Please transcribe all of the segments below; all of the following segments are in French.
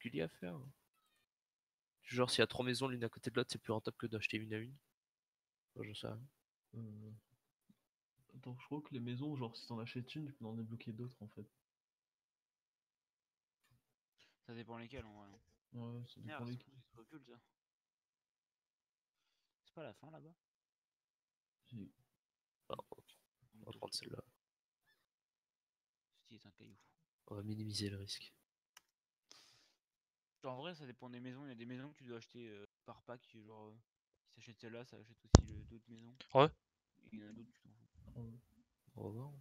particulier à faire. Genre, s'il y a 3 maisons l'une à côté de l'autre, c'est plus rentable que d'acheter une à une. Enfin, j'en sais rien. Attends, je crois que les maisons, genre si t'en achètes une, tu peux en débloquer d'autres en fait. Ça dépend lesquels en vrai. Ouais, ça dépend Merde, lesquels. c'est trop cool ça. C'est pas la fin là-bas? Si. Alors, on va prendre celle-là. Ceci est un caillou. On va minimiser le risque. En vrai, ça dépend des maisons. Il y a des maisons que tu dois acheter par pack. Genre, si t'achètes celle-là, ça achète aussi d'autres maisons. Ouais. Et il y en a d'autres, tu t'en fous. On va voir.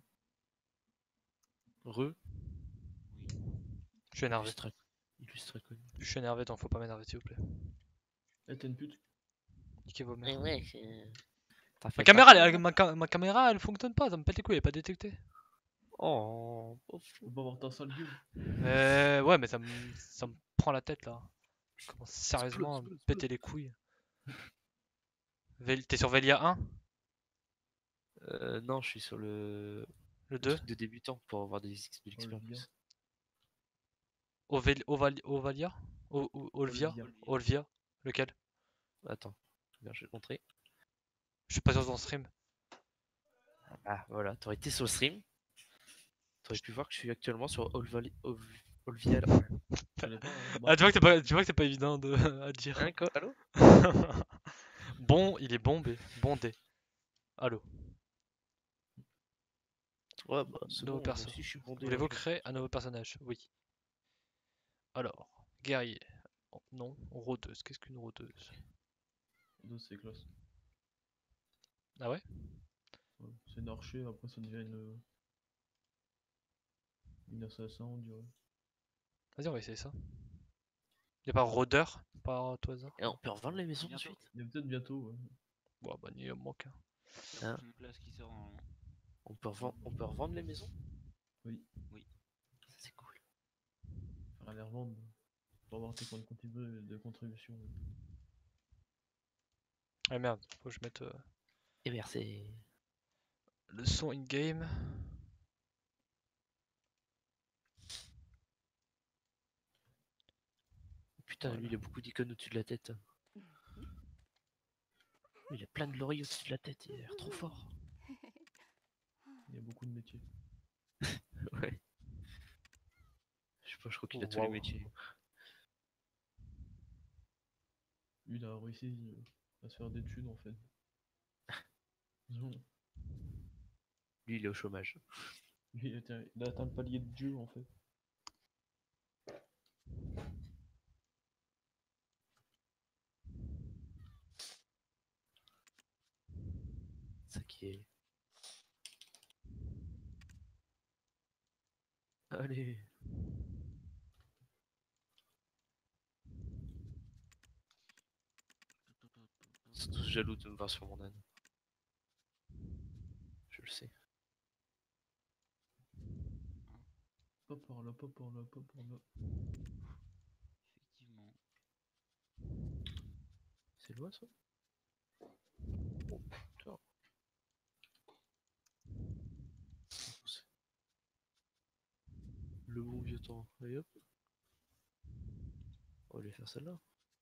Re. Oui. Je suis énervé. Illustré connu. Je suis énervé, donc faut pas m'énerver s'il vous plaît. Eh, t'es une pute. Niquez vos Mais mères. ouais, Ma caméra, ma caméra elle fonctionne pas, ça me pète les couilles, elle est pas détectée. Oh, Faut pas avoir ta sale gueule. Ouais, mais ça me prend la tête là. Je commence sérieusement à me péter les couilles. T'es sur Velia 1? non, je suis sur le 2? truc de débutant pour avoir des expériences. Ovalia? Olvia? Olvia? Lequel? Attends, regarde, je vais te montrer. Je suis pas sur ton stream. Ah, voilà, t'aurais été sur le stream. T'aurais pu voir que je suis actuellement sur Olvia. Ah, tu vois que c'est pas évident à dire. Hein, quoi? Allô? Bon, il est bombé. Bondé. Allô. Ouais, bah, c'est Nouveau bon, perso. moi aussi je suis bondé. Voulez-vous créer un nouveau personnage? Oui. Alors, guerrier. Oh, non, rôdeuse. Qu'est-ce qu'une rôdeuse? Rôdeuse, c'est classe. Ah ouais? Ouais, c'est une archer, après ça devient une assassin, on dirait. Vas-y, on va essayer ça. Y'a pas rôdeur par tout hasard? Et on peut revendre les maisons ensuite? Il y a peut-être bientôt, ouais. Bon, bah, il manque. Il y a une classe qui sort en... On peut revendre les maisons? Oui. Oui. C'est cool. Faire les revendre pour avoir tes points de contribution. Ah merde, faut que je mette Et merci. le son in-game. Putain, lui il a beaucoup d'icônes au-dessus de la tête. Il a plein de lauriers au-dessus de la tête, il a l'air trop fort. Il y a beaucoup de métiers. Ouais. Je sais pas, je crois qu'il a tous les métiers. Lui, il a réussi à se faire des thunes en fait. Lui, il est au chômage. Lui, il a atteint le palier de Dieu en fait. Ça qui est. Allez. Ils sont tous jaloux de me voir sur mon âne. Je le sais. Pas par là, pas par là, pas par là. Effectivement. C'est loin ça? Oh putain. Le bon vieux temps. Allez hop. On va aller faire celle-là.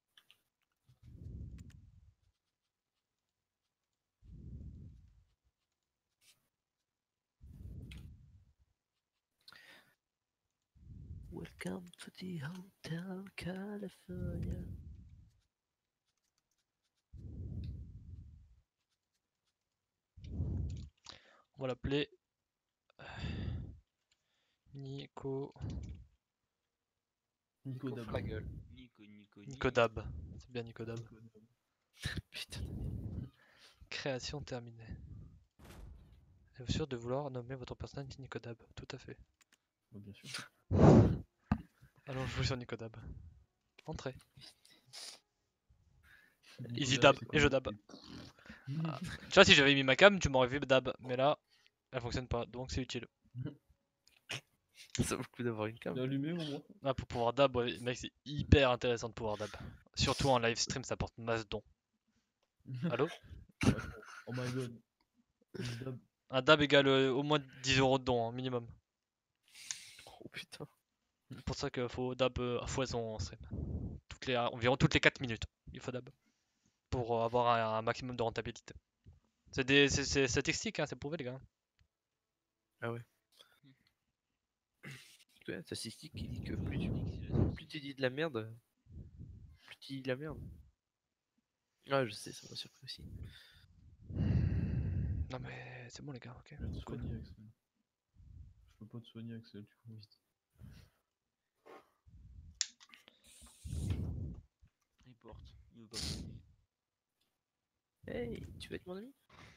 Welcome to the Hotel California. On va l'appeler Nico. Nico Dab. Nico Dab. C'est bien Nico Dab. Putain. Création terminée. Êtes-vous sûr de vouloir nommer votre personnage Nico Dab? Tout à fait. Bah, bien sûr. Allons jouer sur Nico Dab. Entrez. Nico Easy Dab, dab c'est et je comme- dab. Ah. Tu vois, si j'avais mis ma cam, tu m'aurais vu dab. Mais là, elle fonctionne pas, donc c'est utile. Ça vaut le coup d'avoir une cam. Il est allumé au moins. Ah, pour pouvoir dab, ouais, mec, c'est hyper intéressant de pouvoir dab. Surtout en live stream, ça porte masse don. Allô? Oh my god. Dab. Un dab égale au moins 10 € de don, hein, minimum. Oh putain. C'est pour ça qu'il faut dab à foison en stream. Environ toutes les 4 minutes, il faut dab. Pour avoir un maximum de rentabilité. C'est statistique, hein, c'est prouvé les gars. Ah ouais. Ouais, statistique qui dit que plus tu dis de la merde, plus tu dis de la merde. Ah, je sais, ça m'a surpris aussi. Non mais c'est bon les gars, ok. Je vais te Cool. soigner, Axel. Je peux pas te soigner, Axel, tu cours vite. Report. Il veut pas me Hey, tu veux être mon ami?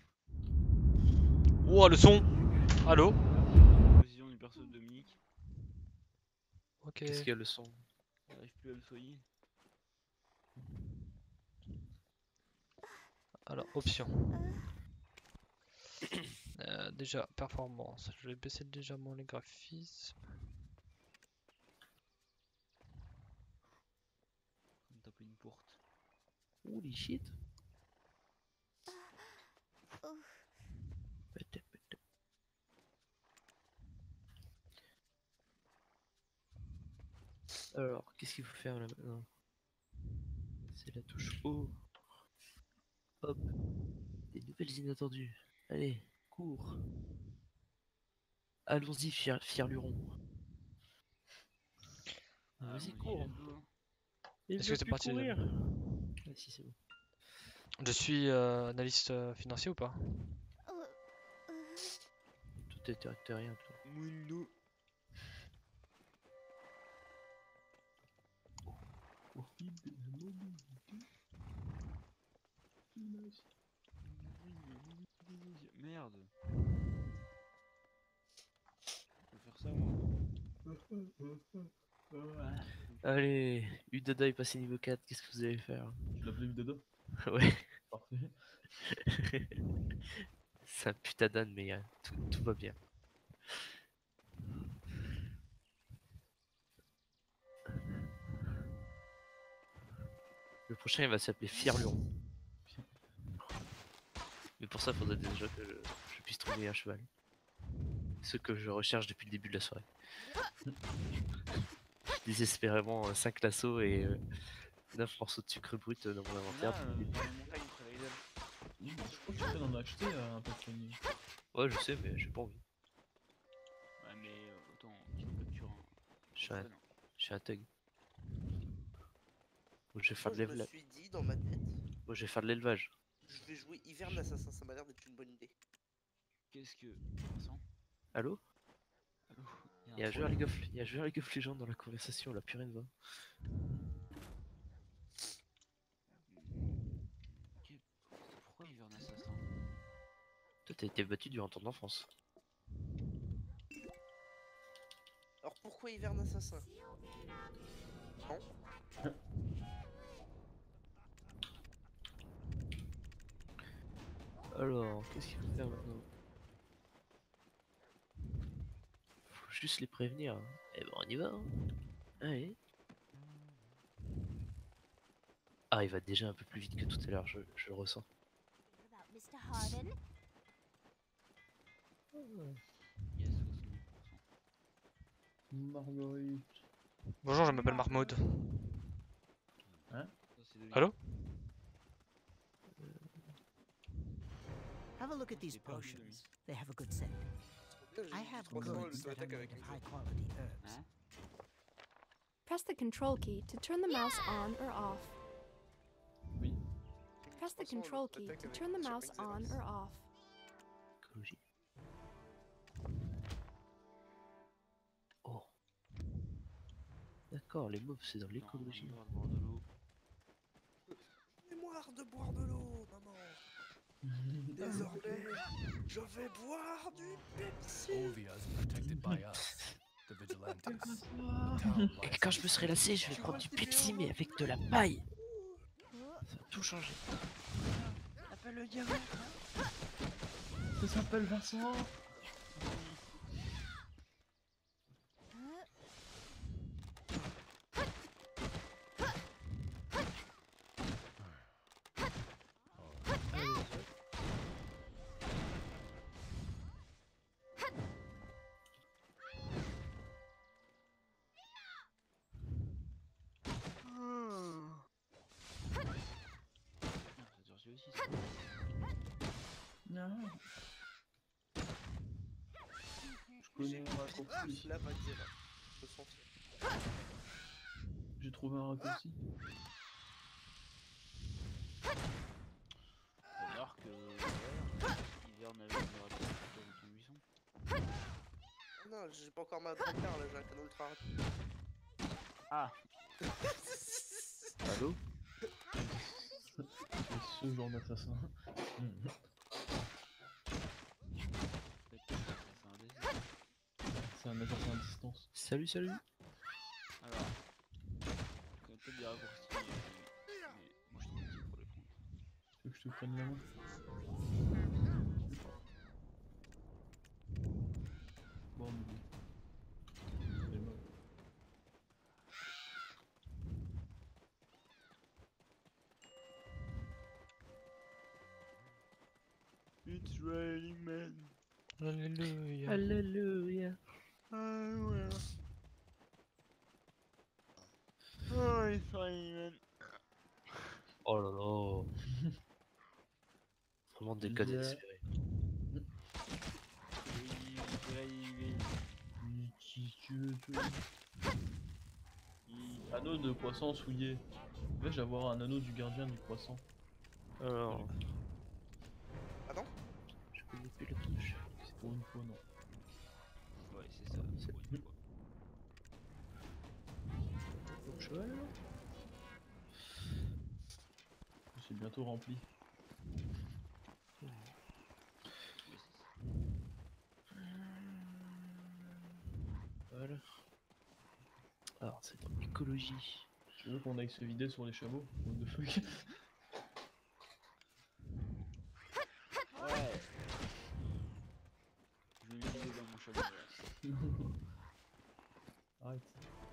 Oh le son. Allô. Position du perso de Dominique. Ok. Qu'est-ce qu'il y a le son? J'arrive plus à le soigner. Alors option. Déjà performance. Je vais baisser légèrement les graphismes. Comme taper une porte. Holy shit. Alors, qu'est-ce qu'il faut faire là maintenant? C'est la touche O. Hop. Des nouvelles inattendues. Allez, cours. Allons-y, Firluron. Ah, Vas-y, mon cours. Dieu, Il Est-ce veut que c'est plus parti déjà? courir. Ah si, c'est bon. Je suis analyste financier ou pas? Tout est terrien, toi. Mundo. Merde. Je peux faire ça moi. Allez, Udada est passé niveau 4, qu'est-ce que vous allez faire? Tu l'as appelé Udada? Ouais, Parfait. c'est un putain d'âne, mais tout va bien. Le prochain, il va s'appeler Firluron. Mais pour ça, il faudrait déjà que je puisse trouver un cheval. Ce que je recherche depuis le début de la soirée. Désespérément 5 lassos et 9 morceaux de sucre brut dans mon inventaire. Là, depuis le début. dans les montagnes près d'Aïdel. Je crois que tu peux en acheter un patronnier. Ouais, je sais, mais j'ai pas envie. Ouais, mais autant tu le captures un. Je suis un, fun. je suis un thug. Moi, je vais faire Moi, de je me l'élevage. suis dit dans ma tête, Moi, je vais faire de l'élevage. je vais jouer Hiverne Assassin, ça m'a l'air d'être une bonne idée. Qu'est-ce que. Vincent. Allô? Allô. Il y a un joueur League of Legends dans la conversation, la purée de voix. Pourquoi Hiverne Assassin? Toi, t'as été battu durant ton enfance. Alors pourquoi Hiverne Assassin? Non? Alors, qu'est-ce qu'il faut faire maintenant? Faut juste les prévenir. Hein. Eh ben, on y va. Hein. Allez. Ah, il va déjà un peu plus vite que tout à l'heure, je le ressens. About Mr. Harden? Yes, 68%. Marguerite. Bonjour, je m'appelle Marmode. Ça, c'est de- Allô? Have a look at these J'ai pas vu, potions. They have a good scent. I have goods that are made of high quality herbs. Hein? Press the control key to turn the mouse on or off. Oui. Press the control key to turn the mouse on or off. Écologie. Oh. D'accord, les mobs c'est dans l'écologie. Non, on va boire de l'eau. Mémoire de boire de l'eau, maman. Désormais, je vais boire du Pepsi. Et quand je me serai lassé, je vais prendre du Pepsi mais avec de la paille. Ça va tout changer. Appelle le diamant. Ça s'appelle Vincent. Je connais un raccourci. Là, va dire. Je sens. J'ai trouvé un raccourci. Alors que Hiver n'avait pas raté dans ton buisson. Non, j'ai pas encore ma brancard là, j'ai un canon ultra rapide. Ah, Allô? C'est ce genre d'assassin. C'est un assassin à distance. Salut, salut. alors. Je connais peut-être des raccourcis, mais moi je trouve utile pour les prendre. Tu veux que je te prenne la main? Bon, mais... c'est mal. It's raining man. Alléluia. Alléluia. Oh, it's raining man. Oh là là. Vraiment des cas désespérés. Qui tu veux, Anneau de poisson souillé. Vais-je avoir un anneau du gardien du poisson? Alors, Ah non? je connais plus la touche. C'est pour une fois, non. Ouais, c'est ça. C'est- pour une fois. Donc, cheval. C'est bientôt rempli. Voilà. Alors, c'est dans l'écologie. Tu veux qu'on aille se vider sur les chameaux? What the fuck? Ouais. Je vais me vider dans mon chameau. Arrête.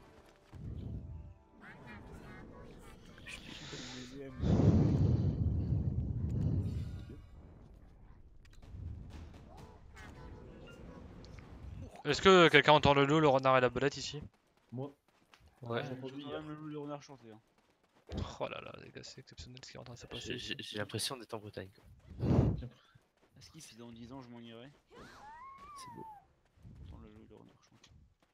Est-ce que quelqu'un entend le loup, le renard et la belette ici? Moi, Ouais. j'ai entendu J'entends hier. même le loup de renard chanter. Hein. Oh là là, les gars, c'est exceptionnel ce qui est en train de se passer. J'ai l'impression d'être en Bretagne. Quoi. Est-ce qu'il si dans 10 ans je m'en irai? C'est beau. J'entends le loup de renard chanter.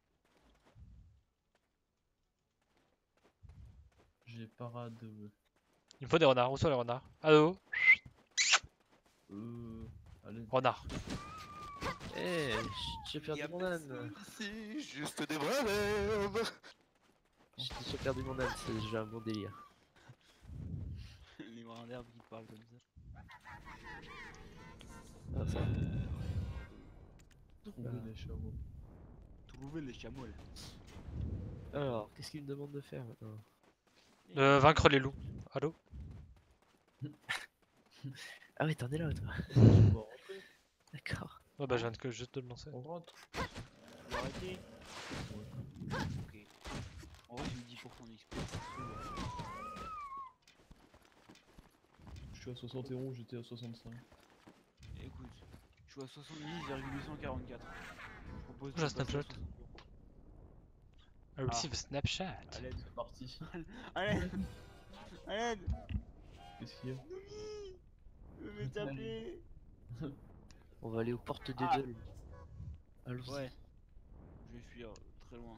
J'ai parade. Il me faut des renards. Où sont les renards? Allô? Allez. Renard. Eh, j'ai perdu Y'a mon âne. ici, juste des bras d'herbe. J'ai perdu mon âne, c'est déjà un bon délire. Les brins d'herbe qui parlent comme ça. Ah, ça. Trouver des chameaux. Trouver les chameaux là. Alors, qu'est-ce qu'il me demande de faire maintenant? Vaincre les loups. Allô? Ah oui, t'en es là, toi. Bon, rentrez. D'accord. Ouais, bah, je viens de juste de le lancer. On rentre. Tu veux arrêter? Ok. En vrai, tu me dis pour ton XP. Je suis à 71, j'étais à 65. Écoute, je suis à 70,844. Je propose Oula, de passer à Snapchat. 60 euros. I receive a Snapchat. À l'aide. C'est parti. À l'aide. À l'aide. Qu'est-ce qu'il y a? Je vais taper. On va aller aux portes des Ah. Dôles. Allons-y. Ouais. Je vais fuir très loin.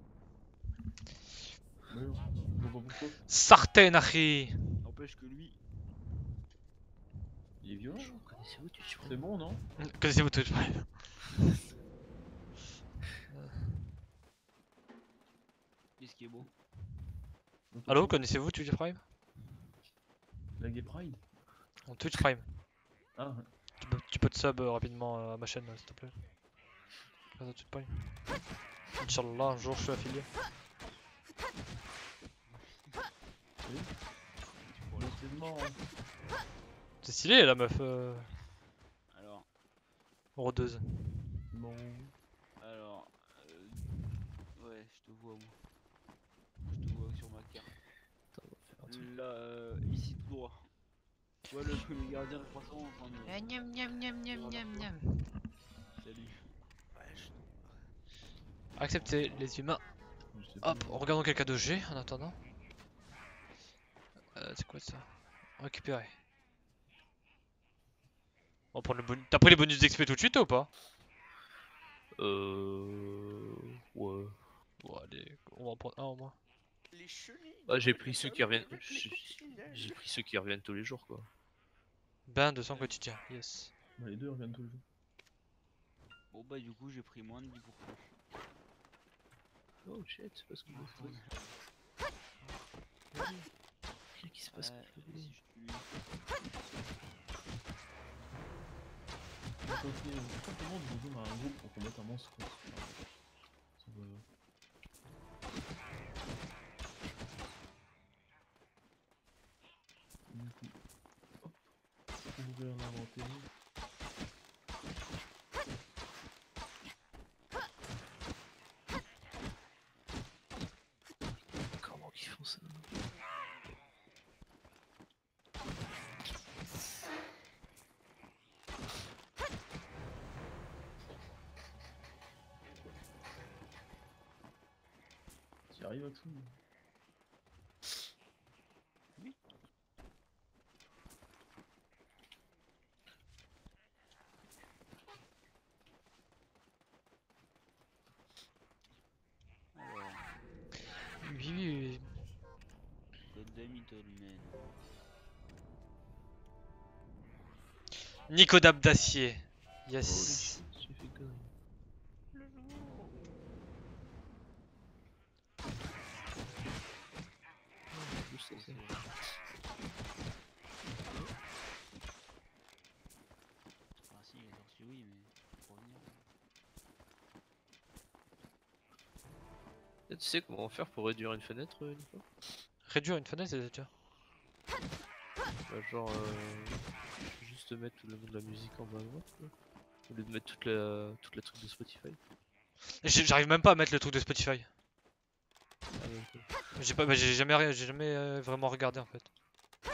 Mais non, je vois pas pourquoi. Sartène, Akhi. N'empêche que lui, Il est violent. Connaissez-vous Twitch Prime? C'est bon, non? Connaissez-vous Twitch Prime? qu'est-ce qui est beau? Allô, connaissez-vous Twitch Prime? La Gay Pride? En Twitch Prime. Ah, Tu peux te sub rapidement à ma chaîne, s'il te plaît. Grâce à Twitch Prime. Inch'Allah, un jour je suis affilié. bon, c'est mort. Hein. C'est stylé la meuf Alors, rôdeuse. Bon. alors, ouais, je te vois moi. Je te vois sur ma carte. Attends, on va faire un truc. Là, ici tout droit. Tu vois le gardien croissant en train de... Miam miam miam miam miam miam. Salut. Acceptez les humains. Je sais pas. Hop, regardons quelqu'un de G en attendant. C'est quoi ça? Récupérer. On va prendre le bonus. T'as pris les bonus d'XP tout de suite ou pas? Ouais. Bon, allez, on va en prendre un au moins. Les chenilles. Ah, j'ai dans pris les ceux qui canons, reviennent. avec les coccinelles. J'ai pris ceux qui reviennent tous les jours, quoi. Bain de sang quotidien, yes. Bah, les deux reviennent tous les jours. Bon bah du coup j'ai pris moins de 10%. Oh shit, c'est pas ce que je veux faire. Qu'est-ce qui se passe? Si je tue... On va continuer simplement de rejoindre un groupe pour combattre un monstre. Quoi. Ça va... Du coup, hop, ouvrir l'inventaire. Comment qu'ils font ça? Tu y arrives, Axel? Alors, Oui. code d'Hamilton, Nicodame d'acier. Holy Yes. shit, j'ai fait connerie. Je sais, c'est- Ah si, il est sorti, oui, mais pour revenir. Tu sais comment faire pour réduire une fenêtre, Nico? Réduire une fenêtre, c'est déjà. Bah, genre, juste mettre tout le nom de la musique en bas à droite, là. Au lieu de mettre toute la truc de Spotify. J'arrive même pas à mettre le truc de Spotify. Ah ouais, ok. J'ai jamais vraiment regardé en fait. Ah,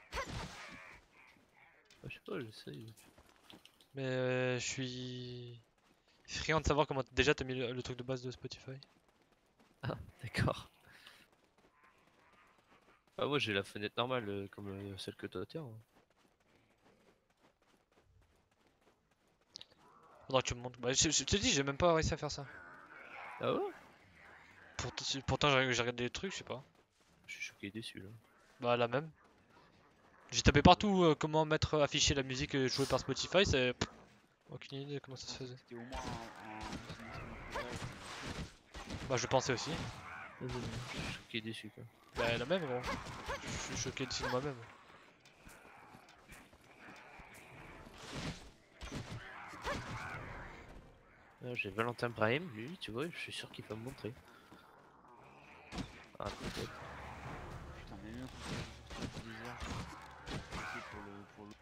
je sais pas, j'essaye. Mais je suis friand de savoir comment déjà t'as mis le truc de base de Spotify. D'accord. Ah, moi j'ai la fenêtre normale, comme celle que toi tiens. Faudra que tu me montres. Bah, je te dis, j'ai même pas réussi à faire ça. Ah ouais? Pourtant j'ai regardé des trucs, je sais pas. Je suis choqué et déçu là. Bah la même. J'ai tapé partout comment mettre afficher la musique jouée par Spotify, c'est pff, aucune idée comment ça se faisait. C'était au moins un Bah je pensais aussi. Je suis choqué et déçu quoi. Bah la même gros. Je suis choqué de moi-même. Ah, j'ai Valentin Brahim, lui, tu vois, je suis sûr qu'il va me montrer. Ah, peut-être. Putain, mais même quand je sortais du désert, c'est pour le...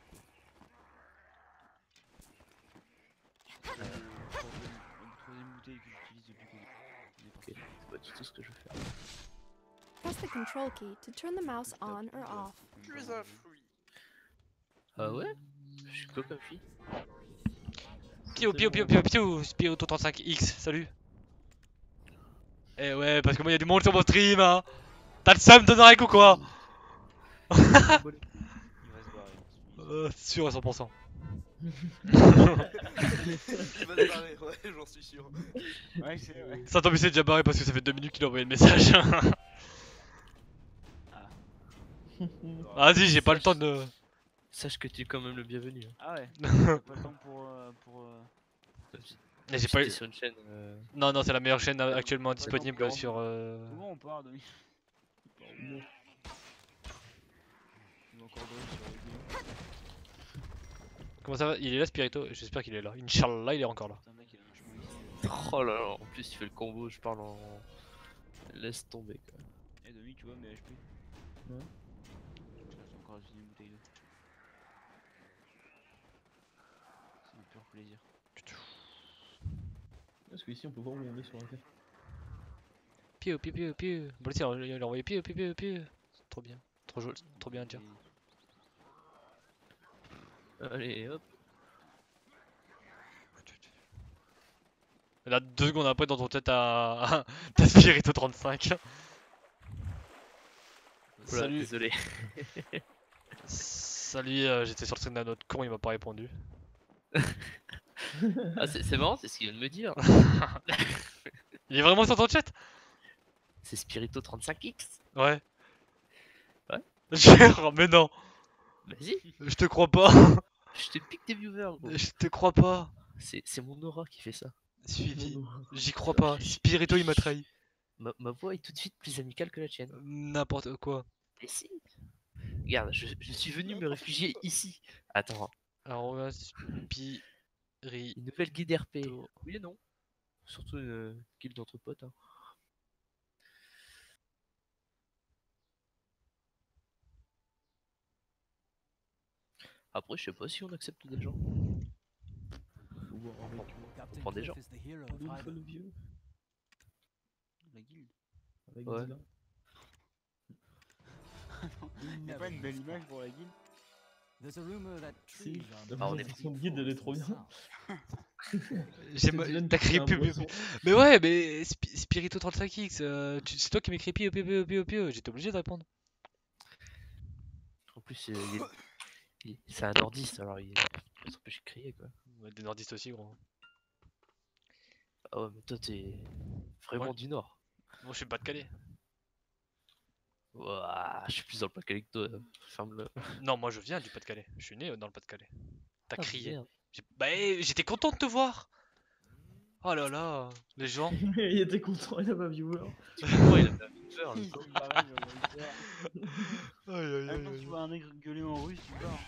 La troisième bouteille que j'utilise depuis qu'on est Ok, c'est pas du tout ce que je veux faire. Press the control key to turn the mouse on or off. Je suis un fruit. Ah ouais? Je suis quoi comme fille? Pio Spirito 35X, salut. Eh ouais, parce que moi y'a du monde sur mon stream hein. T'as le seum de Narek ou quoi? Il va se barrer. Sûr à 100%. Il va se barrer, ouais, j'en suis sûr. Ouais, c'est vrai. Ça tombe, il s'est déjà barré parce que ça fait 2 minutes qu'il a envoyé le message. Vas-y, j'ai pas le temps de... Sache que tu es quand même le bienvenu. Hein. Ah ouais. T'as pas le temps pour Mais j'ai pas T'es eu... sur une chaîne. Non, non, c'est la meilleure chaîne actuellement disponible concurrent. sur... Comment on part, Domi? On va encore Domi sur la vidéo. Comment ça va? Il est là, Spirito? J'espère qu'il est là. Inch'Allah, il est encore là. Putain, mec, il a un chemin ici. Oh là là, en plus il fait le combo, je parle en. Laisse tomber quoi. Eh, Domi, tu vois mes HP? Ouais. Putain, j'ai encore utilisé une bouteille d'eau. C'est un pur plaisir. Parce qu'ici on peut voir où on est sur la carte. Piu. Bon, tiens, il a envoyé piu. C'est trop bien. Trop joli, trop bien à dire. Allez hop. Et là, 2 secondes après, dans ton tête, t'as Spirito 35. Voilà, Salut. désolé. Salut, j'étais sur le stream d'un autre con, il m'a pas répondu. Ah, c'est marrant, c'est ce qu'il vient de me dire. Il est vraiment sur ton chat? C'est Spirito35X. Ouais. Ouais. Jure, mais non. Vas-y, Je te crois pas. je te pique des viewers, gros. Je te crois pas. C'est mon aura qui fait ça. Suivi. Non, J'y crois pas. Spirito, il m'a trahi. Ma voix est tout de suite plus amicale que la tienne. N'importe quoi. Mais si. Regarde, je suis venu me réfugier ici. Attends, Alors, on va Spirito. une nouvelle guide RP. Oui et non. Surtout une guilde entre potes. Hein. Après, je sais pas si on accepte des gens. faut voir avec On prend des gens. Une fois le vieux, La guilde. avec Ouais. Dylan. Y'a pas une belle image pour la guilde? Si, la Ah, on est présentation de guide elle est trop bien. J'aime ta creepy. un poisson. Mais ouais, mais Spirito 35X, c'est toi qui m'écris pio. J'étais obligé de répondre. En plus, c'est un nordiste, alors il va s'empêcher de crier quoi. Ouais, des nordistes aussi, gros. Ah ouais, mais toi t'es vraiment Ouais. du nord. Moi, je suis pas de Calais. Ouah, je suis plus dans le Pas-de-Calais que toi. Ferme-le. Non, moi, je viens du Pas-de-Calais. Je suis né dans le Pas-de-Calais. T'as Ah, crié. merde. Bah, j'étais content de te voir. Oh là là, les gens. Il était content, il a pas viewer. Oh, il a bien fait peur, lui. Pareil, on va le faire. Aïe, aïe, Ah, quand tu vois un mec gueuler en russe, tu pars.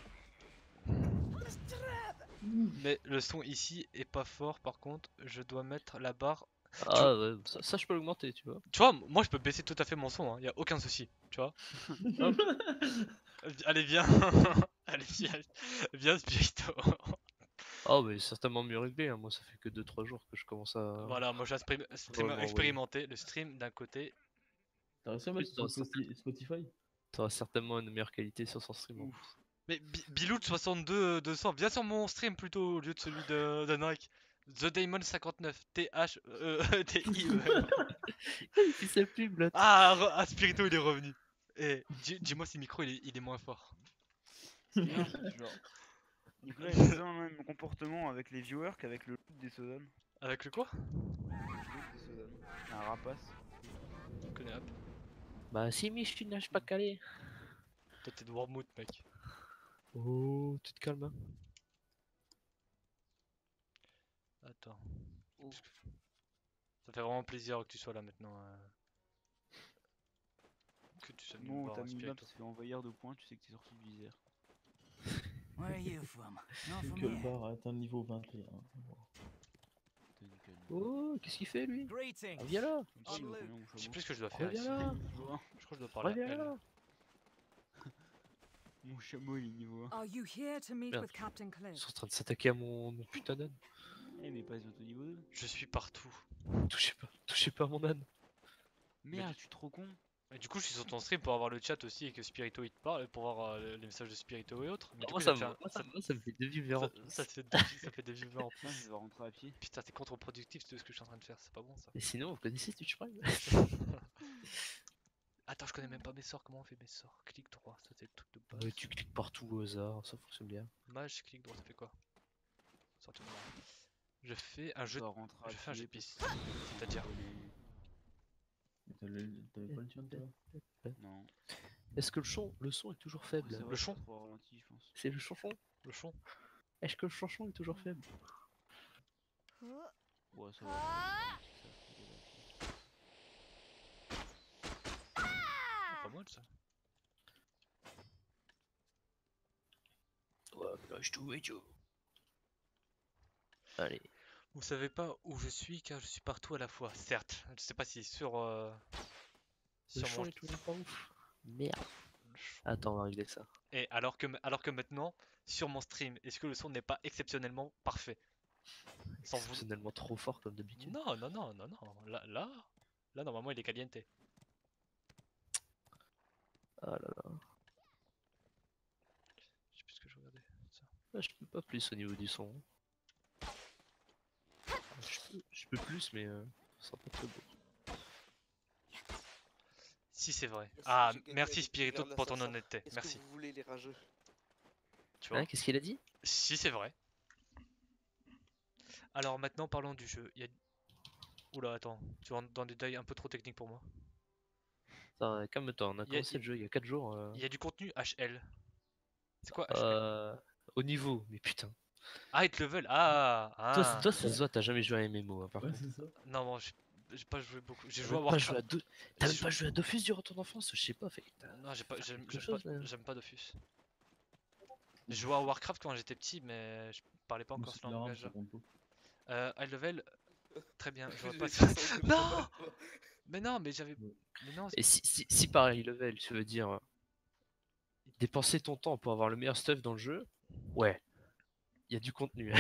Mais le son ici est pas fort, par contre, je dois mettre la barre. Ah ouais, ça je peux l'augmenter, tu vois. Tu vois, moi je peux baisser tout à fait mon son, hein, y a aucun souci, tu vois. Hop. Allez, viens. Allez, viens, Spirito. Ah mais certainement mieux réglé, hein. Moi ça fait que 2-3 jours que je commence à... Voilà, moi j'ai Vraiment, oui. expérimenté le stream d'un côté. T'as réussi à Plus mettre sur Spotify? T'auras certainement une meilleure qualité sur son stream. Hein. Mais Bilout 62 200, viens sur mon stream plutôt au lieu de celui de Nike. The Daemon 59, T-I-E-M. Il s'est plus, Blot. Ah, Spirito il est revenu. Et dis-moi si le micro il est moins fort. C'est bien, genre. Nicolas il a exactement le même comportement avec les viewers qu'avec le loot des Sodan. Avec le quoi? Un rapace. Je connais hop. Bah si, mais je suis nage pas calé. Toi t'es de Wormwood, mec. Oh, tu te calmes. Hein. Attends. Ça fait vraiment plaisir que tu sois là maintenant. Que tu sois venu me Bon, voir, ta minimap Spirito. se fait envahir de points, tu sais que t'es sorti du viseur. Where are you from? Not from Que le here. bar atteint le niveau 21. Oh, qu'est-ce qu'il fait lui? Greetings. Ah, viens là. Je sais plus ce que je dois faire ici. Reviens là. Je crois que je dois parler à Reviens elle. là. Mon chameau il est niveau 1. Are you here to meet Merde. with Captain Ils Cliff? sont en train de s'attaquer à mon putain d'âne. Eh mais pas au niveau 2. Je suis partout. Touchez pas à mon âne. Merde, je suis trop con. Et du coup, je suis sur ton stream pour avoir le chat aussi et que Spirito il te parle, pour voir les messages de Spirito et autres. Mais du Moi coup, ça, te fait un- ça me fait des viewers. ça fait des viewers en Putain, plus. je vais rentrer à pied. Putain, c'est contre-productif tout ce que je suis en train de faire, c'est pas bon ça. Et sinon, vous connaissez Twitch Prime? Attends, je connais même pas mes sorts, comment on fait mes sorts? Clic droit, ça c'est le truc de base. Tu cliques partout au hasard, ça fonctionne bien. Mage, clic droit, ça fait quoi? Sortir de là. Je fais un Je jeu, dois rentrer à je fais un jeu de pied piste. parce que- C'est-à-dire T'avais pas le tien, toi? Non. Est-ce que le son est toujours faible? C'est vrai, Le chon. c'est trop ralenti, je pense. C'est le chanson? le chon. Est-ce que le chanson est toujours faible? Ouais, ça va. Pas mal ça. Ouais, lâche tout, mec. Allez. Vous savez pas où je suis car je suis partout à la fois. Certes, je sais pas si sur Le sur son mon est toujours pas ouf. Merde. le chon. Attends, on va régler ça. Et alors que maintenant sur mon stream, est-ce que le son n'est pas exceptionnellement parfait? Sans vous... Exceptionnellement trop fort comme d'habitude. Non. Là normalement il est caliente. Ah là là. Je sais plus ce que je regardais. Ça. Là, je peux pas plus au niveau du son. Je peux plus, mais ça sera pas très beau. Si c'est vrai. Merci, Ah, j'ai gagné merci avec Spirito Verla pour ton 500. honnêteté. Qu'est-ce Merci. que vous voulez, les rageux? Tu vois? Hein, qu'est-ce qu'il a dit? Si c'est vrai. Alors maintenant, parlons du jeu. Il y a... Oula, attends, tu rentres dans des détails un peu trop techniques pour moi. Attends, calme-toi, on a Il y a- commencé le jeu il y a 4 jours. Il y a du contenu HL. C'est quoi HL? Au niveau, mais putain. Height level, ah, ah. Toi, ça se voit, t'as jamais joué à MMO, hein, par Ouais, contre. c'est ça. Non, bon, j'ai pas joué beaucoup. J'ai T'as joué à même pas joué Warcraft. à T'as J'ai même pas joué à Dofus du Retour d'enfance, je sais pas. Non, Faire j'aime quelque chose, là. pas Dofus. J'ai joué à Warcraft quand j'étais petit, mais je parlais pas Moi, encore c'est ce de la rame, langage ça là. compte pas. High level, très bien. Je vois J'ai pas fait ça. ça en Non combat. Mais non, mais j'avais. Ouais. Mais non, Et si pareil level, tu veux dire dépenser ton temps pour avoir le meilleur stuff dans le jeu, ouais, il y a du contenu.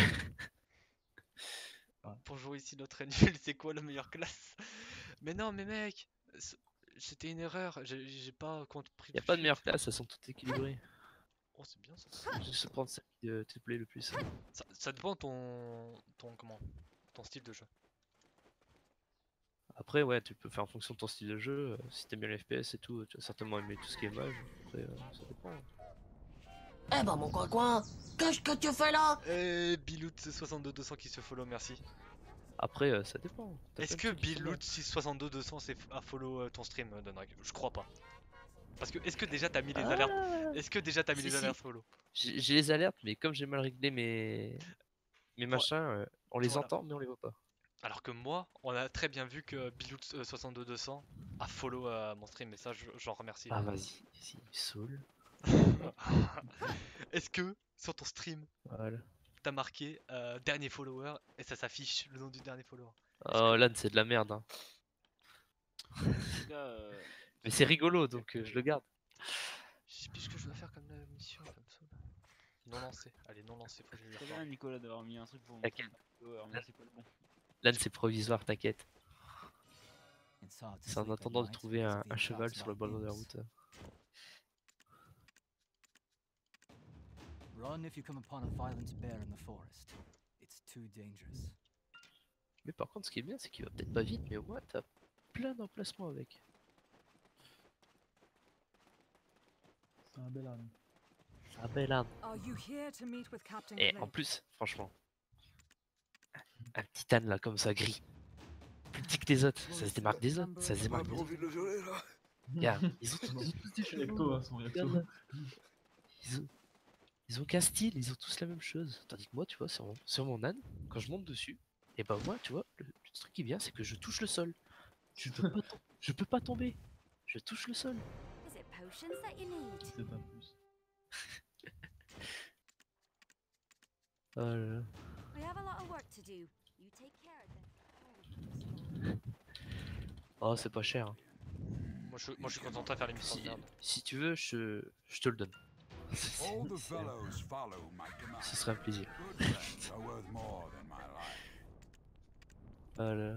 pour jouer ici notre nul, c'est quoi la meilleure classe? Mais non, mais mec, c'était une erreur. J'ai pas compris. Il y a pas de meilleure classe, elles sont toutes équilibrées. Oh, c'est bien ça. Juste se prendre celle qui te plaît le plus. Ça dépend de ton style de jeu. Après, ouais, tu peux faire en fonction de ton style de jeu. Si t'aimes bien les FPS et tout, tu vas certainement aimer tout ce qui est mage. Après, ça dépend. Eh ben mon coin, qu'est-ce que tu fais là? Bilout 62200 qui se follow, merci. Après, ça dépend. T'as Est-ce plein que de trucs qui sont Bilout 62200 c'est à follow ton stream, Donrag? Je crois pas. Parce que est-ce que déjà t'as mis les alertes? bien. Est-ce que déjà t'as mis Si, les si. alertes follow? J'ai les alertes, mais comme j'ai mal réglé mes machins, on les Voilà. entend, mais on les voit pas. Alors que moi, on a très bien vu que Bilout 62200 a follow mon stream, et ça j'en remercie. Ah, vas-y, il me saoule. Est-ce que sur ton stream, Voilà. t'as marqué dernier follower et ça s'affiche le nom du dernier follower? Oh, là, c'est de la merde. Hein. En tout cas, Mais c'est rigolo, donc je le garde. Je sais plus ce que je dois faire comme mission, ça me saoule. Non lancé, allez non lancé, faut que je le très fasse. bien Nicolas d'avoir mis un truc pour T'inquiète. mais c'est pas le bon. Là, c'est provisoire, t'inquiète. C'est en attendant de trouver un cheval sur le bord de la route. Run if you come upon a violent bear in the forest. It's too dangerous. Mais par contre, ce qui est bien, c'est qu'il va peut-être pas vite, mais au moins, t'as plein d'emplacements avec. C'est un bel âne. Ah, belle arme. Are you here to meet with Captain Et en plus, franchement, un petit âne là, comme ça, gris. Plus petit que les autres, ça se démarque des autres. Ça se J'ai démarque pas des autres. envie de le violer là. Regarde, ils ont tous des Je suis cheveux. recto, hein, son recto. Regarde là. Ils ont qu'un style, ils ont tous la même chose. Tandis que moi, tu vois, sur mon âne, quand je monte dessus, et bah moi, tu vois, le truc qui vient, c'est que je touche le sol. Je peux pas tomber. Je touche le sol. Is it potions that you need? C'est un plus. Oh là là. We have a lot of work to do. You take care of them. Oh, c'est pas cher. Hein. Moi je suis concentré à faire l'émission de merde. Si tu veux, je te le donne. All the fellows follow my command. Ce serait un plaisir. Good friends are worth more than my life. Voilà.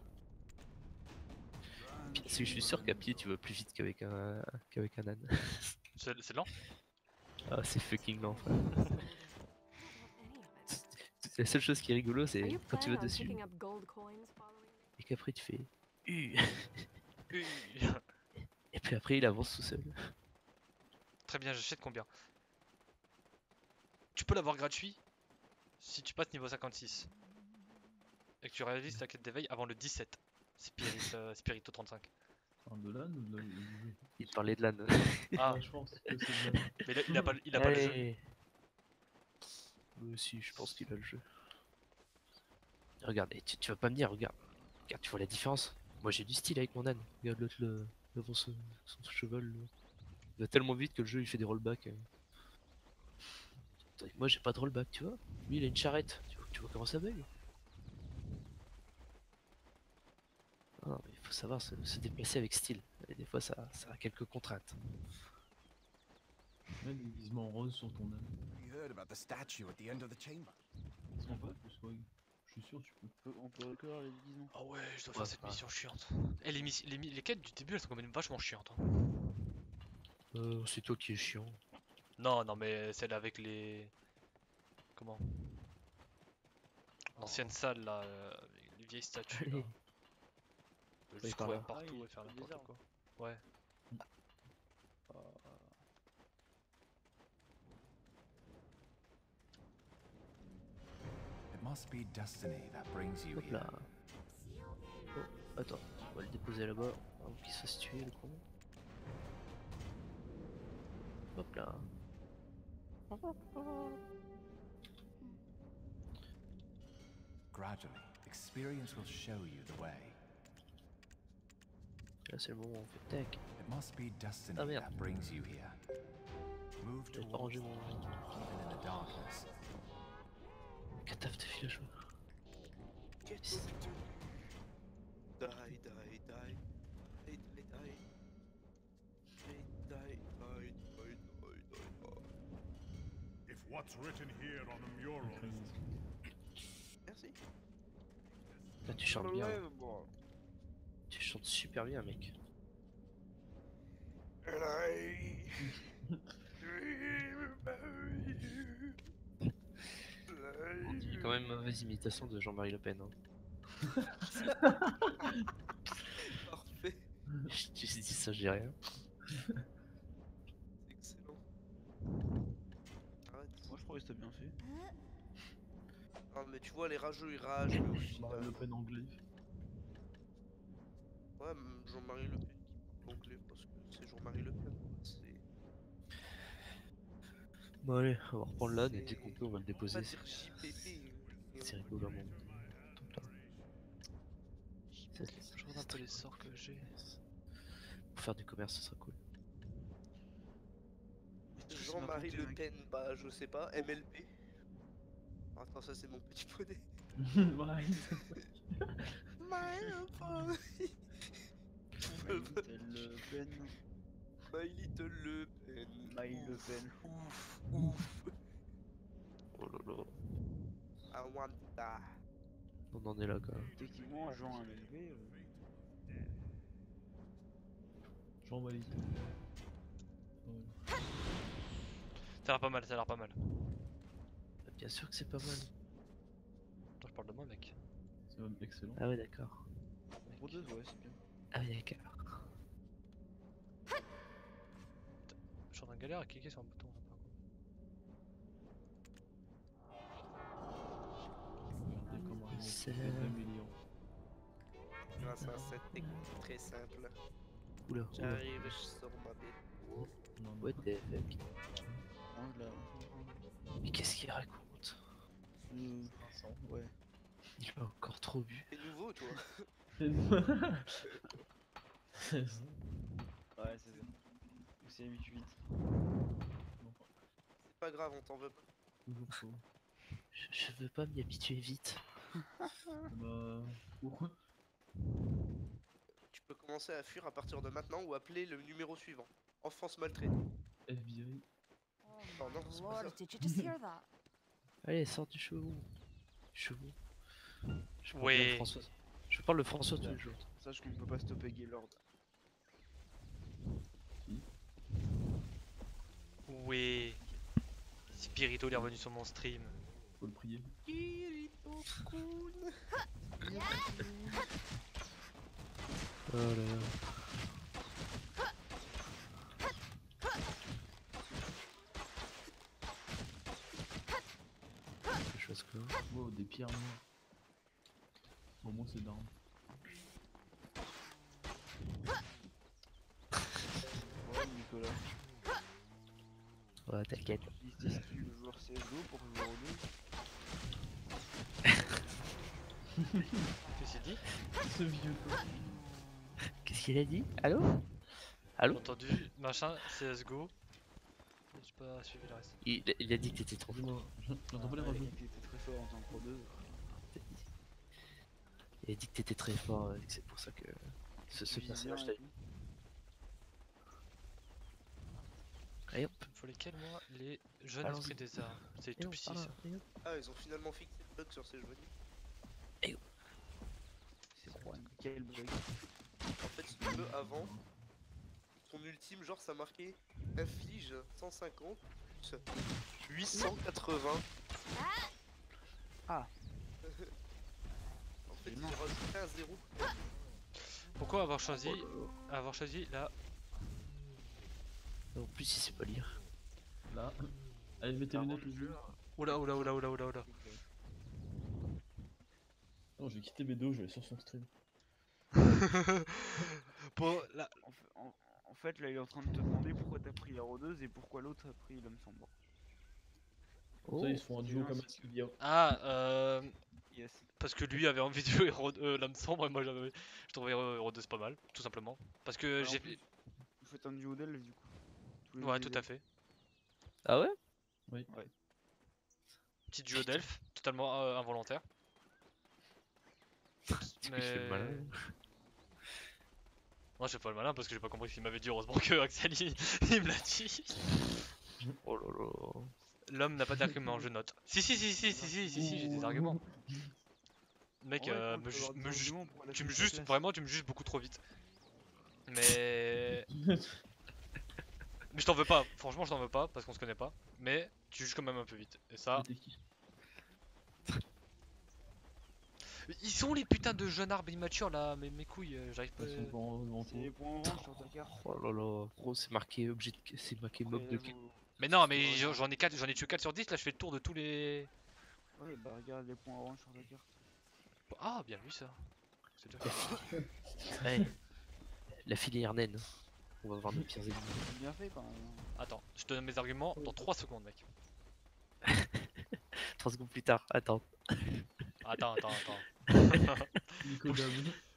Parce que je suis sûr qu'à pied tu vas plus vite qu'avec un âne. C'est lent? Ah, c'est fucking lent, frère. La seule chose qui est rigolo, Are c'est you quand tu vas planning on dessus picking up gold coins following me? et qu'après tu fais U. Oui. Et puis après il avance tout seul. Très bien, j'achète combien? Tu peux l'avoir gratuit si tu passes niveau 56 et que tu réalises ta quête d'éveil avant le 17. Spirito 35. Un de l'âne ou de l'âne? Il parlait de l'âne. Ah, Ouais, je pense que c'est de l'âne. mais il a pas le jeu. Allez. Moi aussi, je pense qu'il a le jeu. Regarde, et tu vas pas me dire, regarde, tu vois la différence. Moi j'ai du style avec mon âne. Regarde l'autre, devant son cheval. Là. Il va tellement vite que le jeu il fait des rollbacks. Tandis que moi j'ai pas de rollback, tu vois. Lui il a une charrette. Tu vois comment ça bug. Ah non, mais il faut savoir se déplacer avec style. Et des fois ça a quelques contraintes. Mets le déguisement rose sur ton âne. You heard about the statue at the end of the chamber. C'est sympa, plus swag. Je suis sûr, tu peux. On peut recueillir les déguisements. Ah ouais, je dois Ouais, faire cette ouais. mission chiante. Et les quêtes du début elles sont quand même vachement chiantes. Hein. C'est toi qui es chiant. Non, non, mais celle avec les. Comment? L'ancienne salle là, avec les vieilles statues là. Allez. Juste par courir là. partout Ah, et faire c'est n'importe bizarre. quoi. Ouais. It must be destiny that brings you Hop here. là. Oh, attends, on va le déposer là-bas avant qu'il se fasse tuer le con. Hop là. Gradually, experience will show you the way. Là c'est le moment où on fait tac. It must be destiny Ah, merde. that brings you here. Move J'avais pas towards rangé it, mon even in the darkness. cataf de filage. Get to die, die, die. Die, die, die. Die, die. If what's written here on the mural Merci. Là tu chantes bien. Tu chantes super bien mec. And I dream about you. On dit quand même mauvaise imitation de Jean-Marie Le Pen. Hein. Parfait. J'ai dit ça, j'ai rien. C'est excellent. Arrête. Moi je crois que c'était bien fait. Ah mais tu vois les rageux ils ragent. mais aussi, Jean-Marie Le Pen anglais. Ouais, Jean-Marie Le Pen qui parle anglais parce que c'est Jean-Marie Le Pen. C'est Bon allez, on va reprendre l'âne et dès qu'on peut on va le déposer. pas dire JPP. C'est rigolo mon. Je regarde un peu les sorts que j'ai. Pour faire du commerce ce sera cool. Jean-Marie Le Pen, bah je sais pas, MLP. Attends, ça c'est mon petit poney. Ouais. My Little Le Pen. My Little Le Pen. My Le Pen. Ouf, ouf. Oh là là. I want that. On en est là quand même. Techniquement, Jean MLV. Jean Marie. Ça a l'air pas mal, ça a l'air pas mal. Bien sûr que c'est pas mal. Attends, je parle de moi, mec. C'est même excellent. Ah ouais d'accord. Pour deux, ouais, c'est bien. Ah ouais d'accord. Je suis en galère à cliquer sur un bouton. Là, par contre. Regardez comment il C'est- est humiliant. Grâce à cette technique très simple. Oula, oula. J'arrive sur ma bête. Non, What the fuck. Non, je l'ai. Mais qu'est-ce qu'il raconte? Vincent. Ouais. Il a encore trop bu. C'est nouveau toi. C'est ça. Ouais, c'est ça. C'est 8-8. C'est pas grave, on t'en veut pas. Toujours chaud. Je veux pas m'y habituer vite. Bah. Pourquoi? Tu peux commencer à fuir à partir de maintenant ou appeler le numéro suivant. Enfance maltraitée. FBI. Oh non, c'est pas Lord, ça. did you just hear that? Allez, sors du chevaux. Chevaux. Je parle Ouais. bien de François. Je parle de François tous les jours. Sache qu'on peut pas stopper Gaylord. Ouais. Spirito il est revenu sur mon stream. Faut le prier. Oh là là. Quelque chose quoi. Wow, des pierres noires. Au moins c'est down. Ouais, Nicolas. Ouais, t'inquiète. Il se dit le joueur CSGO pour jouer au Qu'est-ce qu'il dit? Ce vieux quoi. Qu'est-ce qu'il a dit? Allô? Allô? J'ai entendu machin CSGO. J'ai pas suivi le reste. Il a dit que t'étais trop fort. J'entends pas les Il rajouts. était très fort en tant que Pro 2. Il a dit que t'étais très fort et que c'est pour ça que ce personnage t'a. Allez hop. Il faut lesquels moi? Les jeunes Allons-y. esprits des arts. C'est Et tout on petit part ça. là, et hop. Ah, ils ont finalement fixé le bug sur ces jeux. C'est quoi? Quel bug? En fait, si tu veux, avant, ton ultime, genre, ça marquait inflige 150 plus 880. Ah. En fait, ils Non. ont rajouté un 0. Pourquoi avoir choisi la... En plus, il sait pas lire. Là. Allez, mettez les lunettes les yeux. Oula oula oula oula oula oula. Non, j'ai quitté B2, je vais aller sur son stream. Pour la... En fait, là, il est en train de te demander pourquoi t'as pris la rôdeuse et pourquoi l'autre a pris l'homme sombre. Comme ça, ils se font un duo comme à Sylvia. Ah, Yes. parce que lui avait envie de jouer l'âme sombre et moi je trouvais Rhodeus pas mal, tout simplement. Parce que Ouais, en j'ai plus, fait... Vous faites un duo d'elfes du coup. Tous les Ouais, deux tout des à fait. Ah ouais? Oui. Ouais. Petit duo d'elfes, totalement involontaire. Du coup, je fais le malin. Moi je fais pas le malin parce que j'ai pas compris ce qu'il m'avait dit, heureusement que Axel il me l'a dit. Oh là là. L'homme n'a pas d'argument, je note. Si, j'ai des arguments. Mec, En vrai, quand tu vas avoir des arguments pour la tu me suite de la juges, classe. vraiment, tu me juges beaucoup trop vite. Mais. Mais je t'en veux pas, franchement, je t'en veux pas parce qu'on se connaît pas. Mais tu juges quand même un peu vite. Et ça. Mais t'es qui? Ils sont les putains de jeunes arbres immatures là, mes couilles, j'arrive pas. Ils sont pas en C'est les points orange sur ta carte. Oh là là. Gros, c'est marqué objet de... C'est marqué mob de... Mais non, mais j'en ai tué 4 sur 10, là je fais le tour de tous les. Ouais, bah regarde les points orange sur ta carte. Ah, bien vu ça. C'est déjà fait. Ouais. La filière naine. On va voir nos pires ennemis. C'est bien fait quand même. Attends, je te donne mes arguments dans 3 secondes, mec. 3 secondes plus tard, attends. Attends. Nico Dab.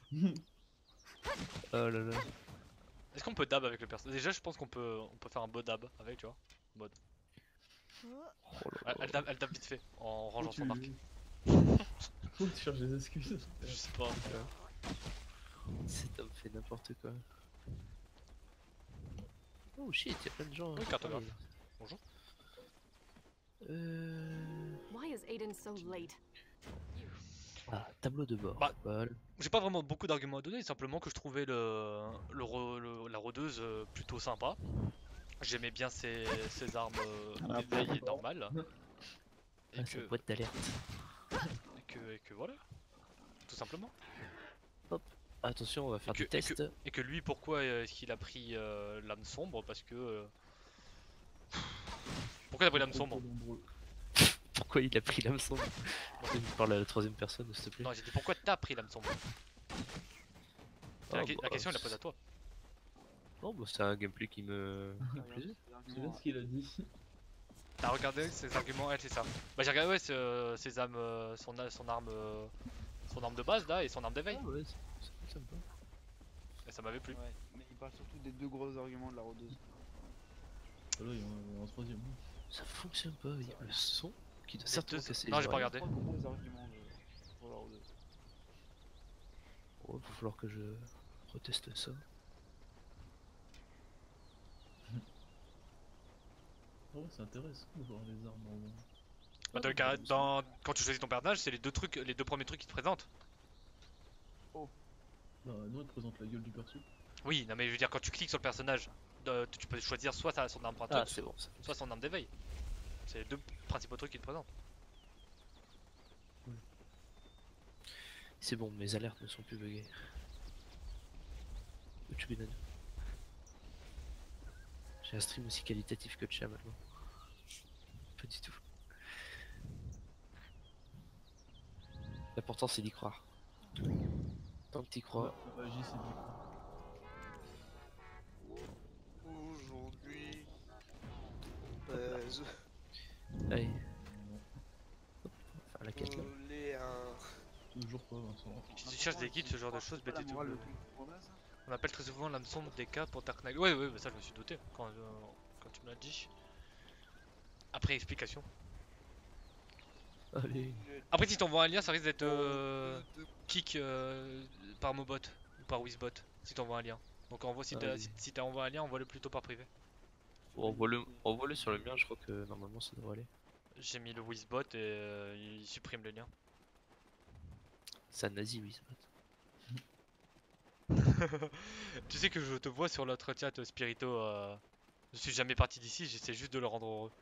Oh là là. Est-ce qu'on peut dab avec le personnage? Déjà, je pense qu'on peut faire un beau dab avec, tu vois. Mode. Oh là là. Elle dab vite fait en rangeant son arc. Pourquoi tu cherches des excuses? Je sais pas. Cet homme fait n'importe quoi. Oh shit, y'a plein de gens. Oui, cartographe. Bonjour. Why is Aiden so late? Ah, tableau de bord. Bah, Voilà. j'ai pas vraiment beaucoup d'arguments à donner, simplement que je trouvais la rôdeuse plutôt sympa. J'aimais bien ses armes d'éveil normales. Et Ah, que, c'est une boîte d'alerte. et que voilà. Tout simplement. Attention, on va faire des tests. Et que lui, pourquoi est-ce qu'il a pris l'âme sombre? Parce que... Pourquoi il a pris l'âme sombre? Pourquoi il a pris l'âme sombre? Il parle à la troisième personne, s'il te plaît. Non, j'ai dit pourquoi t'as pris l'âme sombre? Oh, La bah, question, il la pose à toi. Non, bah c'est un gameplay qui me plaisait. C'est bien ce qu'il a dit. T'as regardé ses arguments, elle c'est ça. Bah j'ai regardé ouais ses âmes, son arme de base là et son arme d'éveil. Ah ouais, c'est sympa. Et ça m'avait plu. Ouais, mais il parle surtout des deux gros arguments de la rôdeuse. Là, il y en a un troisième. Ça fonctionne pas, il y a le son qui doit Les certainement deux- casser Non, les j'ai pas oreilles. regardé. Trois gros arguments pour la rôdeuse. Oh, va falloir que je reteste ça. Ah ouais, c'est intéressant de voir les armes en... Bah, quand tu choisis ton personnage, c'est les deux premiers trucs qui te présentent. Bah non, il te présente la gueule du perso. Oui, non mais je veux dire quand tu cliques sur le personnage, tu peux choisir soit son arme Ah, pointeuse, c'est bon, ça. soit son arme d'éveil. C'est les deux principaux trucs qui te présentent. C'est bon, mes alertes ne sont plus buggées. Tu m'étonnes. J'ai un stream aussi qualitatif que le chat maintenant. Pas du tout. L'important c'est d'y croire. Tant que t'y crois. La magie, c'est du Aujourd'hui. Allez. Hop, on va faire la quête là. Voler un. toujours pas, Vincent. Si tu cherches des guides, ce genre de choses, La BT2. morale de tout pour base. On appelle très souvent l'âme sombre des cas pour Dark Knight. Ouais, bah ça je me suis douté quand tu me l'as dit. Après explication. Allez. Après si t'envoies un lien, ça risque d'être kick par Mobot ou par Wizbot si t'envoies un lien. Donc si t'as envoyé un lien, envoie-le plutôt par privé. Envoie-le sur le mien, je crois que normalement ça devrait aller. J'ai mis le Wizbot et il supprime le lien. C'est un nazi, oui, c'est Tu sais que je te vois sur l'autre chat Spirito. Je suis jamais parti d'ici, j'essaie juste de le rendre heureux.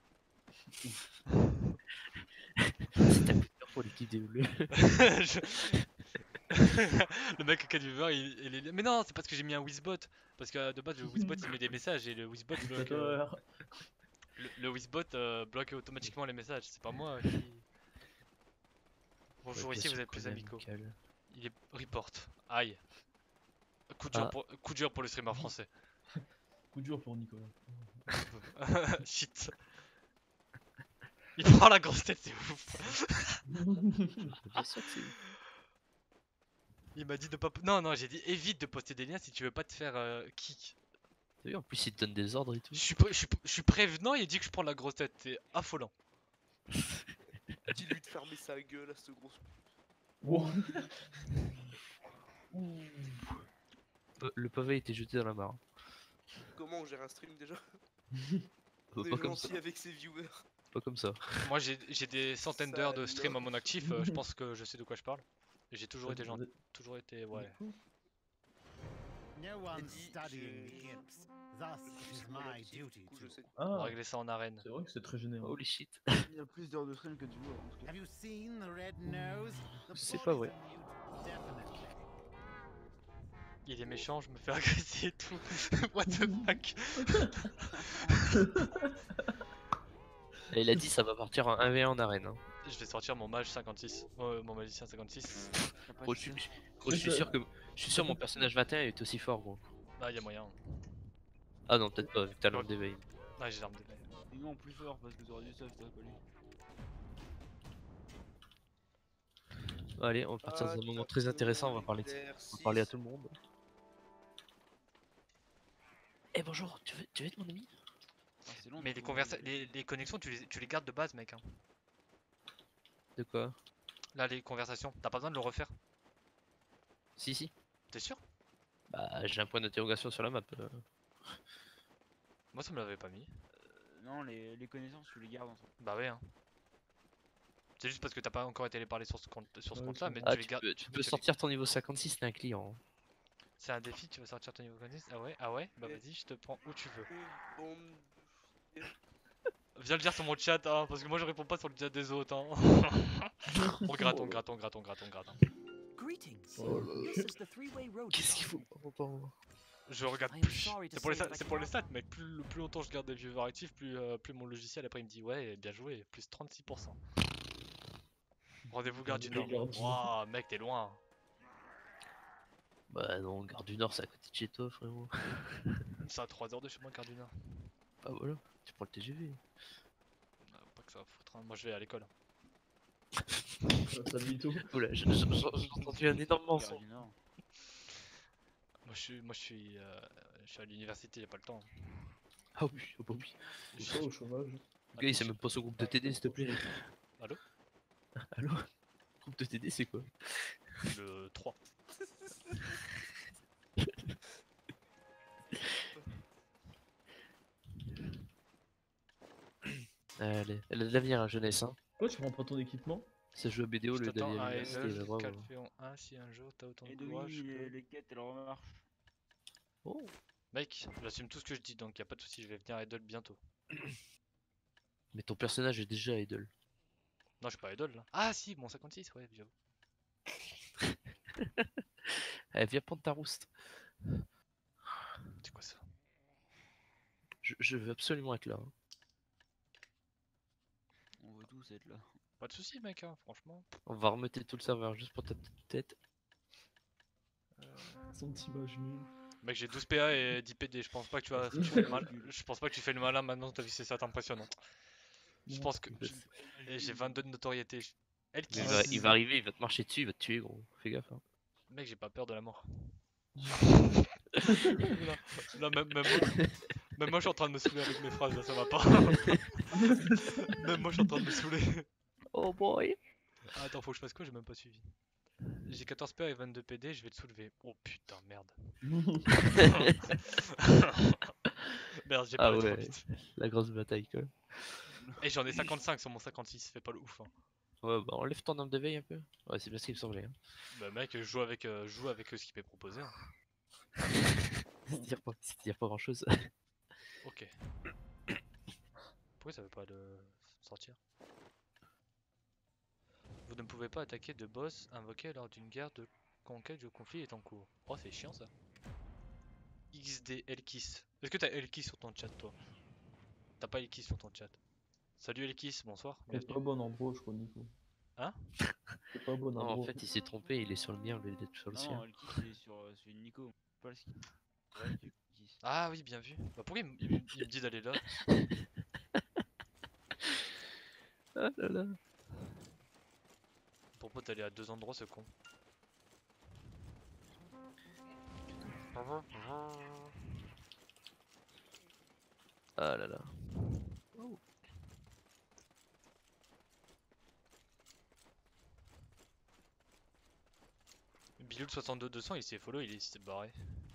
C'est ta peur pour l'équipe des bleus. Le mec qui a du viewer, il est... Mais non, c'est parce que j'ai mis un Wizbot. Parce que de base, le Wizbot il met des messages et le Wizbot bloque. Le Wizbot bloque automatiquement les messages. C'est pas moi qui. Bonjour, Ouais, ici bien vous sûr êtes plus qu'on est amicaux. amical. Il est report. Aïe. Ah. Coup dur pour le streamer français. Coup dur pour Nicolas. Shit. Il prend la grosse tête, c'est ouf. Bien sûr que c'est ouf. Il m'a dit de pas. Non, non, j'ai dit évite de poster des liens si tu veux pas te faire kick. T'as vu, en plus, il te donne des ordres et tout. Je suis prévenant, il dit que je prends la grosse tête. C'est affolant. Dis-lui de fermer sa gueule à ce gros. Wow. Le pavé était jeté dans la mare. Comment on gère un stream déjà? Pas On est comme ça. gentil avec ses viewers. Pas comme ça. Moi j'ai des centaines d'heures de stream à mon actif, je pense que je sais de quoi je parle. Et j'ai toujours été gentil. Toujours été. Ouais. No one's dit, studying the je- imps. Thus, it is my duty Du coup, je to. sais. On va Ah, régler ça en arène. c'est vrai que c'est très généreux. Holy shit. Il y a plus d'heures de stream que de viewers en tout cas. Have you seen the red nose? The C'est body's pas vrai. a mute, definitely. Il est méchant, je me fais agresser et tout. What the fuck. Et il a dit ça va partir en 1v1 en arène. Hein. Je vais sortir mon mage 56. mon magicien 56. Gros, je suis sûr que. Je suis sûr mon personnage 21 est aussi fort, gros. Ah, y a moyen. Ah non, peut-être pas, vu que t'as l'arme d'éveil. Ah, j'ai l'arme d'éveil. Et non, plus fort parce que t'aurais dû ça, t'aurais pas lu. Allez, on va partir dans un moment très intéressant, on va parler à tout le monde. Eh bonjour, tu veux être mon ami? Ah, c'est long. Mais les connexions, tu les gardes de base, mec. Hein. De quoi? Là, les conversations, t'as pas besoin de le refaire. Si. T'es sûr? Bah, j'ai un point d'interrogation sur la map. Moi, ça me l'avait pas mis. Non, les connaissances, tu les gardes en fait. Bah ouais. Hein. C'est juste parce que t'as pas encore été allé parler sur ce compte-là, mais Ah, tu les gardes. tu peux sortir ton niveau 56, t'es un client. C'est un défi, tu vas sortir ton niveau 56. Ah ouais? Bah vas-y, je te prends où tu veux. Viens le dire sur mon chat, hein, parce que moi je réponds pas sur le chat des autres. Hein. on gratte. Hein. Greetings. Oh This is the three-way road. Qu'est-ce qu'il faut? Je regarde I am plus. sorry to C'est pour les say stats, that I c'est pour les cannot- stats, mec. Plus longtemps je garde des viewers actifs, plus mon logiciel après il me dit ouais, bien joué, plus 36%. Rendez-vous Gare du Nord. Waouh, mec, t'es loin. Bah non, Gare du Nord, c'est à côté de chez toi, frérot. C'est à 3 heures de chez moi, Gare du Nord. Ah voilà, tu prends le TGV. Pas que ça va foutre, hein. Moi je vais à l'école. Ça mytho. Oula, j'ai entendu un énorme Gare mensonge. du Nord. Moi je suis à l'université, y'a pas le temps. Ah oui, oh bah oui. C'est ça au chômage. Le gars, il sait même pas son groupe de TD, s'il te plaît. Allô? Allô? Groupe de TD, c'est quoi? Le 3. Allez, elle a de l'avenir, la jeunesse, hein. Pourquoi tu prends pas ton équipement? Ça joue à BDO, Je le t'attends d'aller à à l'université, Idle, bah, bravo. Calphéon 1 si un jour t'as autant de Et courage oui, que... les quêtes, elles remarchent. Oh. Mec, j'assume tout ce que je dis, donc y a pas de soucis, je vais venir à Idle bientôt. Mais ton personnage est déjà idle. Non, je suis pas Idle là. Ah si, mon 56, ouais, j'avoue. Eh, viens prendre ta rouste. C'est quoi ça? Je veux absolument être là. Hein. On veut tous être là. Pas de soucis, mec, hein, franchement. On va remeter tout le serveur juste pour ta petite tête. Son petit mage nul. Mec, j'ai 12 PA et 10 PD, je pense pas que tu fais le mal. Je pense pas que tu fais le malin maintenant, t'as vu, c'est ça impressionnant. Je pense que et j'ai 22 de notoriété. Elle qui... Il va arriver, il va te marcher dessus, il va te tuer, gros. Fais gaffe. Hein. Mec, j'ai pas peur de la mort. là même moi je suis en train de me saouler avec mes phrases, là, ça va pas. Même moi je suis en train de me saouler. Oh boy. Ah, attends, faut que je fasse quoi? J'ai même pas suivi. J'ai 14 PA et 22 PD, je vais te soulever. Oh putain, merde. Merde, j'ai Ah pas trop ouais, vite. la grosse bataille quoi. Et j'en ai 55 sur mon 56, fais pas le ouf. Hein. Ouais, bah enlève ton arme de veille un peu. Ouais, c'est bien ce qu'il me semblait. Hein. Bah mec, je joue avec ce qui m'est proposé. Hein. C'est-à-dire pas grand chose. Ok. Pourquoi ça veut pas le sortir? Vous ne pouvez pas attaquer de boss invoqué lors d'une guerre de conquête, le conflit est en cours. Oh, c'est chiant ça. XD Elkiss. Est-ce que t'as Elkiss sur ton chat toi? T'as pas Elkiss sur ton chat. Salut Elkiss, bonsoir. C'est pas bon endroit, je crois, Nico. Hein? C'est pas bon Non, en en gros. fait, il s'est trompé, il est sur le mien au lieu d'être sur le Non, sien. non, le kiss c'est sur celui de Nico, pas le ski. Ouais, du kiss. Ah oui, bien vu. Bah pourquoi il me dit d'aller là? Ah là là. À propos d'aller à 2 endroits, ce con. Ah là là. Biloul 62-200, il s'est follow, il s'est barré.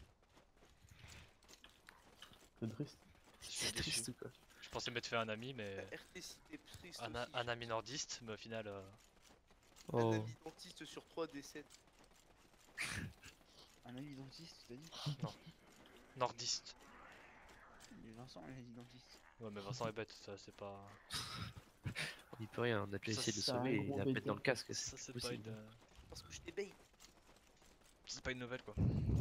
C'est triste. Je suis C'est déçu. triste ou quoi? Je pensais m'être fait un ami, mais RTC triste un aussi. ami nordiste, mais au final. Un Oh. ami dentiste sur 3 décès. Un ami dentiste, t'as dit? Nordiste. Mais Vincent, il a dit dentiste. Ouais, mais Vincent est bête, ça c'est pas. On y peut rien, on a déjà Ça, essayé de le c'est un sauver et gros il a bête. mettre dans le casque. Ça, c'est C'est pas possible. une. Parce que je t'ébait. C'est pas une nouvelle quoi.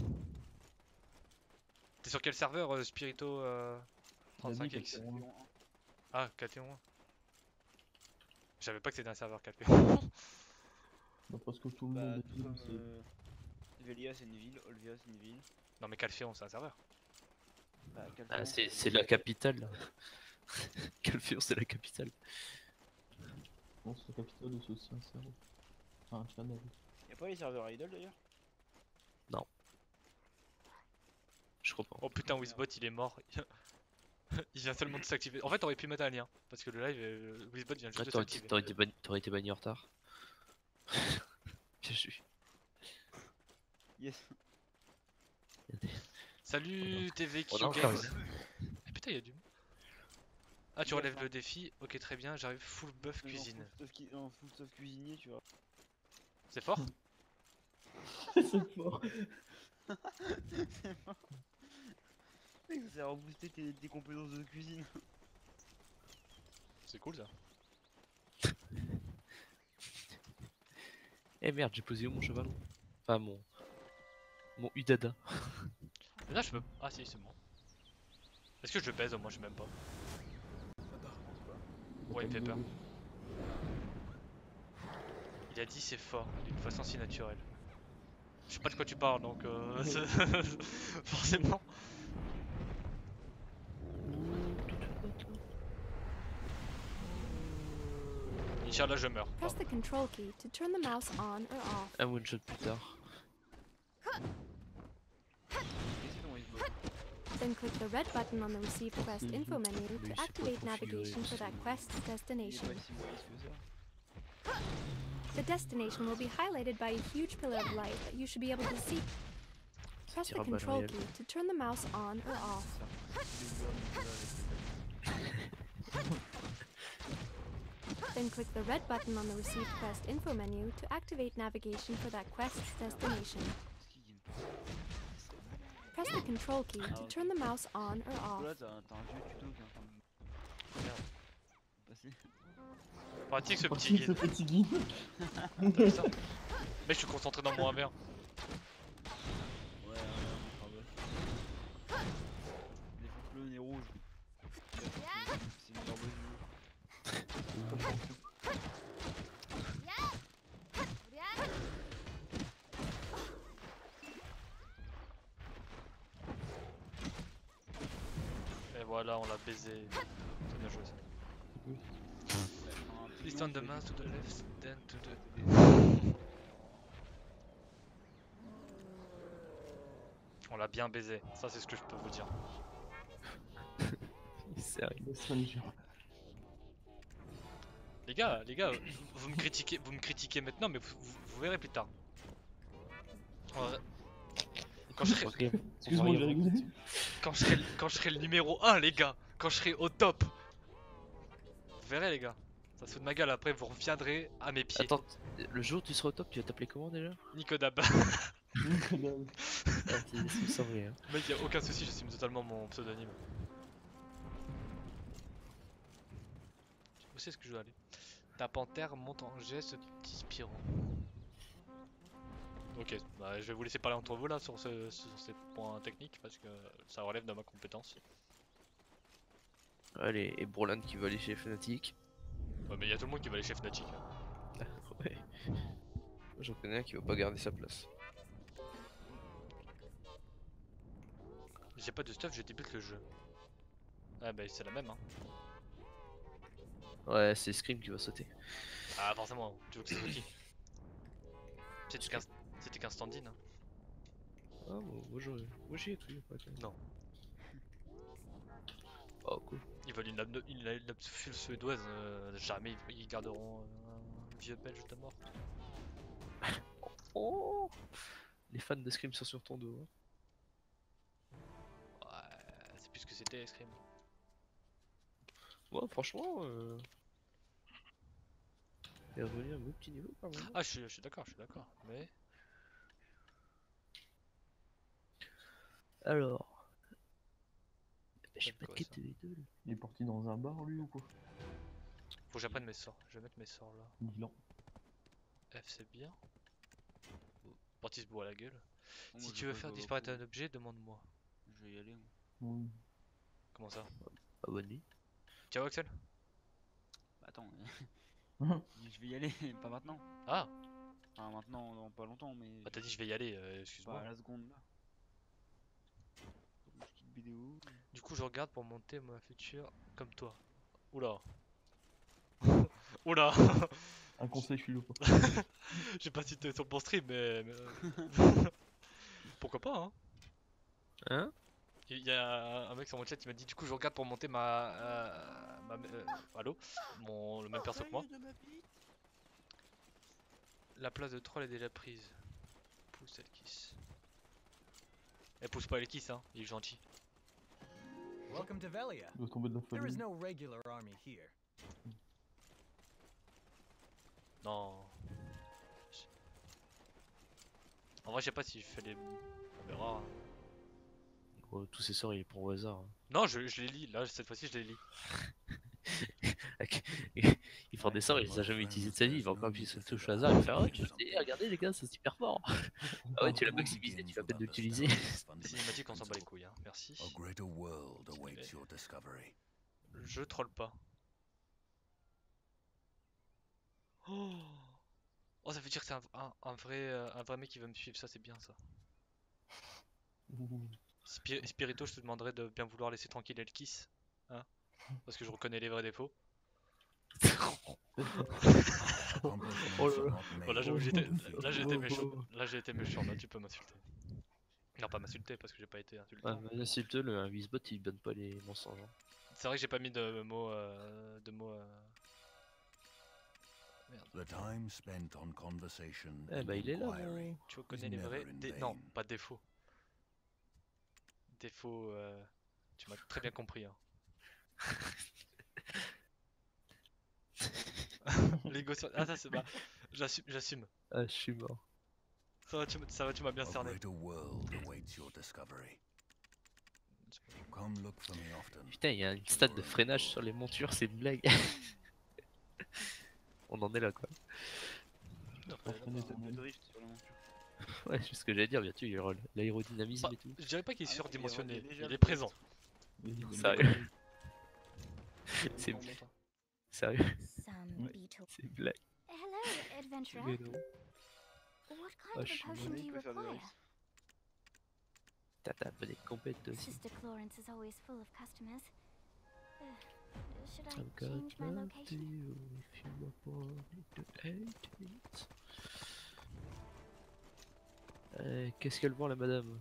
T'es sur quel serveur Spirito 35X? Ah, 4v1. Je savais pas que c'était un serveur 4v1. Bah, parce que tout le Bah, monde tout est comme c'est. Velia c'est une ville, Olvia c'est une ville. Non, mais 4v1 c'est un serveur. Bah, Ah, c'est la capitale. là. Calfion, c'est la capitale. Non, c'est la capitale de aussi un serveur. Enfin, un channel. Y'a pas les serveurs idle d'ailleurs? Je crois pas. Oh putain, Wizbot il est mort. Il vient seulement de s'activer. En fait, t'aurais pu mettre un lien. Parce que le live, Wizbot vient juste Ah, de t'aurais s'activer. t'aurais été banni en retard. Bien joué. Yes. Salut TVQ On a encore Games. une. Ah, putain, y'a du. Ah, tu relèves le défi. Ok, très bien, j'arrive full buff cuisine. En full stuff cuisinier, tu vois. C'est fort? C'est fort. C'est mort. Mec, ça sert à rebooster tes compétences de cuisine. C'est cool ça. Eh merde, j'ai posé où mon cheval? Enfin, mon Udada. Mais là, je peux. Ah, si, c'est bon. Est-ce que je le baise au moins? Je sais même pas. Ouais, il me fait peur. Il a dit c'est fort, d'une façon si naturelle. Je sais pas de quoi tu parles donc forcément. Inch'Allah je meurs. Press the control key to turn the mouse on or off. Un one shot plus tard. Then click the red button on the received quest info menu Mais to c'est activate pas configuré, navigation for that c'est- quest's Il est destination. pas si mauvais que ça. The destination will be highlighted by a huge pillar of light that you should be able to see. Press the Tira control Royale. key to turn the mouse on or off. Then click the red button on the received quest info menu to activate navigation for that quest's destination. Press the control key to turn the mouse on or off. Là, t'as un vieux tuto qui est en train de. Merde. Passer. Pratique ce petit Ce guide. petit guide. T'as vu ça? Mec, je suis concentré dans mon 1v1. Ouais, défonce-le, nez rouge. C'est une meilleure Et voilà, on l'a baisé. C'est bien joué ça. Please turn the mouse to the left, then to the... On l'a bien baisé, ça c'est ce que je peux vous dire. Sérieux. Les gars, vous me critiquez maintenant, mais vous verrez plus tard. Quand je serai, Ok. Excuse-moi, j'ai rigolé. quand je serai le numéro 1, les gars, quand je serai au top, vous verrez les gars. Ça se fout de ma gueule, après vous reviendrez à mes pieds. Attends, le jour où tu seras au top, tu vas t'appeler comment déjà? Nicodab. Ah, c'est sans vrai, hein. Mec, y'a aucun souci, j'assume totalement mon pseudonyme. Où c'est ce que je dois aller? Ta panthère monte en jet ce petit Spiro. Ok, bah, je vais vous laisser parler entre vous là sur ces points techniques parce que ça relève de ma compétence. Allez, et Broland qui va aller chez Fnatic. Ouais, mais y'a tout le monde qui va aller chez Fnatic. Hein. Ouais. Ouais. Moi j'en connais un qui veut pas garder sa place. J'ai pas de stuff, je débute le jeu. Ah bah c'est la même hein. Ouais, c'est Scream qui va sauter. Ah forcément, tu veux que ce soit qui? C'était qu'un stand-in. Hein. Ah, moi j'y ai cru. Ouais, Non. Oh cool. Ils veulent une absouffle suédoise, jamais ils garderont un vieux belge de mort. Oh, les fans de Scream sont sur ton dos. Hein. Ouais, c'est plus ce que c'était Scream. Ouais, franchement, il est revenu à un beau petit niveau quand même. Ah, je suis d'accord, mais... Alors... J'ai pas de quoi, quête ça de V2 là. Il est parti dans un bar lui ou quoi? Faut que j'apprenne mes sorts, je vais mettre mes sorts là. Milan. F c'est bien. Portis se boit à la gueule. Bon, Si moi, tu j'ai veux pas faire joué disparaître beaucoup. un objet, demande-moi. Je vais y aller. Moi. Oui. Comment ça? Ah bonne nuit. Ciao Axel. Bah, attends, je vais y aller, pas maintenant. Ah Enfin, maintenant, dans pas longtemps, mais. bah t'as dit je vais y aller, Pas excuse-moi. à la seconde là. Une petite vidéo. Du coup je regarde pour monter ma future comme toi. Oula. Oula. Un conseil Philo quoi. J'ai pas cité sur le bon stream mais... Pourquoi pas hein. Hein? Il y a un mec sur mon chat qui m'a dit du coup je regarde pour monter allô le même perso que moi. La place de troll est déjà prise. Pousse elle kiss. Elle pousse pas elle kiss hein, il est gentil. Welcome to Velia. Il doit tomber de la There is famille. no regular army here. Non. En vrai je sais pas si je fais les... On verra. Hein. Oh, tous ces sorts il les prend au hasard. Hein. Non je les lis, là cette fois-ci je les lis. Il prend des sorts, il les a jamais utilisés de sa vie, il va encore appuyer sur le touche au hasard et faire oh, tu sais, regardez les gars, c'est super fort. Ah ouais, tu l'as maximisé, tu vas peine de l'utiliser. Cinématique on s'en bat les couilles hein, merci. A greater world awaits your discovery. Je troll pas. Oh ça veut dire que c'est un vrai mec qui va me suivre, ça c'est bien ça. Spirito, je te demanderais de bien vouloir laisser tranquille Elkiss. Hein, parce que je reconnais les vrais défauts. Oh là là. Bon, là j'ai été méchant. Là j'ai été méchant, là tu peux m'insulter. Non pas m'insulter parce que j'ai pas été insulté. Ouais, mais insulte-le, le Invisbot il donne pas les mensonges. Hein. C'est vrai que j'ai pas mis de mots Merde. The time spent on conversation Eh bah il est là. inquiry. Tu reconnais les vrais non, pas défauts. Défauts, tu m'as très bien compris. Hein. L'ego sur... Ah ça c'est bah, j'assume. Ah je suis mort. Ça va, tu m'as bien A cerné. greater world awaits your discovery. Come look for me often. Putain, il y a une stat de freinage sur les montures, c'est une blague. On en est là quoi. Le drift sur la monture. Ouais, c'est ce que j'allais dire, bien sûr, il y aura l'aérodynamisme et tout. Je dirais pas qu'il est Ah non, surdimensionné, il est déjà il est présent. Sérieux. C'est sérieux. Some beetle. C'est une blague. Hello, adventurer. Mais non. What Ah, kind je of suis a potion désolé. do you peut faire des require? risques. T'as pas des compètes aussi. Sister Clarence is always full of customers. Should I I've got change my love to location? you if you were born into 8 minutes. Qu'est-ce qu'elle vend la madame?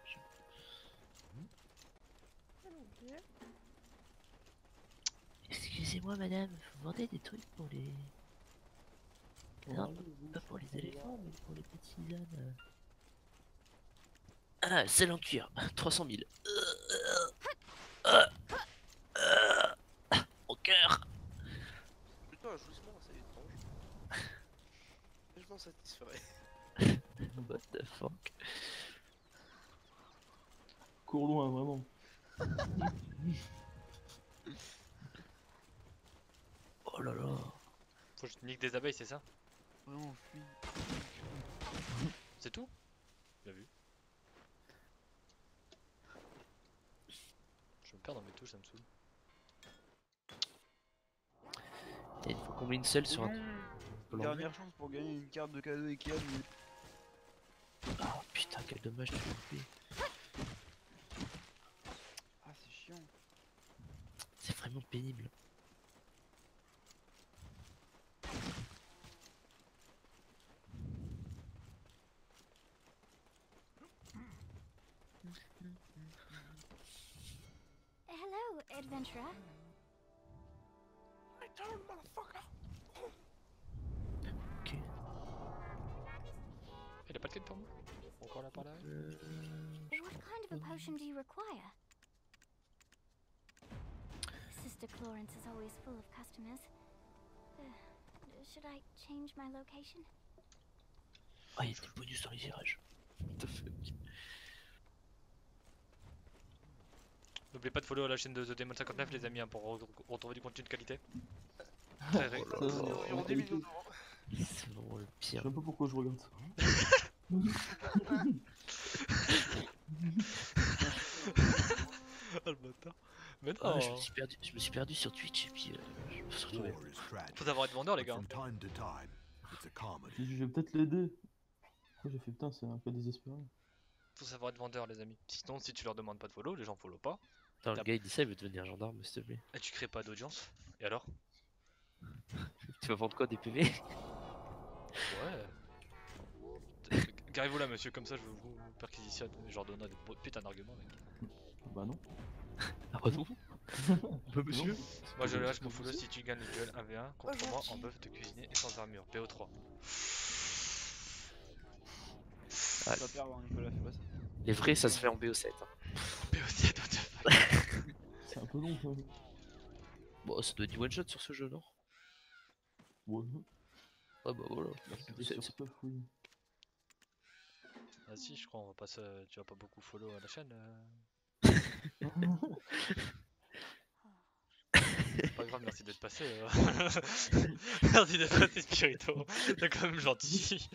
Excusez-moi madame, vous vendez des trucs pour les... Non, pas pour les éléphants, mais pour les petites ânes. Ah, celle en cuir, 300 000. Au cœur. Plutôt un jouissement assez étrange. Je m'en satisferai. What the fuck. Cours loin vraiment. Oh là là. Faut que je nique des abeilles, c'est ça? Vraiment, fuis. C'est tout? Bien vu. Je me perds dans mes touches, ça me saoule. Il faut qu'on met une selle sur un... peux l'enlever. Dernière chance pour gagner une carte de cadeau Ikea. Oh putain, quel dommage, tu l'as loupé. Ah, c'est chiant. C'est vraiment pénible. Hello, adventurer. Ok. Il a pas de quête pour moi? Encore là par là? What kind of a potion do you require? Sister Clarence is always full of customers. Should I change my location? Ah, il y a des bonus dans les virages. What the fuck. N'oubliez pas de follow la chaîne de The Demon 59 les amis hein, pour retrouver du contenu de qualité. Très ré... Environ 10 millions d'euros. C'est vraiment le Je pire. sais même pas pourquoi je regarde ça. Oh le bâtard. Mais non, Ah, je me suis perdu sur Twitch et puis je me suis retrouvé. War is tragic, faut savoir être vendeur les but gars. from time to time, it's a comedy. Je vais peut-être l'aider. Après j'ai fait putain, c'est un peu désespéré. Faut savoir être vendeur les amis. Sinon si tu leur demandes pas de follow, les gens follow pas. Attends, le gars il dit ça, il veut devenir gendarme, s'il te plaît. Et tu crées pas d'audience. Et alors? Tu vas vendre quoi, des PV? Ouais. Garez-vous là monsieur, comme ça je vous perquisitionne. Je leur donnerai des putains d'arguments mec. Bah non. Ah bah non. Bah monsieur. Non. Moi je lâche mon follow si tu gagnes le duel 1v1 contre moi en buff de cuisinier et sans armure. BO3. Ah, Tu vas perdre Nicolas, fais pas ça. les vrais ça se fait en BO7. Hein. BO7 what the fuck. C'est un peu long quand même. Bon, ça doit être du one shot sur ce jeu, non? Ouais. Ah bah voilà. C'était sur Puff, oui. Vas-y je crois on va pas se... tu vas pas beaucoup follow à la chaîne. Pas grave, merci d'être passé. Merci d'être passé Spirito. T'es quand même gentil.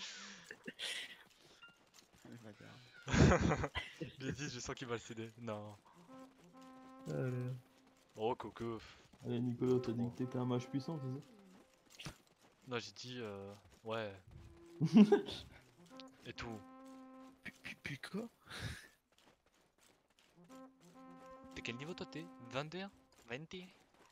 Les 10 je sens qu'il va le céder. Non. Oh coco. Allez Nicolas, t'as dit que t'étais un mage puissant, c'est ça? Non j'ai dit ouais. Et tout. Puis quoi? T'es quel niveau toi t'es? 21? 20?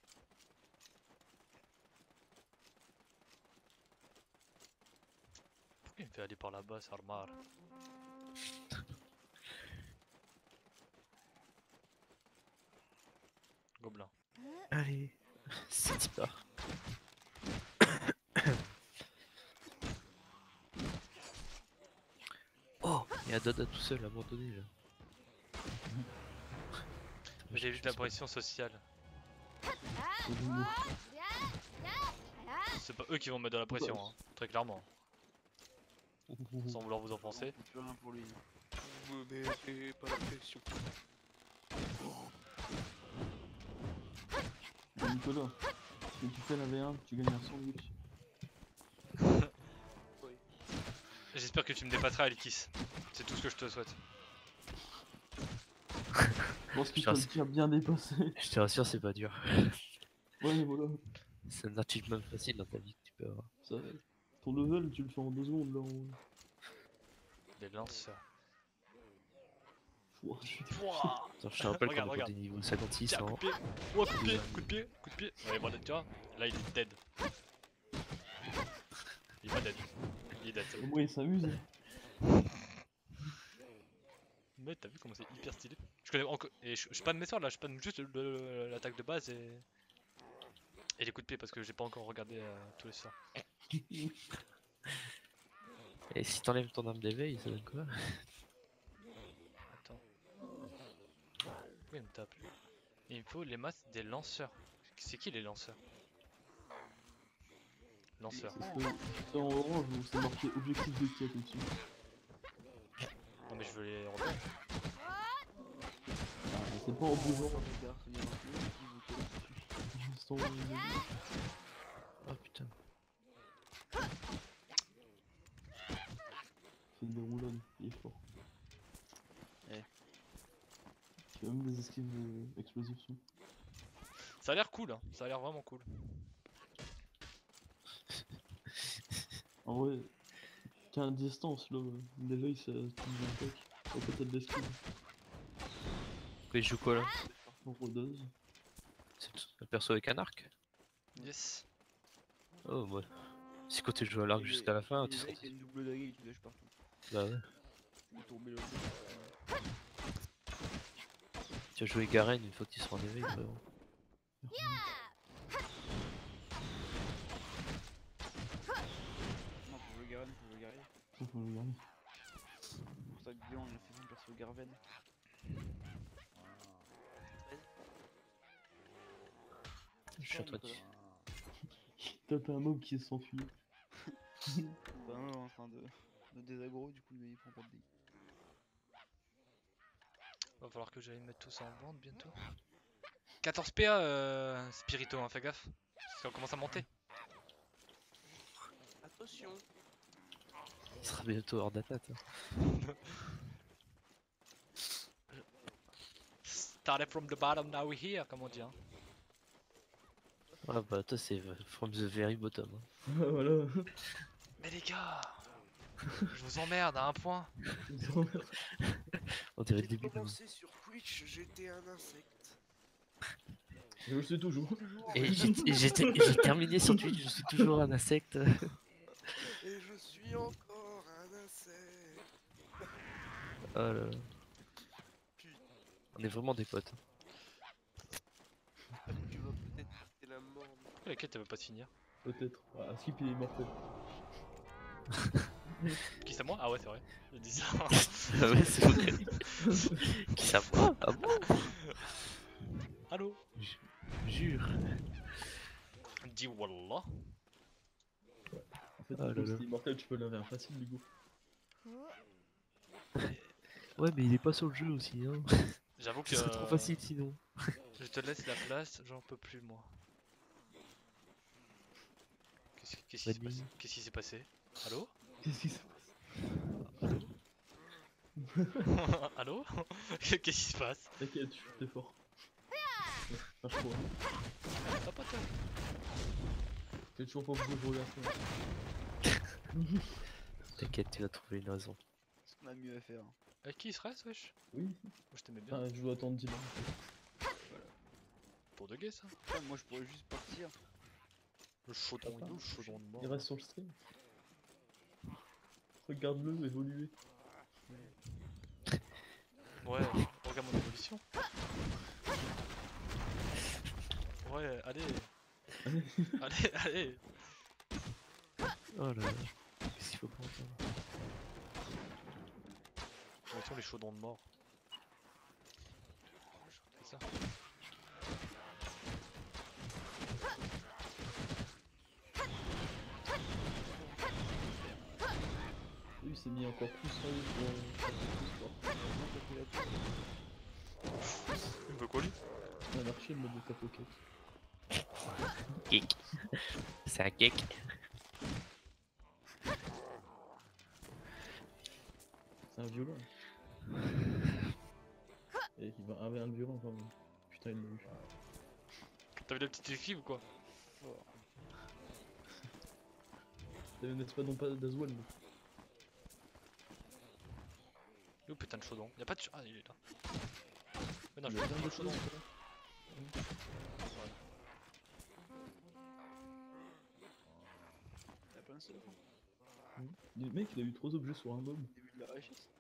Pourquoi il me fait aller par là-bas, Sarmar? Gobelin. Allez, c'est part. Oh, il y a Dada tout seul abandonné là. J'ai vu de la pression sociale. C'est pas eux qui vont me mettre de la pression, hein, très clairement. Sans vouloir vous offenser. Plus rien pour lui. Vous me mettez pas la pression. Nicolas, si tu fais la V1, tu gagnes un sandwich. J'espère que tu me dépasseras à l'Ikis. C'est tout ce que je te souhaite. Je pense qu'il t'a déjà bien dépassé. Je te rassure, c'est pas dur. Ouais, voilà. C'est un achievement facile dans ta vie que tu peux avoir. Ça, ton level, tu le fais en 2 secondes là. Les lanceurs. Ouah, Attends, je te rappelle qu'on est Regarde. des niveaux 56 Tiens, hein. coup de pied. Oh, coup de pied, coup de pied, coup de pied. Ouais, voilà, tu vois. Là, il est dead. Il est pas dead. Il est dead. Au moins il s'amuse. Mais t'as vu comment c'est hyper stylé. Je connais encore. Et je suis pas de mes sorts là, je panne juste l'attaque de base et les coups de pied parce que j'ai pas encore regardé tous les sorts. Et si t'enlèves ton arme d'éveil, ça donne quoi? Attends. Pourquoi il me tape? Il me faut les masses des lanceurs. C'est qui les lanceurs? Lanceurs. C'est en orange où c'est marqué objectif de quête au-dessus. Non mais je veux les reprendre. C'est pas en bougeant. Oh putain. C'est des roulades, il est fort. Ouais. Il y a même des esquives explosifs dessus. Ça a l'air cool, hein. Ça a l'air vraiment cool. En vrai, t'es à distance là, l'éveil ça te met un toc. Au côté de l'esquive. Il joue quoi là? En rodeuse. C'est un perso avec un arc? Yes. Oh, ouais. Si quand tu joues à l'arc jusqu'à la fin, tu seras. T'as une double dague et tu lâches partout. Bah ouais. Tu peux tomber là. Tu vas jouer Garen une fois que tu seras en éveil, frérot. Non, faut jouer Garen, faut jouer Garen. Faut le garder. C'est pour ça que Guillaume il a fait son perso Garven. Je suis en train de. Tape un mob qui s'enfuit. Bah non, en train de désaggro, du coup il prend pas de dégâts. Va falloir que j'aille mettre tout ça en vente bientôt. 14 PA Spirito, hein, fais gaffe. Parce qu'on commence à monter. Attention. Il sera bientôt hors d'attaque. Started from the bottom, now we're here, comme on dit. Hein. Ah bah toi c'est from the very bottom. Hein. Voilà. Mais les gars, je vous emmerde à un point. On dirait le J'ai début de. commencé sur Twitch, j'étais un insecte. Je le sais toujours. Et j'ai terminé sur Twitch, je suis toujours un insecte. Et je suis encore un insecte. Oh là là. On est vraiment des potes. Tu vas peut-être quitter la mort. Pourquoi la quête elle veut pas se finir? Peut-être. Ah, Skip il est mortel. Qui c'est moi? Ah ouais c'est vrai, je dis ça. Ah ouais c'est vrai. Qui ça moi? Ah bon? Allô? Jure. Dis wallah. En fait, Ah là si là. t'es immortel, tu peux l'avoir facile du coup. Ouais mais il est pas sur le jeu aussi hein. J'avoue que Ce serait trop facile sinon. je te laisse la place, j'en peux plus moi. Qu'est-ce qui s'est passé? Allô? Qu'est-ce qui se passe? Allô? Qu'est-ce qui se passe? T'inquiète, t'es fort. Ah, je crois. Hop, hop, hop. T'es toujours pas beaucoup de regarder. T'inquiète, tu vas trouver une raison. Parce qu'on a mieux à faire. Avec qui il se reste, wesh? Oui. Moi je t'aimais bien. Ah, je dois attendre 10 ans. Pour de gay ça? Putain, moi je pourrais juste partir. Le chaudron, Papa, le chaudron de mort. Il reste sur le stream. Regarde-le évoluer. Ouais, regarde mon évolution. Ouais, allez. Allez, allez. Oh là là. Qu'est-ce qu'il faut pas entendre? Mettons les chaudrons de mort. C'est ça. Lui, il s'est mis encore plus sérieux pour Il veut quoi lui? il a marché le mode de tapoquette. Cake. C'est un cake. C'est un violon. Et il va avoir un violon quand même. Putain, il l'a eu. T'as vu la petite esquive ou quoi? T'avais n'est-ce pas non pas d'Azwell? Oh putain de chaudron. Y'a pas de ah il est là. Mais non, Il je y a vais plein le de chaudron. choses. Y'a plein de stuff. Le mec, il a eu 3 objets sur un mob. Début de la richesse.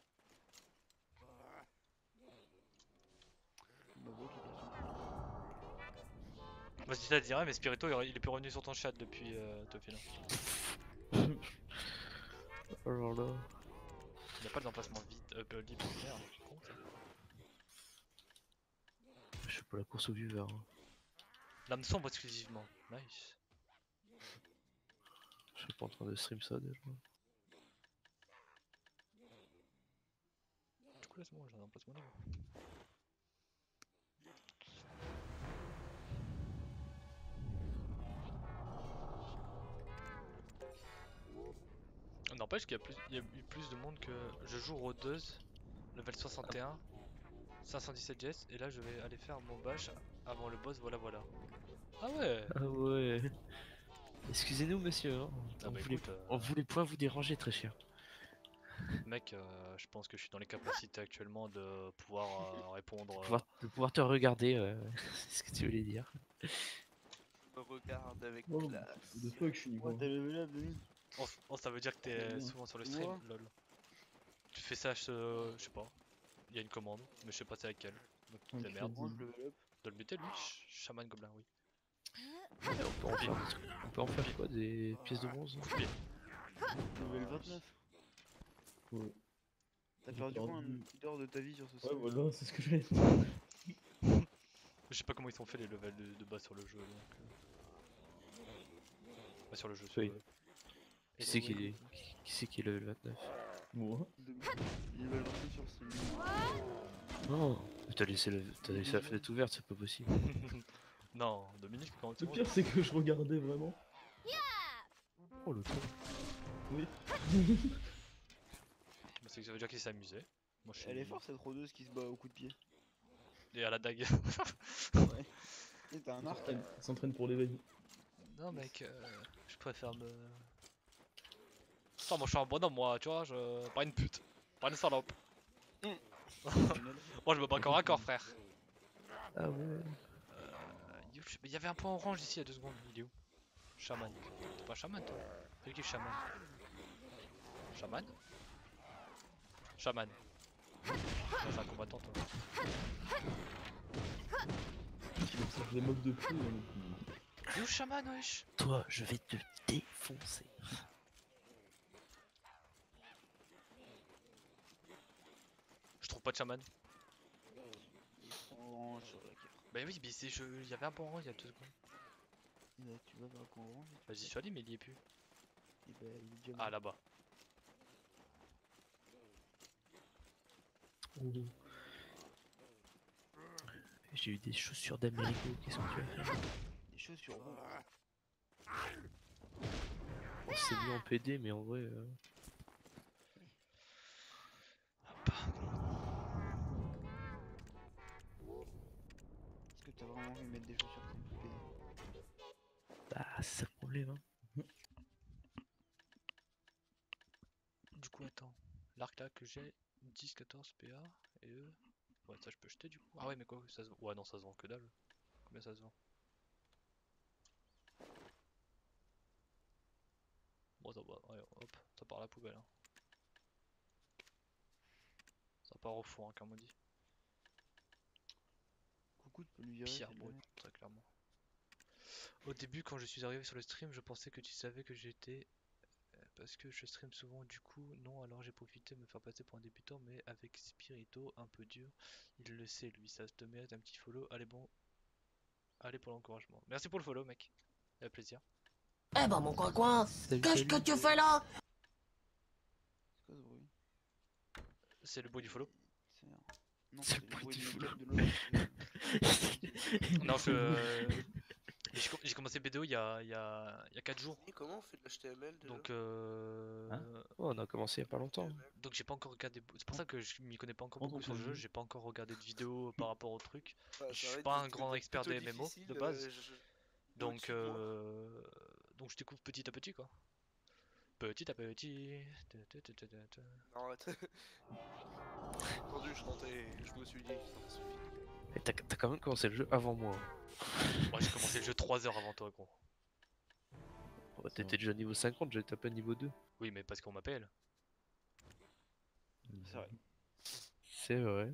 Moi je dis ça dirait mais Spirito il est plus revenu sur ton chat depuis Topil. Oh là là. Il n'y a pas d'emplacement vide, libre, merde, c'est con ça. Je suis pas la course au viewer. Hein. L'âme sombre exclusivement, nice. Je suis pas en train de stream ça déjà. Du coup là c'est bon, j'ai un emplacement libre. N'empêche qu'il y a eu plus de monde que je joue rôdeuse, level 61, 517 jets, et là je vais aller faire mon bash avant le boss, voilà. Ah ouais. Ah ouais. Excusez-nous, monsieur. Hein. Ah bah voulait, écoute, on voulait point vous déranger, très cher. mec, je pense que je suis dans les capacités actuellement de pouvoir répondre. De pouvoir te regarder, c'est ce que tu voulais dire. Je me regarde avec Oh, classe. de fois que je suis niveau. T'as level up, Denis. Oh, ça veut dire que t'es bien. souvent sur le stream, Moi lol. Tu fais ça, je sais pas. Il y a une commande, mais je sais pas c'est laquelle. Donc Un c'est merde. crédit. Moi, je level up. De le buter lui, chaman gobelin, oui. On peut en faire, on peut en faire quoi? Des pièces de bronze? Coup de pied. Level 29. Ouais. T'as J'ai perdu quoi, perdu. une heure de ta vie sur ce Ouais, stream? voilà, c'est ce que je vais. Je sais pas comment ils sont fait les levels de base sur le jeu donc. Pas sur le jeu, sur Oui. le. Qui c'est qui est level 29? Moi. Level 29 sur stream. Non, t'as laissé la fenêtre ouverte, c'est pas possible. Non, Dominique, quand tu Le pire, c'est que je regardais vraiment. Oh le con. Oui. C'est que ça veut dire qu'il s'amusait. Moi je suis. Elle est forte cette rôdeuse qui se bat au coup de pied. Et à la dague. Ouais. Et t'as un arc. Elle s'entraîne pour l'éveil. Non mec, je préfère me. Putain, moi je suis un bonhomme, moi, tu vois, pas une pute, pas une salope. Moi je me bats corps à corps, frère. Ah ouais. Il y avait un point orange ici il y a 2 secondes, il est où? Chaman. T'es pas chaman toi? C'est qui chaman? Chaman? Chaman. C'est un combattant toi. Je les moque de plus. Il est où chaman, wesh? Toi, je vais te défoncer. Je trouve pas de chaman. Orange sur la carte. Bah oui, mais il y avait un point orange il y a 2 secondes. Bah, tu vas vers le coin orange. Bah j'y suis allé mais il y est plus. Et bah, il est déjà Ah mort. là-bas. J'ai eu des chaussures d'Américo, qu'est-ce que tu vas faire? Des chaussures rouges. On s'est mis en PD, mais en vrai. Est-ce que t'as vraiment envie de mettre des chaussures comme poupée? Bah, c'est ça le problème, hein. Du coup, attends. L'arc là que j'ai, 10, 14 PA et eux. Ouais, ça je peux jeter du coup. Ah ouais, mais quoi, ça se vend. Ouais, non, ça se vend que dalle. Combien ça se vend? Bon, ça va, ouais, hop, ça part à la poubelle. Hein. Ça part au four, hein, comme on dit. Coucou, tu peux lui virer. Pierre c'est de la brut, merde. très clairement. Au début, quand je suis arrivé sur le stream, je pensais que tu savais que j'étais. Parce que je stream souvent, du coup, non, alors j'ai profité de me faire passer pour un débutant, mais avec Spirito, un peu dur. Il le sait, lui, ça te mérite un petit follow. Allez, bon. Allez pour l'encouragement. Merci pour le follow, mec. Avec plaisir. Eh ben mon coin, qu'est-ce que tu fais là? C'est quoi ce bruit? C'est le bruit du follow. Non, C'est c'est le le bruit bruit du de follow. notre de l'autre. Non, j'ai commencé BDO il y a 4 jours. Et comment on fait de l'HTML déjà? Donc, Oh, on a commencé il y a pas longtemps. donc j'ai pas encore regardé. C'est pour ça que je m'y connais pas encore Oh, beaucoup sur le donc, jeu. J'ai pas encore regardé de vidéos par rapport au truc. Bah, Je ça suis va pas être un grand expert plutôt des MMO difficile, de base. je- Donc, au-dessus de donc je découvre petit à petit quoi. Petit à petit. Non, arrête. Entendu, je tentais, je me suis dit, ça suffit. Et t'as quand même commencé le jeu avant moi. Moi j'ai commencé le jeu 3 heures avant toi, gros. Oh, t'étais déjà niveau 50, j'étais pas niveau 2. Oui, mais parce qu'on m'appelle. C'est vrai. C'est vrai.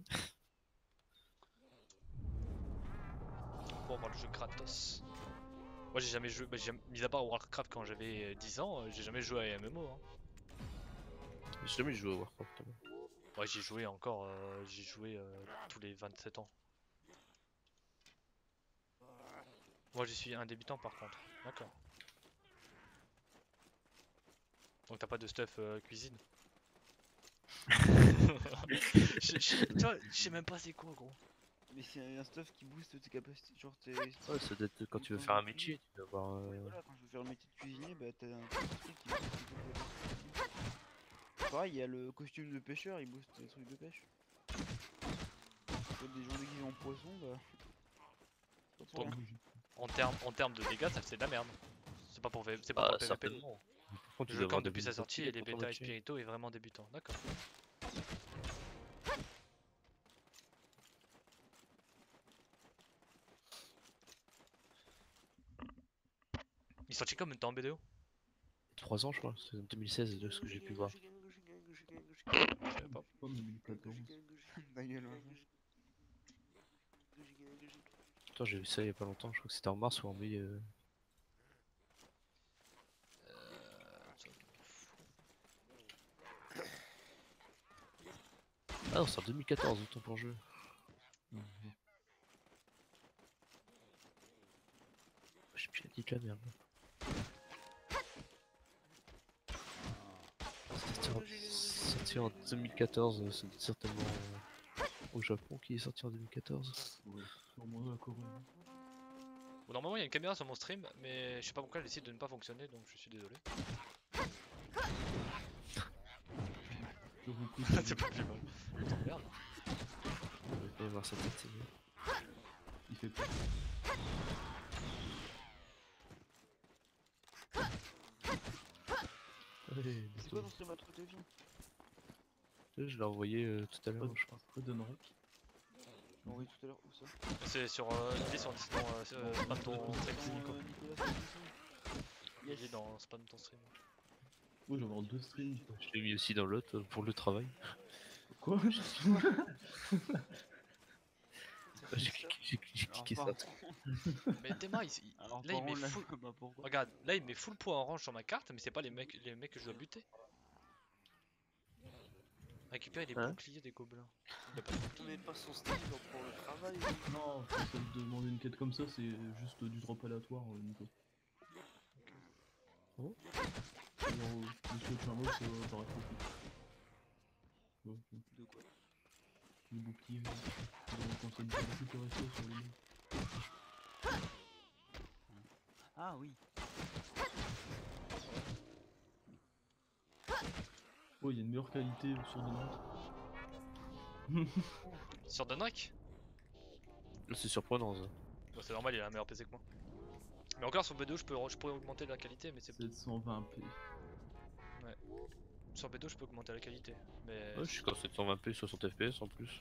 Pour voir le jeu Kratos. Moi j'ai jamais joué, mis à part Warcraft quand j'avais 10 ans, j'ai jamais joué à MMO. Hein. J'ai jamais joué à Warcraft. Ouais, j'ai joué encore, tous les 27 ans. Moi je suis un débutant par contre, d'accord. Donc t'as pas de stuff cuisine. Tu vois, je sais même pas c'est quoi gros. Mais c'est un stuff qui booste tes capacités, genre tes... Ouais, ça doit être quand tu veux faire un métier, tu dois avoir. Ouais, voilà, quand je veux faire le métier de cuisinier, bah t'as un truc qui booste tes capacités. Pareil, il y a le costume de pêcheur, il booste les trucs de pêche. Des gens déguisés en poisson, bah... c'est pas pour Donc, rien. en termes de dégâts, ça c'est de la merde. C'est pas pour, c'est pas pour le PVP. certainement. Par contre, Le tu jeu dois avoir camp depuis des sa sortie et les pour bêta et tomber dessus. Spirito est vraiment débutant, d'accord. Il est sorti comme une temps en BDO? 3 ans, je crois, c'est en 2016 de ce que j'ai pu voir. Je sais pas. Pas 2014. Ta gueule, ouais. Attends, j'ai vu ça il y a pas longtemps, je crois que c'était en mars ou en mai. Ah non, c'est en 2014, autant pour jeu. J'ai plus dit de la merde. Sorti en 2014, c'est certainement au Japon qui est sorti en 2014. Ouais, sûrement la Corée. Bon, normalement il y a une caméra sur mon stream, mais je sais pas pourquoi elle décide de ne pas fonctionner, donc je suis désolé. C'est pas plus mal. Attends, merde. Je vais voir sa tête, c'est mieux. Il fait peur. C'est quoi ton stream à truc de vie? Je l'ai envoyé tout à l'heure, je crois. Pas d'Honorec. On envoyé tout à l'heure où ça? C'est sur l'idée sur spam ton stream. Nicolas, Il est dans spam ton stream. Ouais, j'en ai 2 streams. Je l'ai mis aussi dans l'autre pour le travail. Quoi? J'ai cliqué ça. Mais Théma, là il met full. Regarde, là il met full poids orange sur ma carte, mais c'est pas les mecs que je dois buter. Récupérer des boucliers des gobelins. Il a pas de On bouclier. met pas son style pour le travail. Non, quand ça te demande une quête comme ça, c'est juste du drop aléatoire, Nico. Oh. Genre, monsieur Charmot, ça va apparaître aussi. De quoi? Le bouclier, dans le concept de récupération sur les mecs. Ah oui. Oh, il y a une meilleure qualité sur Donut. Sur Dunrack? C'est surprenant ça. Bon, c'est normal, il a un meilleur PC que moi. Mais encore sur B2 je pourrais augmenter la qualité, mais c'est. 720p. Ouais. Sur B2 je peux augmenter la qualité. Mais. Ouais, je suis qu'en 720p, 60 fps en plus.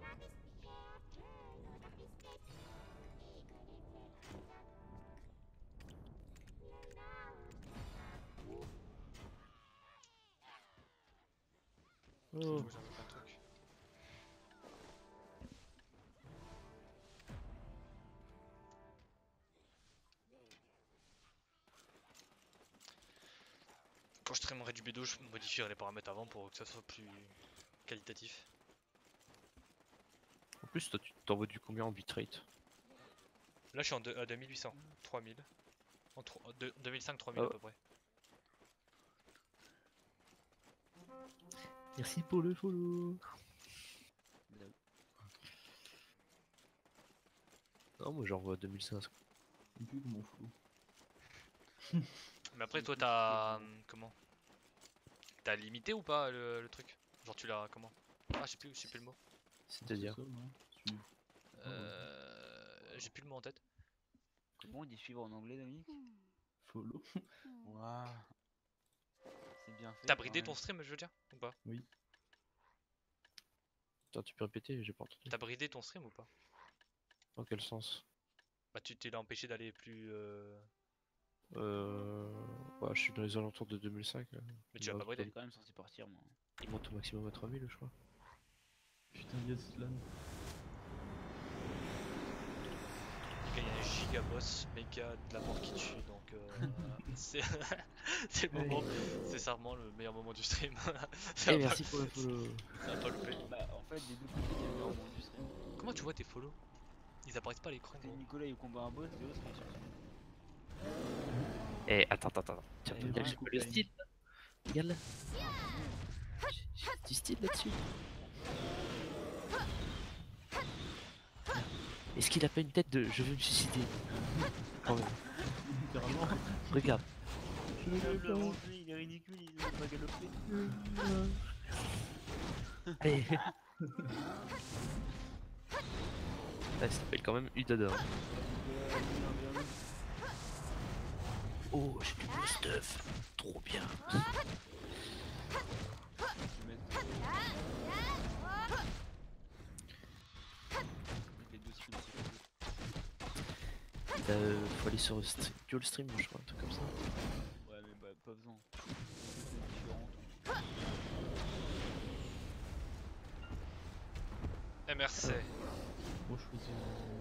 Oh. Faut que j'invente un truc. Quand je streamerai du B2, je modifierai les paramètres avant pour que ça soit plus qualitatif. En plus, toi, tu t'envoies du combien en bitrate? Là, je suis à 2800, 3000. En 2005-3000 à peu près. Merci pour le follow. Non, moi j'envoie 2500. Et puis, comment flou. Mais après, toi, t'as. Comment? T'as limité ou pas le truc? Genre, tu l'as. Comment? Ah, je sais plus le mot. C'est-à-dire? J'ai plus le mot en tête. Comment on dit suivre en anglais, Dominique? Follow. Waouh. C'est bien fait. T'as bridé ton stream, je veux dire? Ou pas? Oui. Attends, tu peux répéter? J'ai pas entendu. T'as bridé ton stream ou pas? Dans quel sens? Bah, tu t'es empêché d'aller plus. Ouais, je suis dans les alentours de 2005. Mais tu vas pas bridé. quand même censé partir, moi. Il monte au maximum à 3000, je crois. Putain, yes, Lan. Il y a un giga boss, méga de la mort qui tue, donc c'est c'est le moment, c'est sûrement le meilleur moment du stream. Et merci pour le follow. Ça va pas louper. Bah, en fait, des deux côtés, il y a le meilleur moment du stream. Comment tu vois tes follow? Ils apparaissent pas à l'écran. C'est Nicolas, il combat un boss, et l'autre, il cherche. Eh, attends. Tiens, Allez, regarde, va, j'ai pas le style. Regarde là. J'ai du style là-dessus. Est-ce qu'il a pas une tête de je veux me suicider? Quand même. Littéralement. Regarde. Il est ridicule, il veut pas galoper. Allez. Ah, il s'appelle quand même Udada. Oh, j'ai du beau stuff. Trop bien. Les deux streams, c'est Faut aller sur Dual Stream, je crois, un truc comme ça. cool. Ouais, mais bah, pas besoin. C'est différent. MRC. Moi je faisais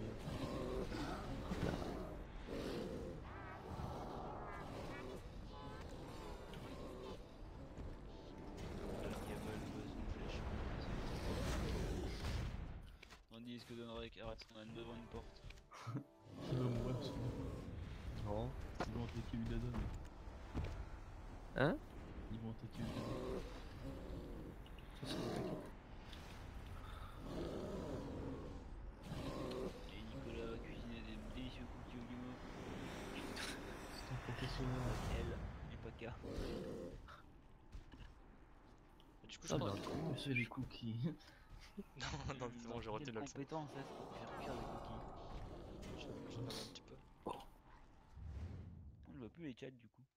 Tandis que Donrek arrête son âne devant une porte. il va mourir parce que Non. ils vont attaquer Udada mais. Hein? Ils vont attaquer Udada. Ça, c'est attaqué. Et Nicolas va cuisiner des délicieux cookies au limo. C'est un professionnel. Elle et pas K. Du coup, Ah, je bah, pense. Comment on fait les cookies? Non, non, c'est bon, j'ai retenu l'accent. compétent en fait pour faire cuire des cookies. Je m'en un petit peu. On ne voit plus les chats du coup.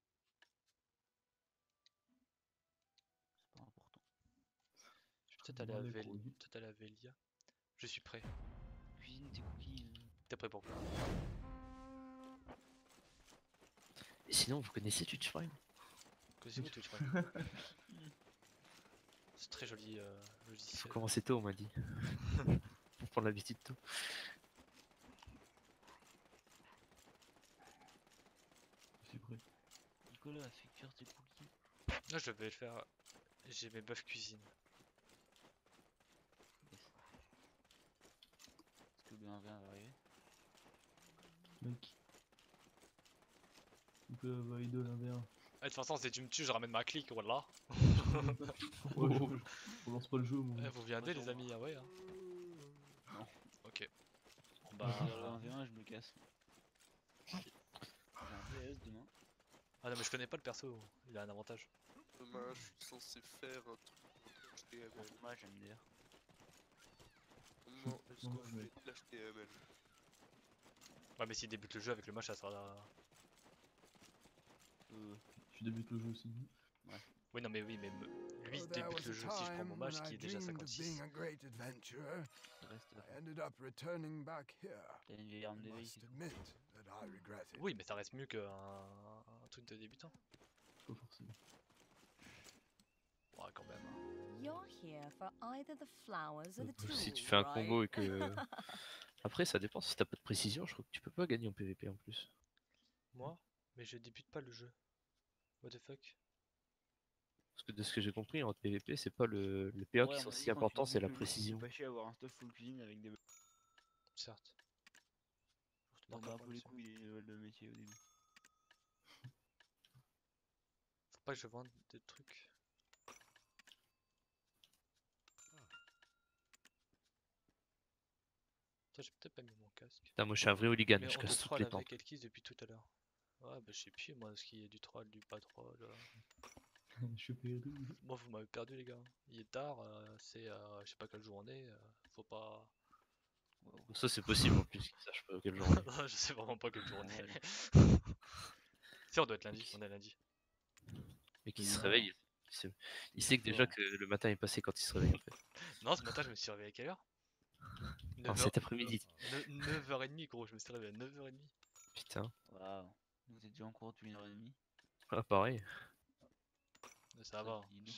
C'est pas important. Je vais peut-être aller à peut-être aller à Velia. Je suis prêt. Cuisine tes cookies. T'es prêt pour quoi? Et sinon, vous connaissez Twitch Prime? Connaissez-vous Twitch Prime? C'est très joli Faut logiciel. commencer tôt, on m'a dit. Pour prendre l'habitude tôt. Je suis prêt. Nicolas, fais cuire tes cookies. Là, je vais le faire. J'ai mes buffs cuisine. Est-ce que le 1v1 va arriver? Mec. On peut avoir idole 1v1. Ah, de toute façon, si tu me tues, je ramène ma clique, voilà. Ouais, on lance pas le jeu, mon Eh, gars. vous viendez, les amis, ah ouais. Hein. Non. Ok. Bah, Bah. le 1v1, je me casse. J'ai un PS demain. Ah non, mais je connais pas le perso, il a un avantage. Demain, je suis censé faire un truc contre HTML. Moi, j'aime dire. Non, est-ce Non, que je mais- fais de l'HTML? Ouais, mais s'il débute le jeu avec le match, ça sera. Tu débutes le jeu aussi. Oui, non, mais oui, mais lui il débute le jeu si je prends mon match qui est déjà 56. Reste là. I ended up returning back here. T'as une vieille arme de veille. Must admit that I regret it. Oui, mais ça reste mieux qu'un truc de débutant. Pas forcément. Ouais, quand même. Hein. You're here for either the flowers or the tools, Si tu fais un right? combo et que. Après, ça dépend. Si t'as pas de précision, je crois que tu peux pas gagner en PVP en plus. Moi? Mais je débute pas le jeu. What the fuck? Parce que de ce que j'ai compris, en PVP, c'est pas le PA qui sont si important, c'est la précision. C'est pas chier à avoir un stuff full cuisine avec des. Certes. On bat un peu les couilles le métier au début. Faut pas que je vende des trucs. Putain, j'ai peut-être pas mis mon casque. Putain, moi je suis un vrai hooligan, Mais je on casse te toutes troll les avec tentes. Elkis depuis tout à l'heure. Ouais, bah je sais plus moi ce qui est du troll, du pas troll. Je suis perdu. Moi vous m'avez perdu les gars. Il est tard, c'est je sais pas quelle journée, faut pas. Ça c'est possible en plus, qu'ils sachent pas quel jour. Je sais vraiment pas quelle journée. Si on doit être lundi, on est lundi. Mais qui se réveille, il sait que déjà que le matin est passé quand il se réveille en fait. Non, ce matin je me suis réveillé à quelle heure? Alors, cet après-midi. 9h30 gros, je me suis réveillé à 9h30. Putain. Waouh. Vous êtes déjà en cours depuis 1h30. Ah pareil. Ça va.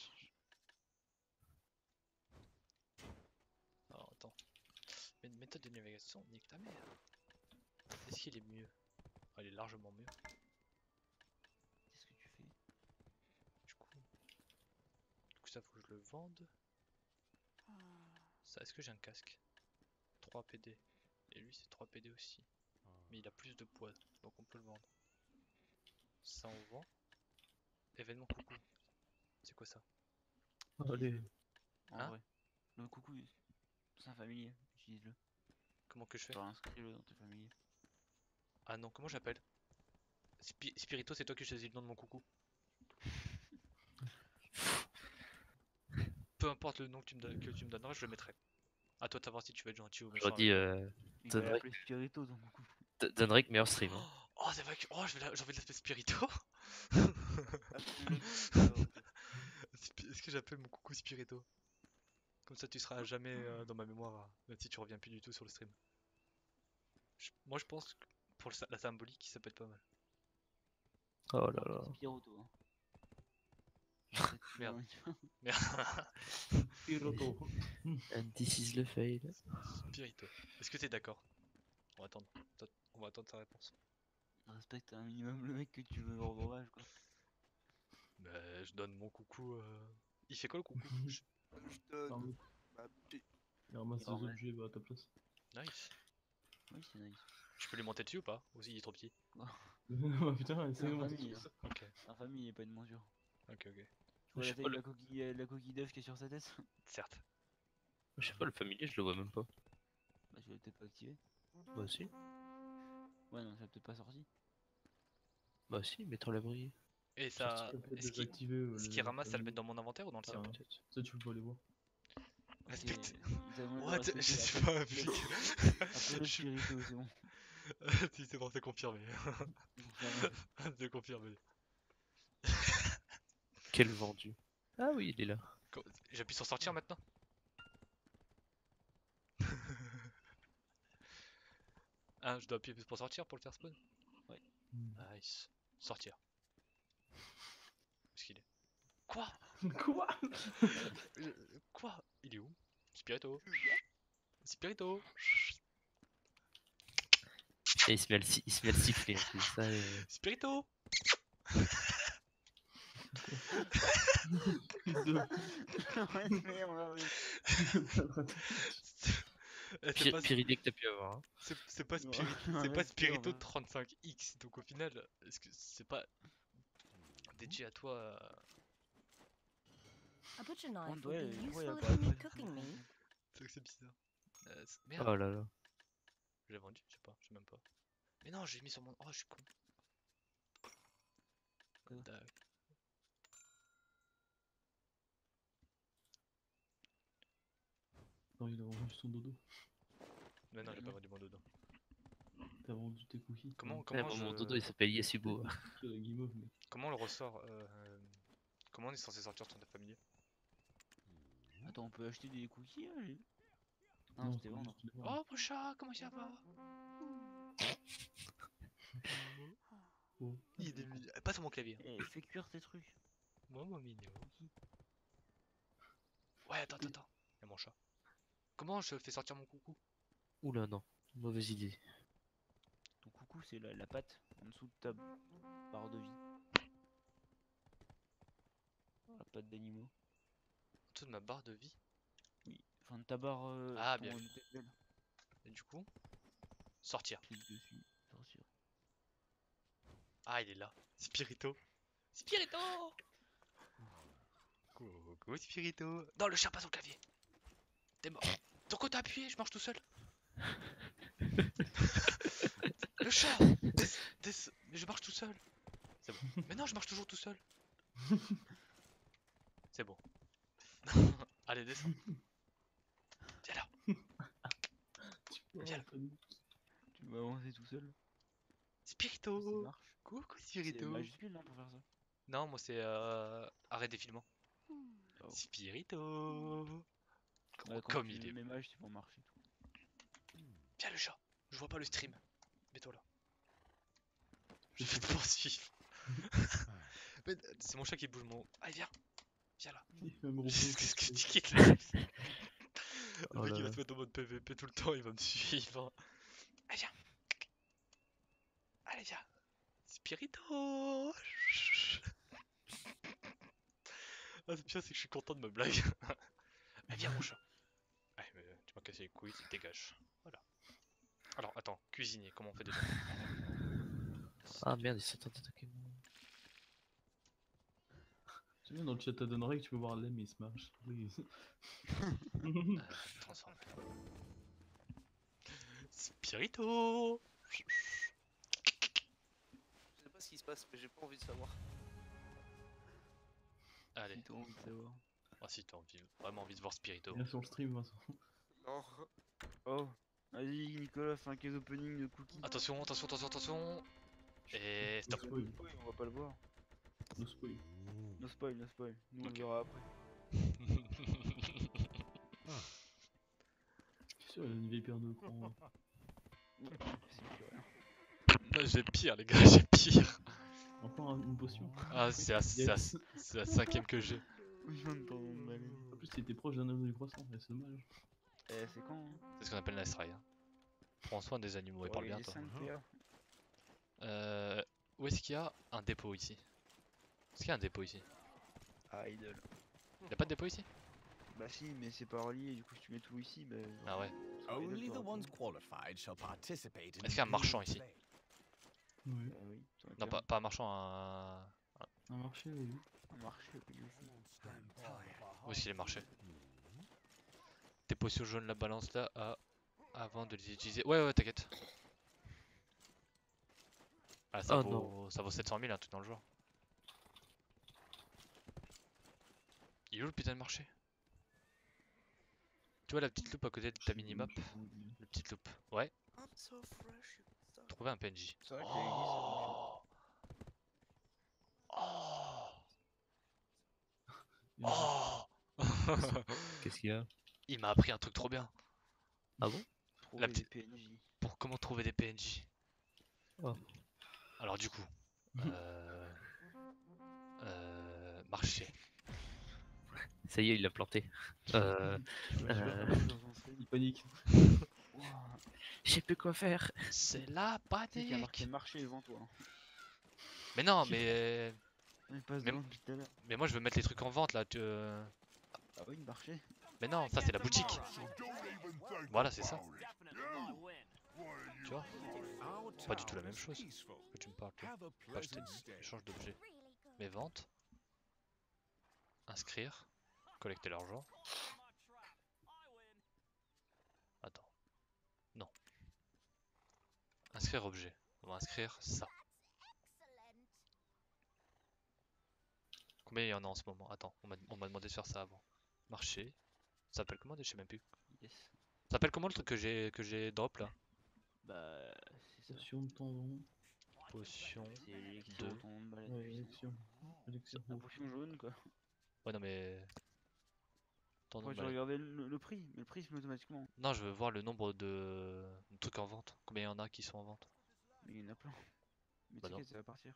Alors attends. Mais une méthode de navigation, nique ta mère. Est-ce qu'il est mieux? Ah, il est largement mieux. Qu'est-ce que tu fais? Du coup ça faut que je le vende. Ça, est-ce que j'ai un casque? 3 PD. Et lui c'est 3 PD aussi. Mais il a plus de poids, donc on peut le vendre. Ça on vend. Événement coucou. C'est quoi ça? Allez. En vrai. Le coucou, c'est un familier. Utilise-le. Comment que je fais? Inscris-le dans tes familiers. Ah non, comment j'appelle? Spirito, c'est toi qui choisis le nom de mon coucou. Peu importe le nom que tu me donneras, je le mettrai. À toi de savoir si tu veux être gentil ou méchant. J'aurais dit Il va l'appeler Spirito, ton coucou. Donric meilleur stream. Hein. Oh Oh, c'est vrai que. Oh, j'ai envie de l'appeler Spirito. Est-ce que j'appelle mon coucou Spirito? Comme ça, tu seras jamais dans ma mémoire, même si tu reviens plus du tout sur le stream. Moi, je pense que pour la symbolique, ça peut être pas mal. Oh là là. Spiroto, hein. Merde. Merde. Piroto. And this is le fail. Spirito. Est-ce que t'es d'accord? On va attendre. On va attendre sa réponse. Respecte un minimum le mec que tu veux rendre hommage, quoi. Bah, je donne mon coucou. Il fait quoi le coucou? Je donne ma petite- Il ramasse des Il ramasse. objets à ta place. Nice. Oui, c'est nice. Je peux lui monter dessus ou pas? Ou il est trop petit? Oh putain, C'est c'est en bon. famille, hein. Ok. En famille, il n'y a pas de mesure. Ok, ok. Tu vois Je la sais taille pas, de la coquille d'œuf qui est sur sa tête? Certes. Je sais pas, le familier, je le vois même pas. Bah, tu l'as peut-être pas activé. Bah si. Ouais, non, ça l'a peut-être pas sorti. Bah si, mettons l'abri. Et ça. Tu peux Est-ce qu'il désactiver, ce qu'il ramasse, ça le met dans mon inventaire ou dans le sien? Ah, Peut-être. ça tu peux aller voir. Respecte. Il t'a demandé de What? respecter Je la suis taille. pas un flic. Appelle le spirito, c'est bon. Si c'est bon, c'est confirmé. C'est confirmé. Quel vendu. Ah oui, il est là. J'appuie sur sortir maintenant? Ah, je dois appuyer pour sortir pour le faire spawn? Ouais. Nice. Sortir. Où est-ce qu'il est? Quoi? Quoi? Quoi? Il est où? Spirito. Spirito. Et il se met à le siffler en plus. Ça, Spirito. C'est pas pire idée que t'as pu avoir. Hein. c'est pas Spirito 35X, donc au final, est-ce que c'est pas dédié à toi? A butcher knife Contre, would ouais, be ouais, y a useful pas if you de- need cooking meat. C'est vrai que c'est bizarre. Merde, Oh là là. j'ai vendu, je sais pas, je sais même pas. Mais non, j'ai mis sur mon. Oh, je suis con. Quoi? Dac. Non, il a vendu son dodo. Mais non, j'ai pas vendu mon dodo. T'as vendu tes cookies. Comment Ouais, bon, mon dodo il s'appelle Yasubo. La guimauve, mec. Comment on le ressort Comment on est censé sortir sur notre familier? Attends, on peut acheter des cookies là, Non, c'était vendre. juste les vendre. Oh, mon chat, comment ça va? Oh. Il est mignon. Pas sur mon clavier. Eh, fais cuire tes trucs. Moi, mon mignon. Ouais, attends. Y'a mon chat. Comment je fais sortir mon coucou? Oula, non. Mauvaise idée. Ton coucou, c'est la patte en dessous de ta barre de vie. La patte d'animaux. En dessous de ma barre de vie. Oui, enfin de ta barre. Ah, ton bien vu. level. Et du coup, sortir. Clique dessus, sortir. Ah, il est là. Spirito. Spirito. Coucou, Spirito. Non, le chat passe au clavier. T'es mort. Sur quoi t'as appuyé? Je marche tout seul. Le chat. Mais je marche tout seul. C'est bon. Mais non, je marche toujours tout seul. C'est bon. Allez, descends. Viens là. Viens là. Tu vas avancer tout seul. Ça Spirito. marche. Coucou, C'est Spirito. majuscule non pour faire ça. Non, moi c'est arrêt défilement. Oh. Spirito. Bah, quand Comme tu il mets est. mes mages, c'est pour marcher tout. Viens le chat. Je vois pas le stream. Mets-toi là. Je vais te poursuivre. Mais, c'est mon chat qui bouge mon. Allez, viens. Viens là. Il fait un Qu'est-ce que tu quittes là? Le Oh mec là il va là. se mettre en mode PVP tout le temps, il va me suivre. Allez, viens. Allez, viens. Spirito. Ah, le pire, c'est que je suis content de ma blague. Allez, viens, mon chat. Allez, mais tu m'as cassé les couilles, dégage. Voilà. Alors, attends, cuisinier, comment on fait déjà? Ah merde, il s'est tenté d'attaquer moi. Tu viens dans le chat à Donneray que tu peux voir l'aime, il se marche. Oui. Transforme. Spirito. Je sais pas ce qui se passe, mais j'ai pas envie de savoir. Allez. T'as envie de savoir. Ah si t'as vraiment envie de voir Spirito. Viens sur le stream, Vincent. Non. Oh, vas-y Nicolas, fais un case opening de cookies. Attention. Et stop. No spoil. Oui, on va pas le voir. No spoil. No spoil, no spoil. Nous on Ok. le verra après. C'est sûr, il y a une vipère de cran. Ouais, c'est plus rien. Non, j'ai pire, les gars, j'ai pire. Encore une potion. Ah, c'est la 5ème que j'ai. Oui, on entend de baleine. En plus, il était proche d'un anneau du croissant, mais c'est dommage. Eh, c'est quand hein? C'est ce qu'on appelle la Nice Try. Hein. Prends soin des animaux et parle bien, toi. 5 PA. Où est-ce qu'il y a un dépôt ici? Est-ce qu'il y a un dépôt ici? Ah, idole. Y'a pas de dépôt ici? Bah si, mais c'est pas relié, du coup si tu mets tout ici, bah... Ah ouais. Only the ones qualified shall participate in Est-ce qu'il y a un marchand ici? play. Oui. Bah oui, ça Non, va pas un marchand, un... Un marché, oui. un marché, oui, aussi. Où est-ce qu'il est marché? Tes potions jaunes, la balance là, avant de les utiliser. Ouais, t'inquiète. Ah, ça, Oh ça vaut 700 000 un truc dans le genre. Il est où le putain de marché? Tu vois la petite loupe à côté de ta minimap? La petite loupe. Ouais. I'm so fresh, ça. Trouver un PNJ. C'est vrai que les ça fonctionne. Oh. Qu'est-ce qu'il y a? Il m'a appris un truc trop bien. Ah bon? Trouver petite- des PNJ. Pour comment trouver des PNJ. Oh. Alors du coup, marché. Ça y est, il l'a planté. Il panique. Je sais plus quoi faire. C'est la Tu sais qu'il y a marqué panique. marché devant toi. Hein. Mais non, mais Il passe Mais- devant depuis tout à l'heure. mais moi je veux mettre les trucs en vente là. Ah oui, marché. Mais non, ça c'est la boutique. Voilà, c'est ça. Tu vois? Pas du tout la même chose. Que tu me parles. Toi. Pas acheter, échange d'objets. Mais vente. Inscrire. Collecter l'argent. Attends. Non. Inscrire objet. On va inscrire ça. Combien il y en a en ce moment? Attends, on m'a demandé de faire ça avant. Marché. Ça s'appelle comment? Je sais même plus. Yes. Ça s'appelle comment le truc que j'ai drop là? Bah, c'est ça. Potion de tendon. Potion. C'est l'élixir de- au tendon de baleine. Ouais, élection. Élixir La rouge. potion jaune quoi. Ouais, non mais. Tendon Pourquoi de tu baleine. regardais le prix? Mais le prix se met automatiquement. Non, je veux voir le nombre de trucs en vente. Combien il y en a qui sont en vente? Mais il y en a plein. Mais Bah non. t'inquiète, ça va partir.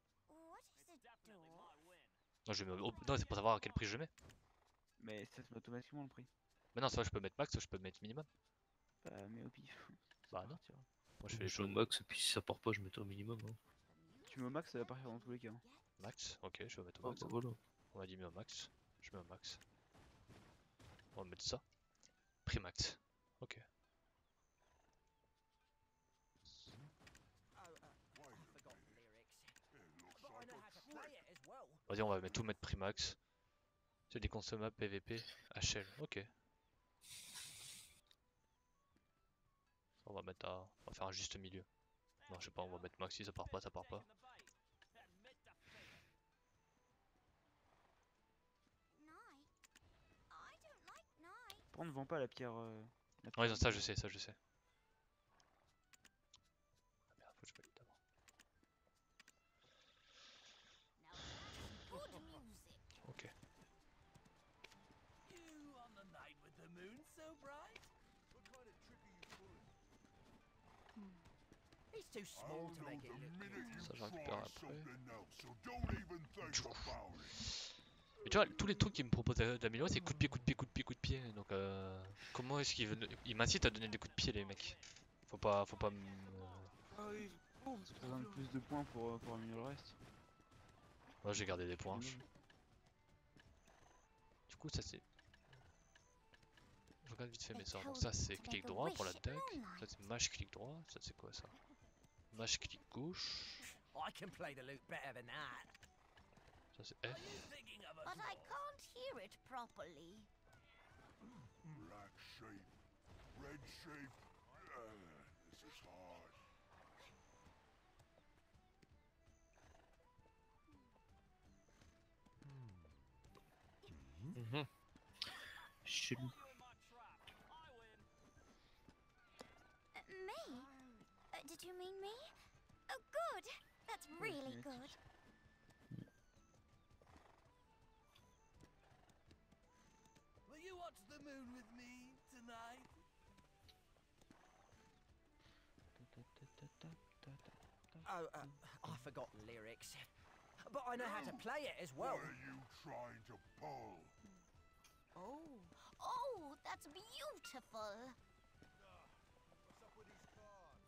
Non, non, c'est pour savoir à quel prix je mets. Mais ça se met automatiquement le prix. Mais non, soit je peux mettre max, soit je peux mettre minimum. Bah, mais au pif. Bah Ça non. partira. Moi je fais Je les joue au choses max, et puis si ça part pas, je mets au minimum. Hein. Tu mets au max, ça va partir dans tous les cas. Hein. max. Ok, je vais mettre au Ah, max. bah voilà. On m'a dit mis au max. Je mets au max. On va mettre ça. Prix max. Ok. Vas-y, on va tout mettre prix max. C'est des consommables PVP HL. Ok. On va mettre à. On va faire un juste milieu. Non, je sais pas, on va mettre max si ça part pas, ça part pas. Pourquoi on ne vend pas la pierre la Ouais, pierre non, ça je sais, ça je sais. Ah merde, faut que je valide d'abord. Ok. It's too small to make it look good. Ça je récupère après. Du coup. Mais tu vois, tous les trucs qu'il me propose d'améliorer, c'est coup de pied, coup de pied, coup de pied, coup de pied. Donc comment est-ce qu'il veut... Il m'incite à donner des coups de pied les mecs. Faut pas me... Ah oui, oh, J'ai besoin de plus de points pour améliorer le reste. Moi j'ai gardé des points. Du coup ça c'est... Je regarde vite fait mes sorts. Donc ça c'est clic droit pour l'attaque. Ça c'est mash clic droit. Ça c'est quoi ça? Mash clic gauche. I can play the lute better than that. Ça c'est F. But I can't hear it properly. Black shape, red shape. This is hard. Chelou. Me? Did you mean me? Oh, good. moon with me tonight? Oh, I forgot the lyrics. But I know how to play it as well. What are you trying to pull? Oh. Oh, that's beautiful. What's up with these cards?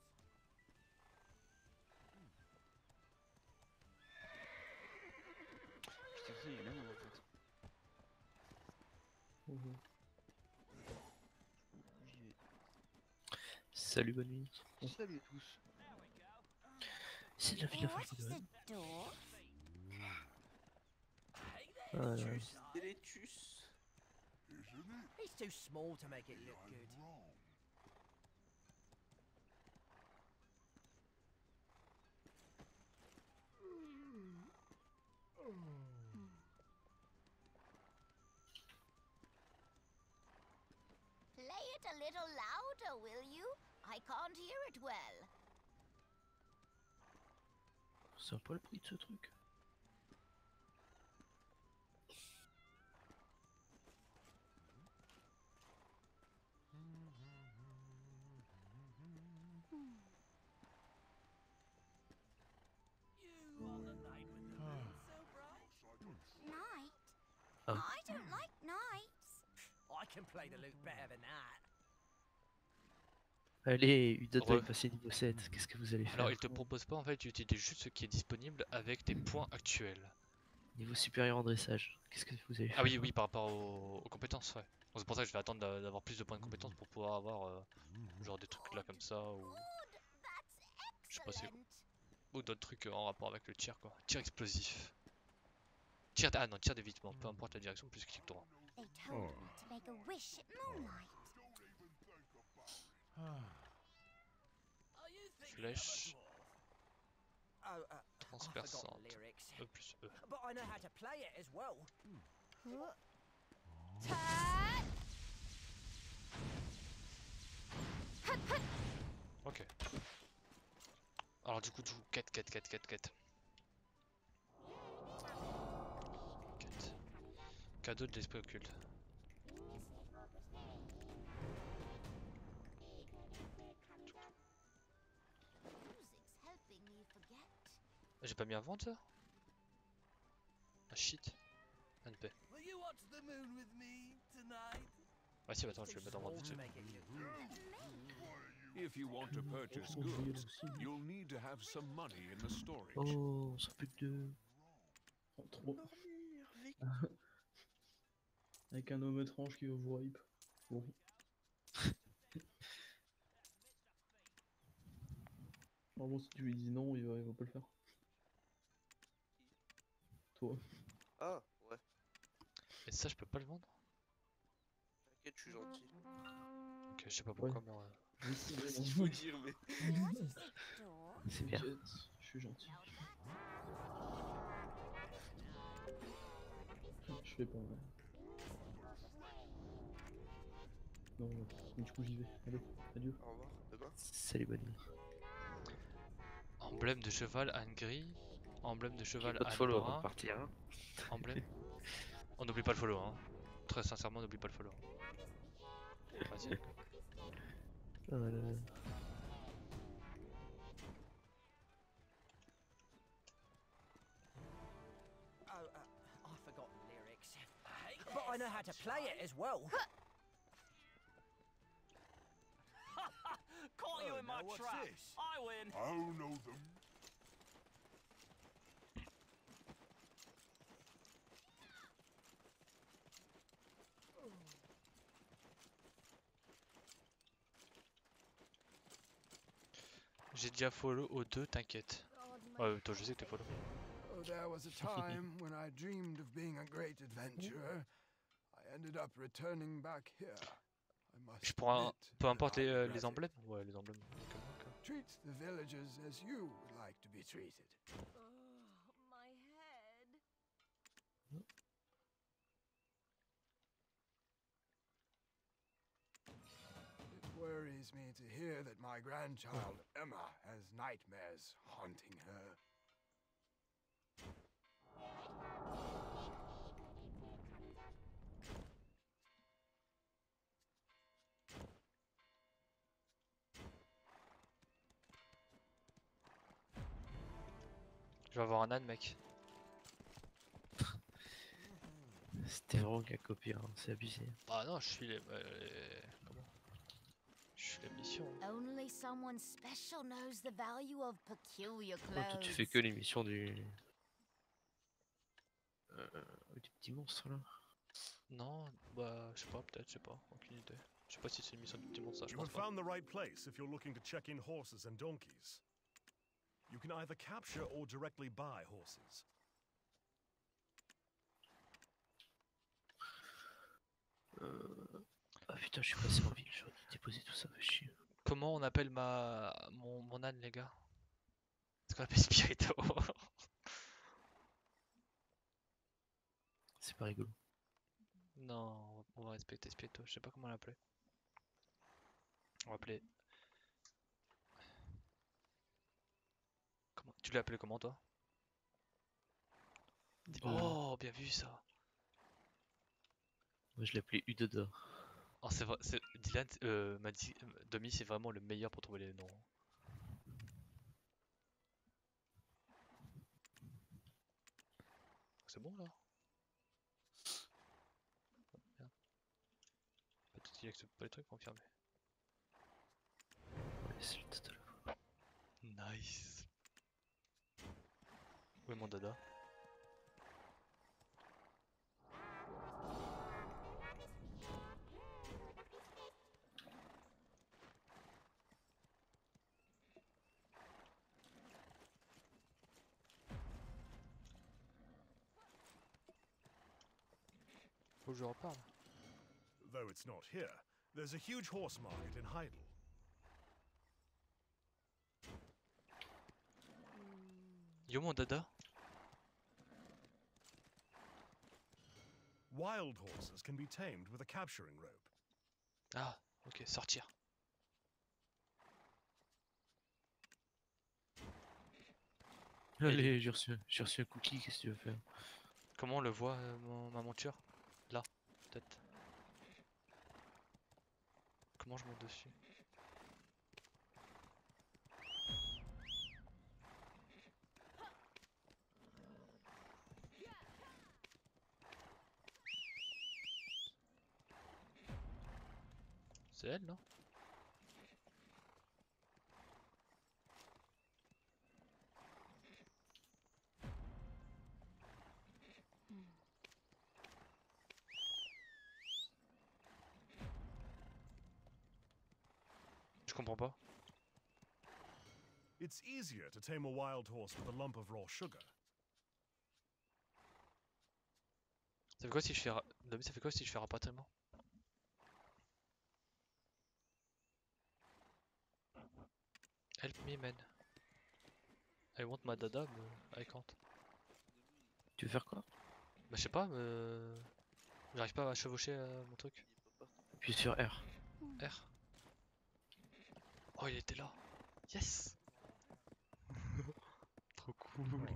Putain, ça, il est là, moi, en fait. J'y vais. Salut, bonne nuit. Salut à tous. C'est de la vie de la What fin is it, dwarf? Voilà. Délétus. Isn't it? It's too small to make it look good. I'm wrong. Play it a little louder, will you? I can't hear it well. C'est un peu le prix de ce truc. You on the night with the moon so bright? Night? Oh. I don't like nights. I can play the lute better than that. Allez, Udot va Re. passer niveau 7. Qu'est-ce que vous allez faire? Alors, il te propose pas en fait d'utiliser juste ce qui est disponible avec tes points actuels. Niveau supérieur en dressage. Qu'est-ce que vous allez faire? Ah oui, oui, par rapport aux compétences, ouais. Donc c'est pour ça que je vais attendre d'avoir plus de points de compétences pour pouvoir avoir genre des trucs là comme ça ou Good, that's je sais pas c'est excellent. ou d'autres trucs en rapport avec le tir quoi. Tir explosif. Tir ah non, tir d'évitement, peu importe la direction, plus clic droit. They told me to make a wish at moonlight. Are you thinking Flèche of a dwarf? Oh, I forgot transperçante. the lyrics. E plus E. But I know how to play it as well. Turn! Ok. Alors du coup, quête. Cadeau de l'esprit occulte. Music's helping me forget. J'ai pas mis à vendre ça? Ah shit. NP. Will you watch the moon with me tonight? Ah si, attends, je vais le mettre en vente Small vite to fait. make it look good. If you want to purchase goods, you'll need to have some money in the storage. Oh, on s'en plus que deux. Oh, trop. Dormir, Vic. Avec un homme étrange qui veut vous rape. Bon. Normalement, si tu lui dis non, il va pas le faire. Toi. Ah, ouais. Et ça, je peux pas le vendre? T'inquiète, je suis gentil. Ok, je sais pas pourquoi, Ouais. mais Oui, si, C'est ce mais qu'il non. faut dire, mais. What is it, dwarf? C'est bien. T'inquiète, je suis gentil. Je fais pas. Ouais. Non, du coup j'y vais. Allez, adieu. Au revoir, demain. Salut, bonne nuit. emblème de cheval âne gris, emblème de cheval Pas de âne follow avant de brun, partir. Hein. emblème. On n'oublie pas le follow, hein. Très sincèrement, n'oublie pas le follow. Vas-y. Oh là là. Oh, I forgot the lyrics. But I know how to play it as well. Caught you Oh, in my now what's trap. this? I win. I'll know them. J'ai déjà follow aux deux, t'inquiète. Ouais, toi je sais que t'es follow. Oh, there was a time when I dreamed of being a great adventurer. I ended up returning back here. I must Je prends admit peu that importe I les regret it. emblèmes. Ouais, les emblèmes. Treat the villagers as you would like to be treated. My head. It worries me to hear that my grandchild Emma has nightmares haunting her. vais avoir un âne, mec. C'était vraiment qu'à copier, hein. C'est abusé. Ah non, je suis les... Comment? Je suis les missions. Only someone special knows the value of peculiar Oh, toi, tu fais clothes. que l'émission du petit monstre là. Non, bah je sais pas, peut-être, je sais pas, aucune idée. Je sais pas si c'est une mission du petit monde, ça, je You pense have pas. found the right place if you're looking to check in horses and donkeys. You can either capture or directly buy horses. Ah putain, je suis passé en ville, j'aurais dû déposer tout ça, fait chier. Comment on appelle mon âne, les gars? Est-ce qu'on appelle Spirito? C'est pas rigolo. Non, on va respecter Spirito, je sais pas comment l'appeler. On va appeler... Comment... Tu l'as appelé comment, toi? Oh, bien vu ça! Moi je l'appelais Udoda. Oh, c'est vrai, Dylan m'a dit, Domi, c'est vraiment le meilleur pour trouver les noms. C'est bon là? Oh, merde. Peut-être qu'il accepte pas les trucs confirmés. Ouais, c'est le total. Nice. Où est mon dada? Faut que je reparle. Though it's not here, there's a huge horse market in Heidel. Yo mon dada? Wild horses can be tamed with a capturing rope. Ah, ok, sortir. Allez, j'ai reçu un cookie, qu'est-ce que tu veux faire? Comment on le voit, ma monture? Là, peut-être. Comment je monte dessus? C'est elle, non? Je comprends pas. It's easier to tame a wild horse with a lump of raw sugar. Ça fait quoi si je fais Domi, ça fait quoi si je fais rapatriement? Help me man. I want my dada but I can't. Tu veux faire quoi? Bah je sais pas, j'arrive pas à chevaucher mon truc. Appuie sur R. R. Oh il était là. Yes. Trop cool.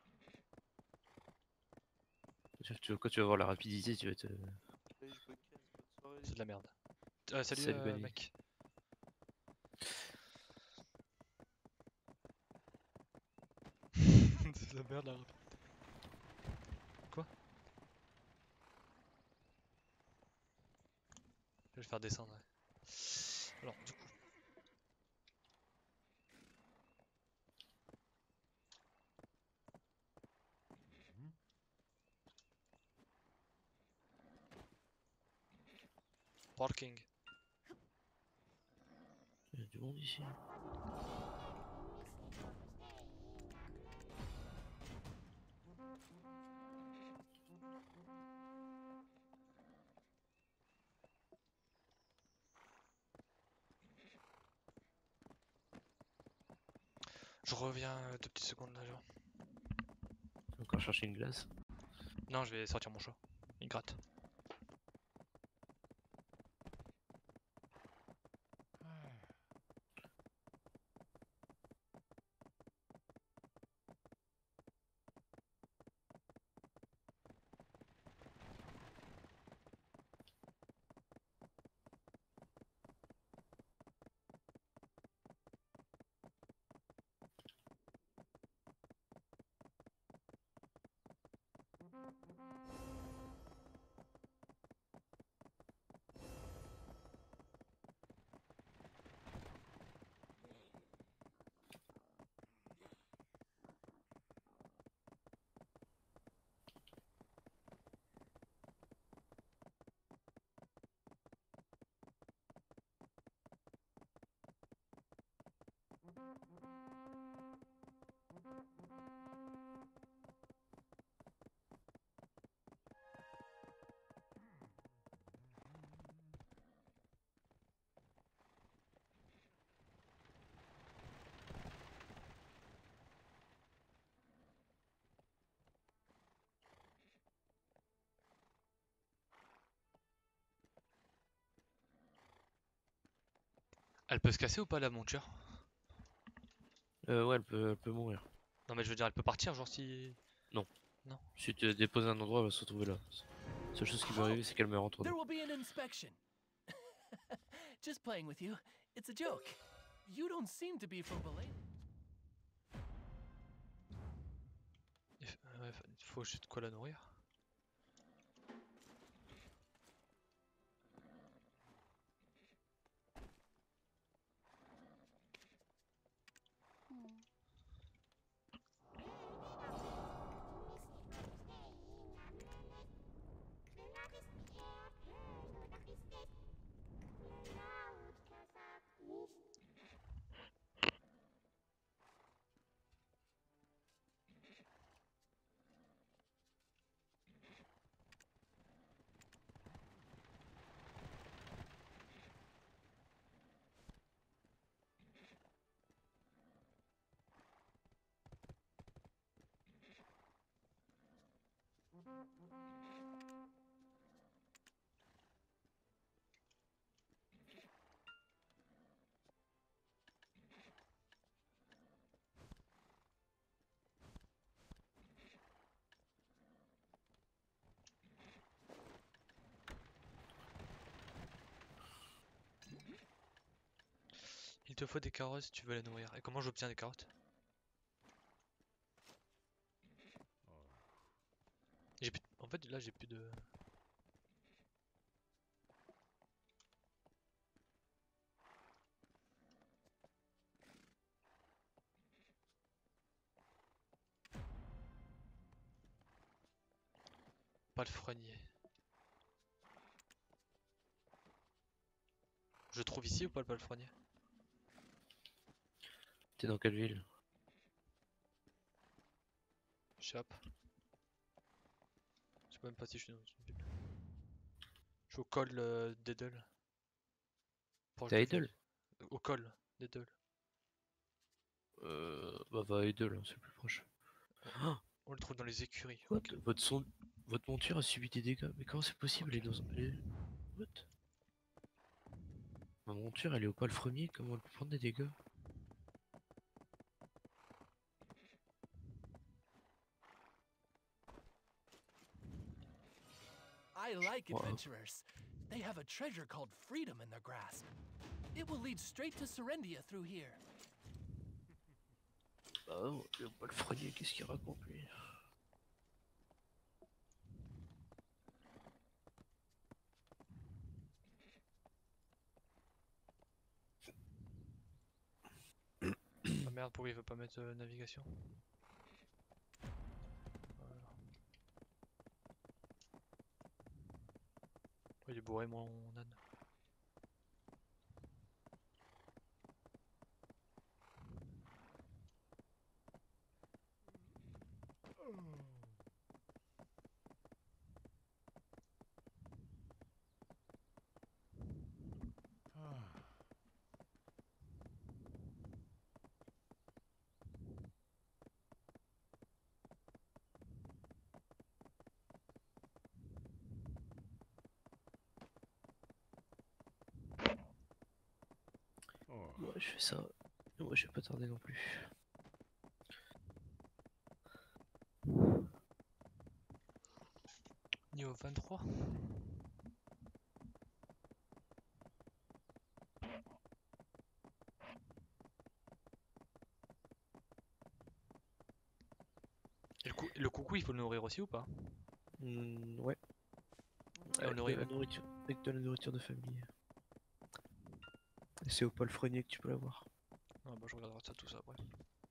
Tu vois, quand tu vas voir la rapidité, tu vas te... C'est de la merde. Salut, Salut, Bunny. mec. C'est de la merde la rapidité. Quoi? Je vais le faire descendre. Ouais. Alors du coup. Parking. Il y a du monde ici. Je reviens 2 petites secondes là. Genre. Encore chercher une glace. Non, je vais sortir mon chat. Il gratte. Elle peut se casser ou pas la monture? Ouais, elle peut mourir. Non mais je veux dire, elle peut partir genre si... Non. Non. Si tu déposes à un endroit, elle va se retrouver là. La seule chose qui peut arriver, c'est qu'elle meurt entre There nous. will be an inspection. Just playing with you. It's a joke. You don't seem to be from Belay. Ouais, faut juste de quoi la nourrir. Il te faut des carottes si tu veux la nourrir. Et comment j'obtiens des carottes? En fait là j'ai plus de... Palefrenier. Je trouve ici ou pas le palefrenier? T'es dans quelle ville? Chape. Je sais même pas si je suis dans une ville. Je suis au col d'Edel. T'es à Edel? Au col d'Edel. Bah va à Edel, hein, c'est le plus proche. On le trouve dans les écuries. What? Votre monture a subi des dégâts. Mais comment c'est possible? Elle est dans un... What? Ma monture elle est au palefrenier, comment elle peut prendre des dégâts? I like Wow. adventurers. They have a treasure called freedom in their grasp. It will lead straight to Serendia through here. Bah non, le palefrenier, qu'est-ce qu'il raconte lui? Ah merde, pourquoi il veut pas mettre navigation? Voilà. Oh, il est bourré mon âne. Moi je fais ça. Moi je vais pas tarder non plus. Niveau 23. Et le coucou il faut le nourrir aussi ou pas? Ouais. Et on Avec nourrit de la nourriture, avec de la nourriture de famille. Et c'est au palefrenier que tu peux l'avoir. Ah bah je regarderai ça tout ça après.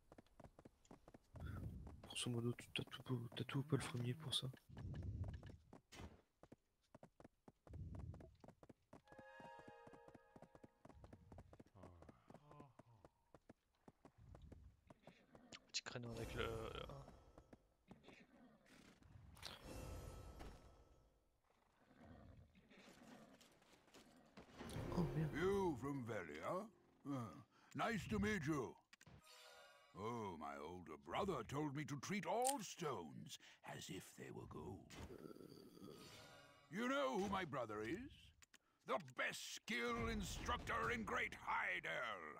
Grosso modo, t'as tout au palefrenier pour ça. Petit créneau avec le... Oh merde. You from Velia? Nice to meet you. Oh, my older brother told me to treat all stones as if they were gold. You know who my brother is? the best skill instructor in Great Hydel.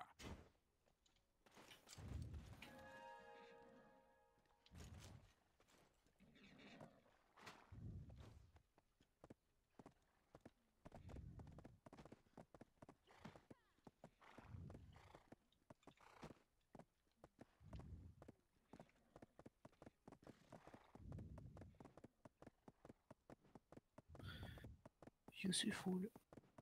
Useful.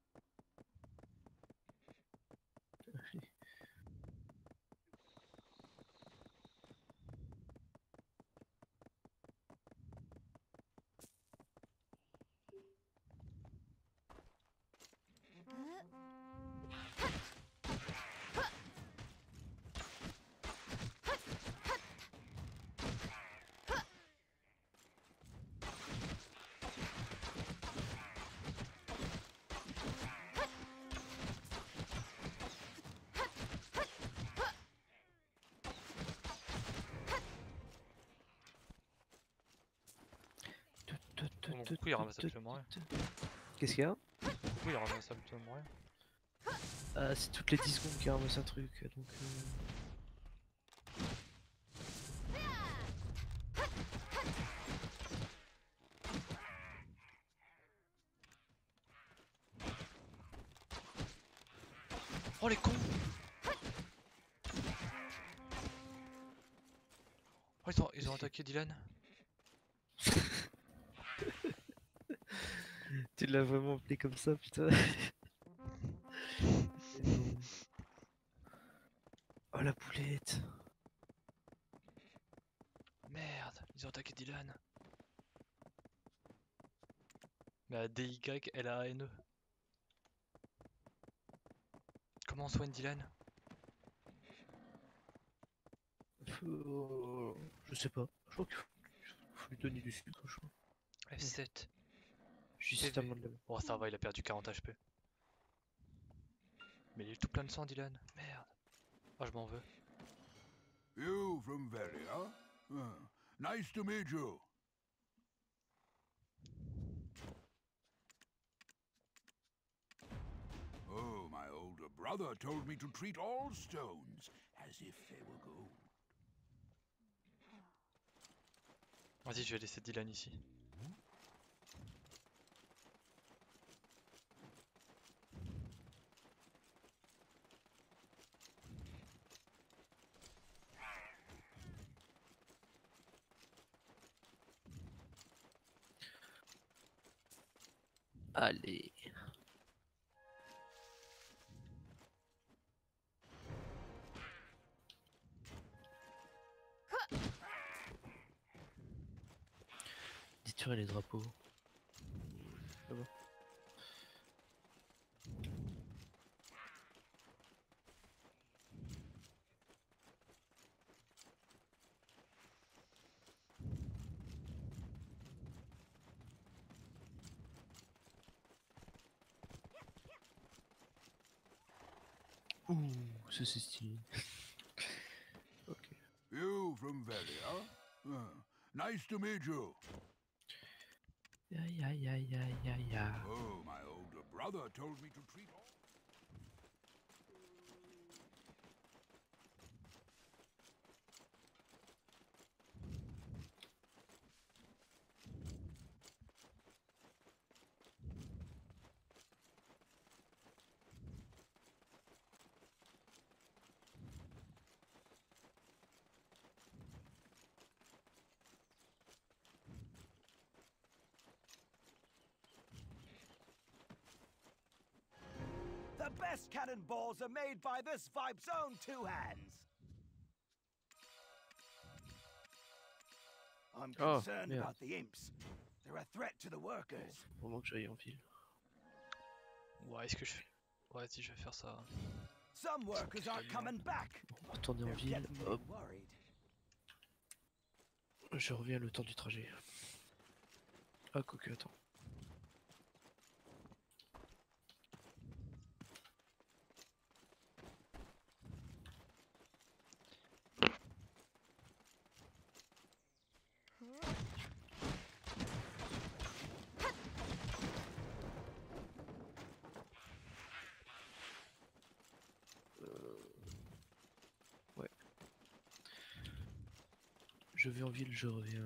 Bon, pourquoi il ramasse absolument rien? Qu'est-ce qu'il y a? Pourquoi il ramasse absolument rien? C'est toutes les 10 secondes qu'il ramasse un truc, donc... Oh les cons! Oh ils ont attaqué Dylan. Tu l'as vraiment appelé comme ça, putain. Oh la poulette. Merde, ils ont attaqué Dylan. Mais DYLANE. Comment on soigne Dylan? Je sais pas. Je crois qu'il faut lui donner du sucre, je crois. F7. Juste tellement de la... Oh ça va, il a perdu 40 HP. Mais il est tout plein de sang Dylan. Merde. Oh je m'en veux. You from Velia? Nice to meet you. Oh, my older brother told me to treat all stones as if they were gold. Vas-y, je vais laisser Dylan ici. Allez. Détruire les drapeaux. Ça va. Ouh, ça c'est stylé. Ok. You from Velia? Nice to meet you. Yeah. Oh, my older brother told me to treat all... The best cannonballs are made by this Vibe's own two hands. I'm concerned about the imps. They're a threat to the workers. Vraiment que j'aille en ville. Ouais, est-ce que je fais... Ouais, si je vais faire ça. Some workers aren't coming back. On va retourner en ville. Hop. Je reviens le temps du trajet. Ah, quoique, attends. Je vais en ville, je reviens.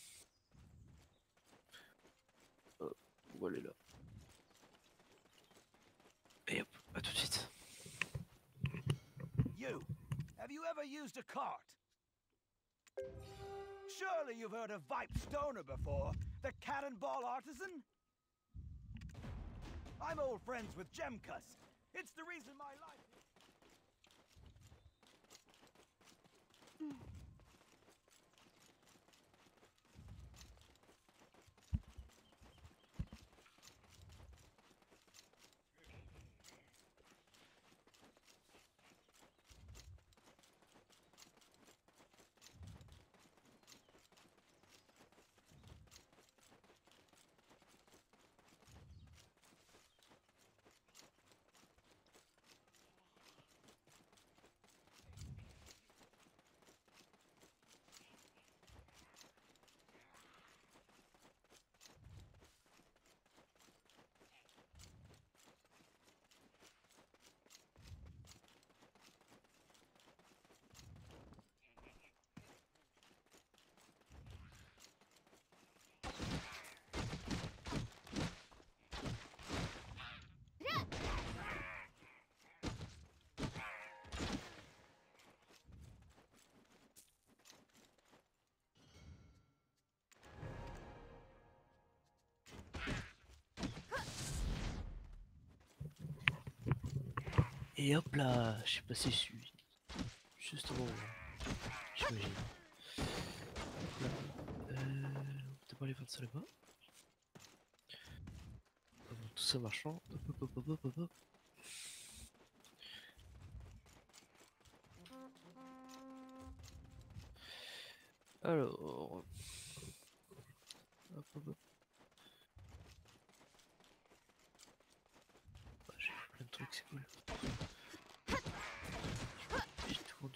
Hop, on va aller là. Et hop, à tout de suite. You, have you ever used a cart? Surely you've heard of Vipe Stoner before, the cannonball artisan? I'm old friends with Gemkus. It's the reason my life... Et hop là, je sais pas si je suis justement, j'imagine. T'as pas les vendre ça là-bas. Tout ça marchant. Hop, hop, hop, hop, hop, hop. Alors, hop, hop, hop. Ah, j'ai plein de trucs, c'est cool. J'ai tout vendu.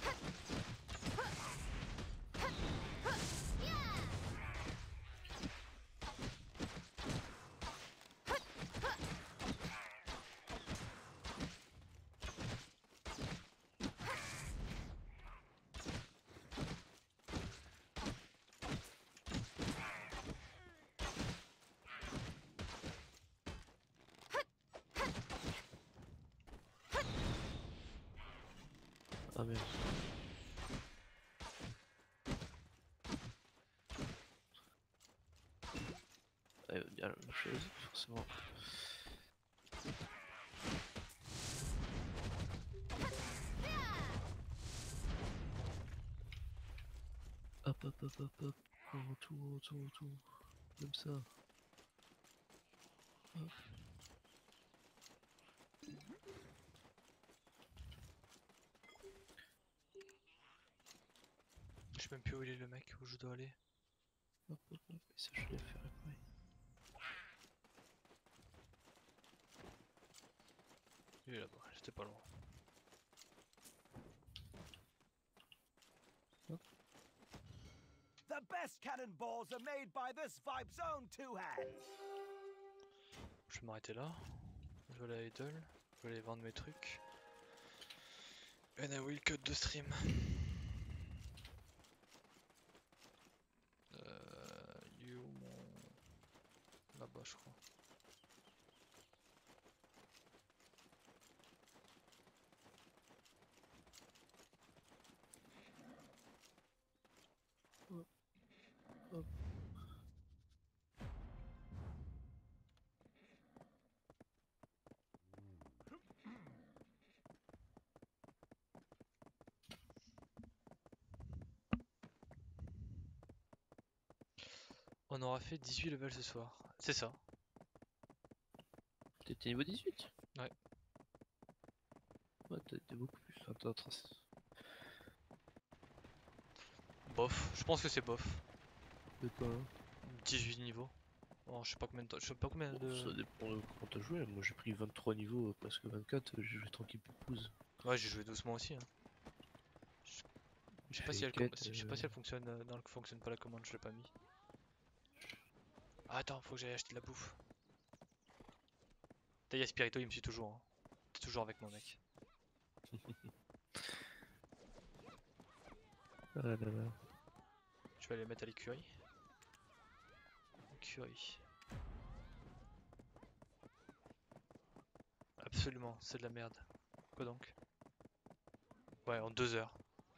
Ah merde. Ah, il va dire la même chose, forcément. Hop, hop, hop, hop, hop. En tout, comme ça. Hop. Je sais même plus où il est le mec, où je dois aller. Hop, hop, hop. Et ça, je vais faire après. Il est là-bas, j'étais pas loin. The best cannonballs are made by this Vipe's own two hands. Je vais m'arrêter là. Je vais aller à Idle. Je vais aller vendre mes trucs. And I will cut the stream. You mon... Là-bas je crois. Hop. On aura fait 18 levels ce soir. C'est ça. T'étais niveau 18? Ouais. Ouais, t'étais beaucoup plus. Attends. Bof, je pense que c'est bof. De quoi? 18 niveaux. Oh, je sais pas combien de temps. Je sais pas combien de. Ça dépend de comment t'as joué. Moi j'ai pris 23 niveaux, presque 24. J'ai joué tranquille poupouse. Ouais, j'ai joué doucement aussi. Hein. Je sais pas si elle, je sais pas si elle fonctionne. Non, elle fonctionne pas la commande, je l'ai pas mis. Ah, attends, faut que j'aille acheter de la bouffe. T'as Spirito, il me suit toujours. Hein. T'es toujours avec moi, mec. Ah là là. Je vais aller mettre à l'écurie. Écurie. Absolument, c'est de la merde. Quoi donc? Ouais, en 2 heures.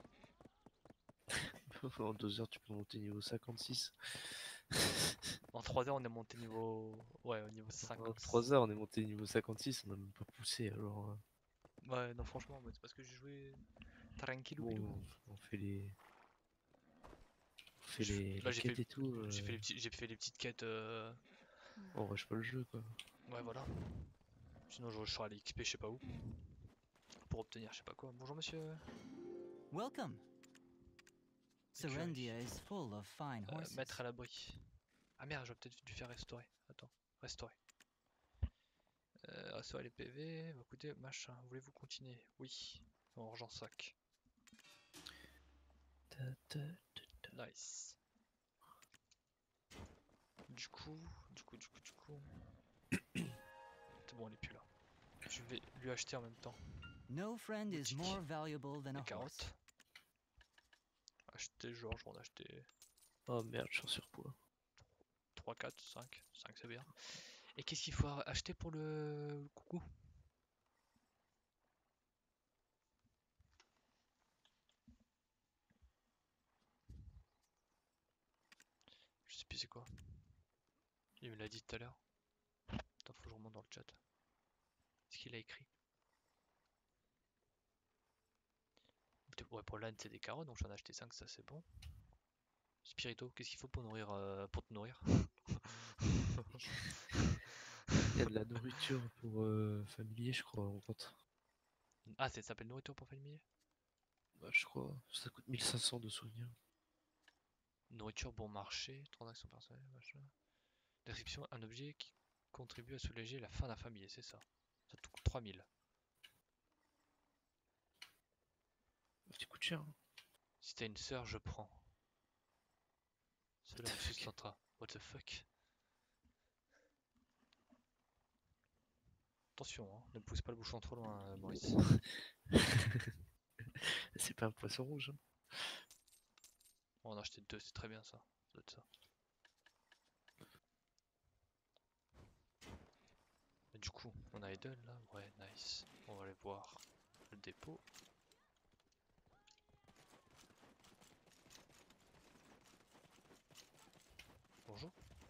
En 2 heures, tu peux monter niveau 56. En 3 heures, on est monté niveau. Ouais, au niveau En 50. 3 heures, on est monté niveau 56, on a même pas poussé alors. Ouais, non, franchement, c'est parce que j'ai joué tranquille ou Bon, on fait les. On fait Là, les quêtes et tout. j'ai fait les petites quêtes. On rush pas le jeu quoi. Ouais, voilà. Sinon, je serai allé XP, je sais pas où. Pour obtenir, je sais pas quoi. Bonjour, monsieur. Welcome. Serendia is full of fine horses. Mettre à l'abri. Ah merde, j'aurais peut-être dû faire restaurer. Attends, restaurer. Restaurer les PV. Bah, écoutez, machin. Voulez-vous continuer? Oui. On range en sac. Nice. Du coup. C'est bon, elle est plus là. Je vais lui acheter en même temps. No friend is more valuable than a Des horse. carottes. Acheter, Georges, on a acheté. Oh merde, je suis en surpoids. 3, 4, 5. 5 c'est bien. Et qu'est-ce qu'il faut acheter pour le coucou? Je sais plus c'est quoi. Il me l'a dit tout à l'heure. Attends, faut que je remonte dans le chat. Est-ce qu'il a écrit? Ouais, pour l'âne c'est des carottes, donc j'en ai acheté 5, ça c'est bon. Spirito, qu'est-ce qu'il faut pour nourrir pour te nourrir? Il y a de la nourriture pour familier, je crois, en compte. Ah, ça s'appelle nourriture pour familier? Bah, je crois. Ça coûte 1500 de souvenirs. Nourriture bon marché, transaction personnelle, machin. Description, un objet qui contribue à soulager la faim d'un familier, c'est ça. Ça te coûte 3000. Ça coûte cher. Hein. Si t'as une sœur, je prends. Cela me sustentera. What the fuck? Attention, hein, ne pousse pas le bouchon trop loin, Maurice. C'est pas un poisson rouge. Hein. On en a acheté 2, c'est très bien ça. Ça doit être ça. Et du coup, on a Idle là. Ouais, nice. On va aller voir le dépôt. Bonjour.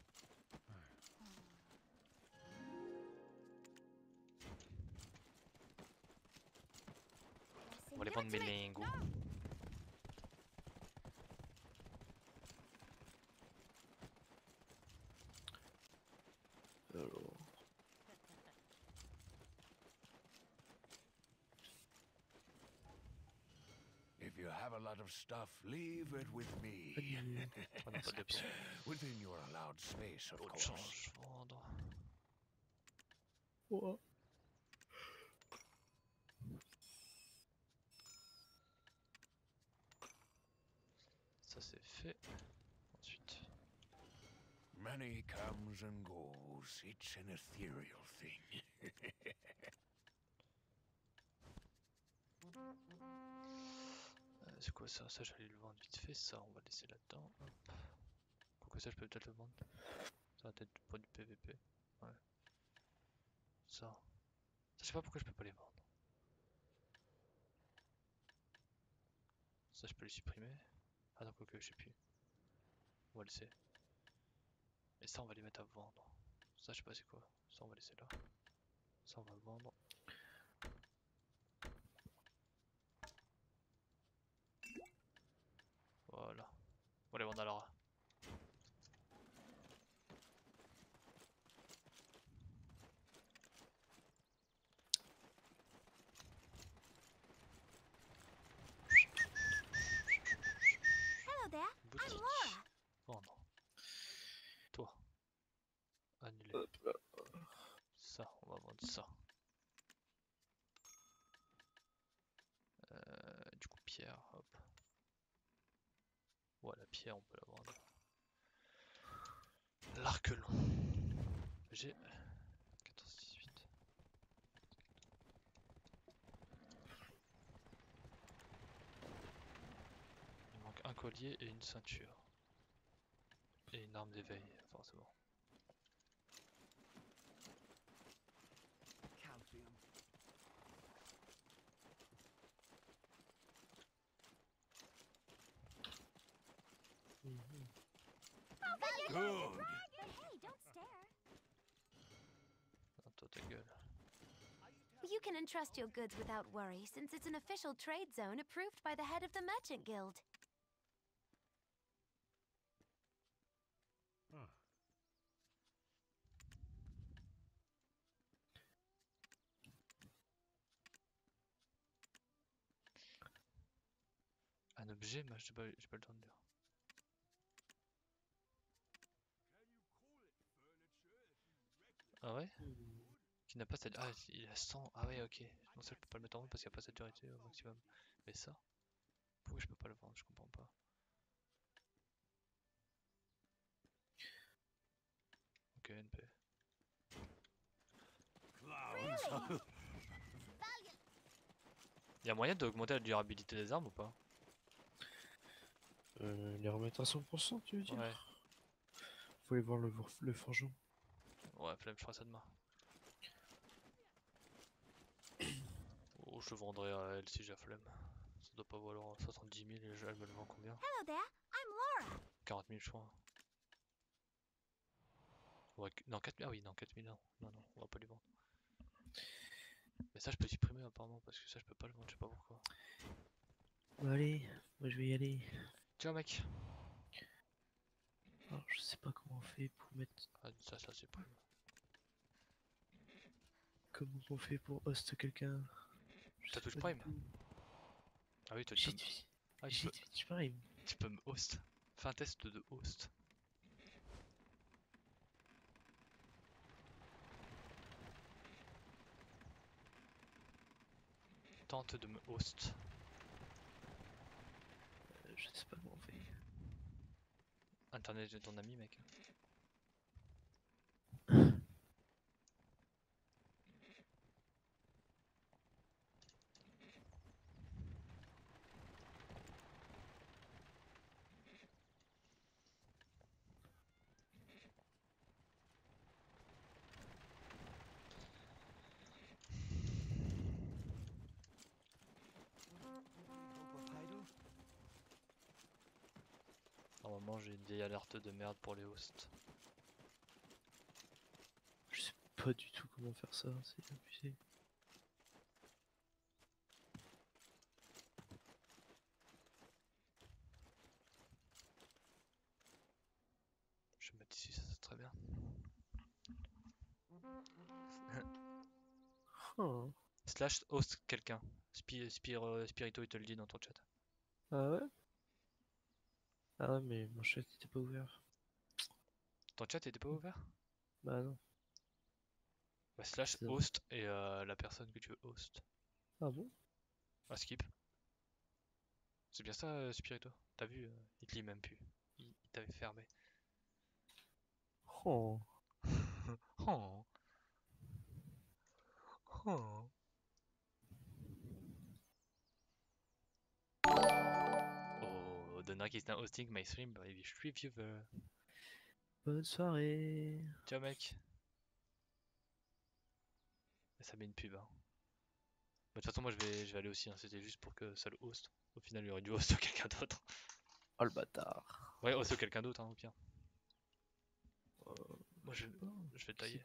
On va aller vendre mes lingots. Alors. If you have a lot of stuff, leave it with me. Within your allowed space, of course. Vendre. Ouais. Ça c'est fait. Ensuite. Money comes and goes. It's an ethereal thing. C'est quoi ça? Ça j'allais le vendre vite fait, ça on va laisser là-dedans. Quoique ça je peux peut-être le vendre. Ça va peut-être pas du PVP. Ouais. Ça. Je sais pas pourquoi je peux pas les vendre. Ça je peux les supprimer. Ah non quoique je sais plus. On va le laisser. Et ça on va les mettre à vendre. Ça je sais pas c'est quoi. Ça on va laisser là. Ça on va le vendre. Voilà. On va les vendre à Lara. Hello there, I'm Boutique. Laura. Vendre. Toi. Annuler. Ça, on va vendre ça. Du coup, pierre, hop. Voilà, pierre, on peut la vendre. L'arc long. J'ai 14, 18. Il manque un collier et une ceinture. Et une arme d'éveil, forcément. Calcium. Good. Hey, don't stare. Ah, toi ta gueule. You can entrust your goods without worry, since it's an official trade zone approved by the head of the Merchant Guild. Un objet, moi j'ai pas le temps de dire. Ah ouais? Qui n'a pas cette... Ah, il a 100. Ah ouais, ok. Non, ça je peux pas le mettre en vente parce qu'il n'y a pas cette durité au maximum. Mais ça, pourquoi je peux pas le vendre? Je comprends pas. Ok, NP. Y'a moyen d'augmenter la durabilité des armes ou pas? Les remettre à 100%, tu veux dire? Ouais. Faut aller voir le forgeron. Ouais, flemme, je ferai ça demain. Ou je le vendrai à elle si j'ai la flemme. Ça doit pas valoir 70 000 et elle me le vend combien? Hello there, I'm Laura. 40 000 je crois. Ouais, non, 4 000, ah oui, non, 4 000 non. Non, non, on va pas les vendre. Mais ça je peux supprimer apparemment parce que ça je peux pas le vendre, je sais pas pourquoi. Bon, allez, moi je vais y aller. Ciao mec. Alors, je sais pas comment on fait pour mettre... Ah, ça supprime. Comment on fait pour host quelqu'un? T'as touch prime? Ah oui, toi tu peux... Ah, j'ai touch prime. Tu peux me host. Fais un test de host. Tente de me host. Je sais pas comment on fait. Internet de ton ami mec. Normalement j'ai des alertes de merde pour les hosts. Je sais pas du tout comment faire ça, c'est abusé. Je vais mettre ici, ça c'est très bien. Oh. Slash host quelqu'un. Spirito il te le dit dans ton chat. Ah ouais? Ah ouais, mais mon chat était pas ouvert. Ton chat était pas ouvert? Bah non. Bah slash host et la personne que tu veux host. Ah bon? Ah skip. C'est bien ça Spirito. T'as vu, il te lit même plus. Il t'avait fermé. Oh. Oh. Oh. Oh, the Nike is now hosting my stream by 3 viewers. Bonne soirée. Ciao mec. Ça met une pub hein. De toute façon moi je vais aller aussi hein. C'était juste pour que ça le host. Au final il aurait dû host quelqu'un d'autre. Oh le bâtard. Ouais host quelqu'un d'autre hein au pire. Moi je vais tailler.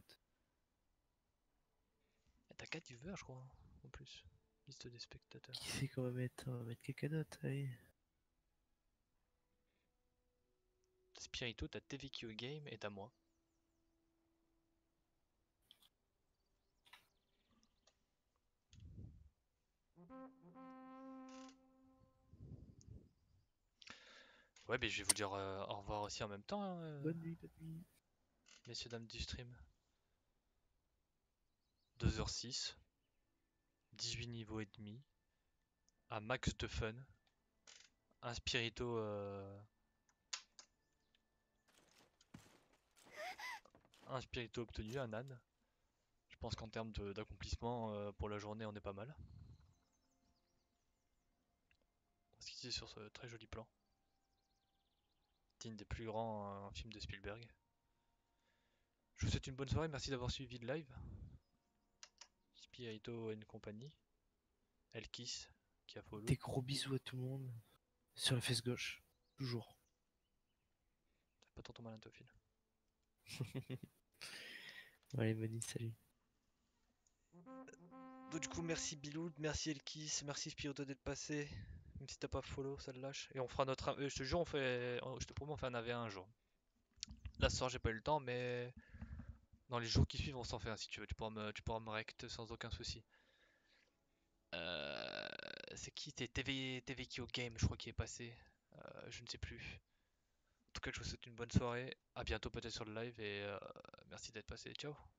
T'as 4 viewers je crois hein, en plus. Liste des spectateurs. Qui c'est qu'on va mettre? On va mettre quelqu'un d'autre, allez. Spirito, t'as TVQ Game et t'as moi. Ouais, mais je vais vous dire au revoir aussi en même temps. Hein, bonne nuit, bonne nuit. Messieurs, dames du stream. 2h06. 18 niveaux et demi. Un max de fun. Un Spirito. Un Spirito obtenu, un âne. Je pense qu'en termes d'accomplissement pour la journée, on est pas mal. On va se quitter sur ce très joli plan. digne des plus grands films de Spielberg. Je vous souhaite une bonne soirée, merci d'avoir suivi le live. Spirito et une compagnie. Elkis qui a follow. Des gros bisous à tout le monde. Sur la fesse gauche. Toujours. T'as pas tonton malin, Tophile. Allez, Moni, salut. Donc du coup, merci Biloud, merci Elkis, merci Spirito d'être passé. Même si t'as pas follow, ça le lâche. Et on fera notre... je te jure, je te promets, on fait un AV un jour. Là, ce soir, j'ai pas eu le temps, mais... Dans les jours qui suivent, on s'en fait un si tu veux. Tu pourras me rect sans aucun souci. C'est qui? C'était TVKO Game, je crois, qui est passé. Je ne sais plus. En tout cas, je vous souhaite une bonne soirée. À bientôt peut-être sur le live et merci d'être passé. Ciao.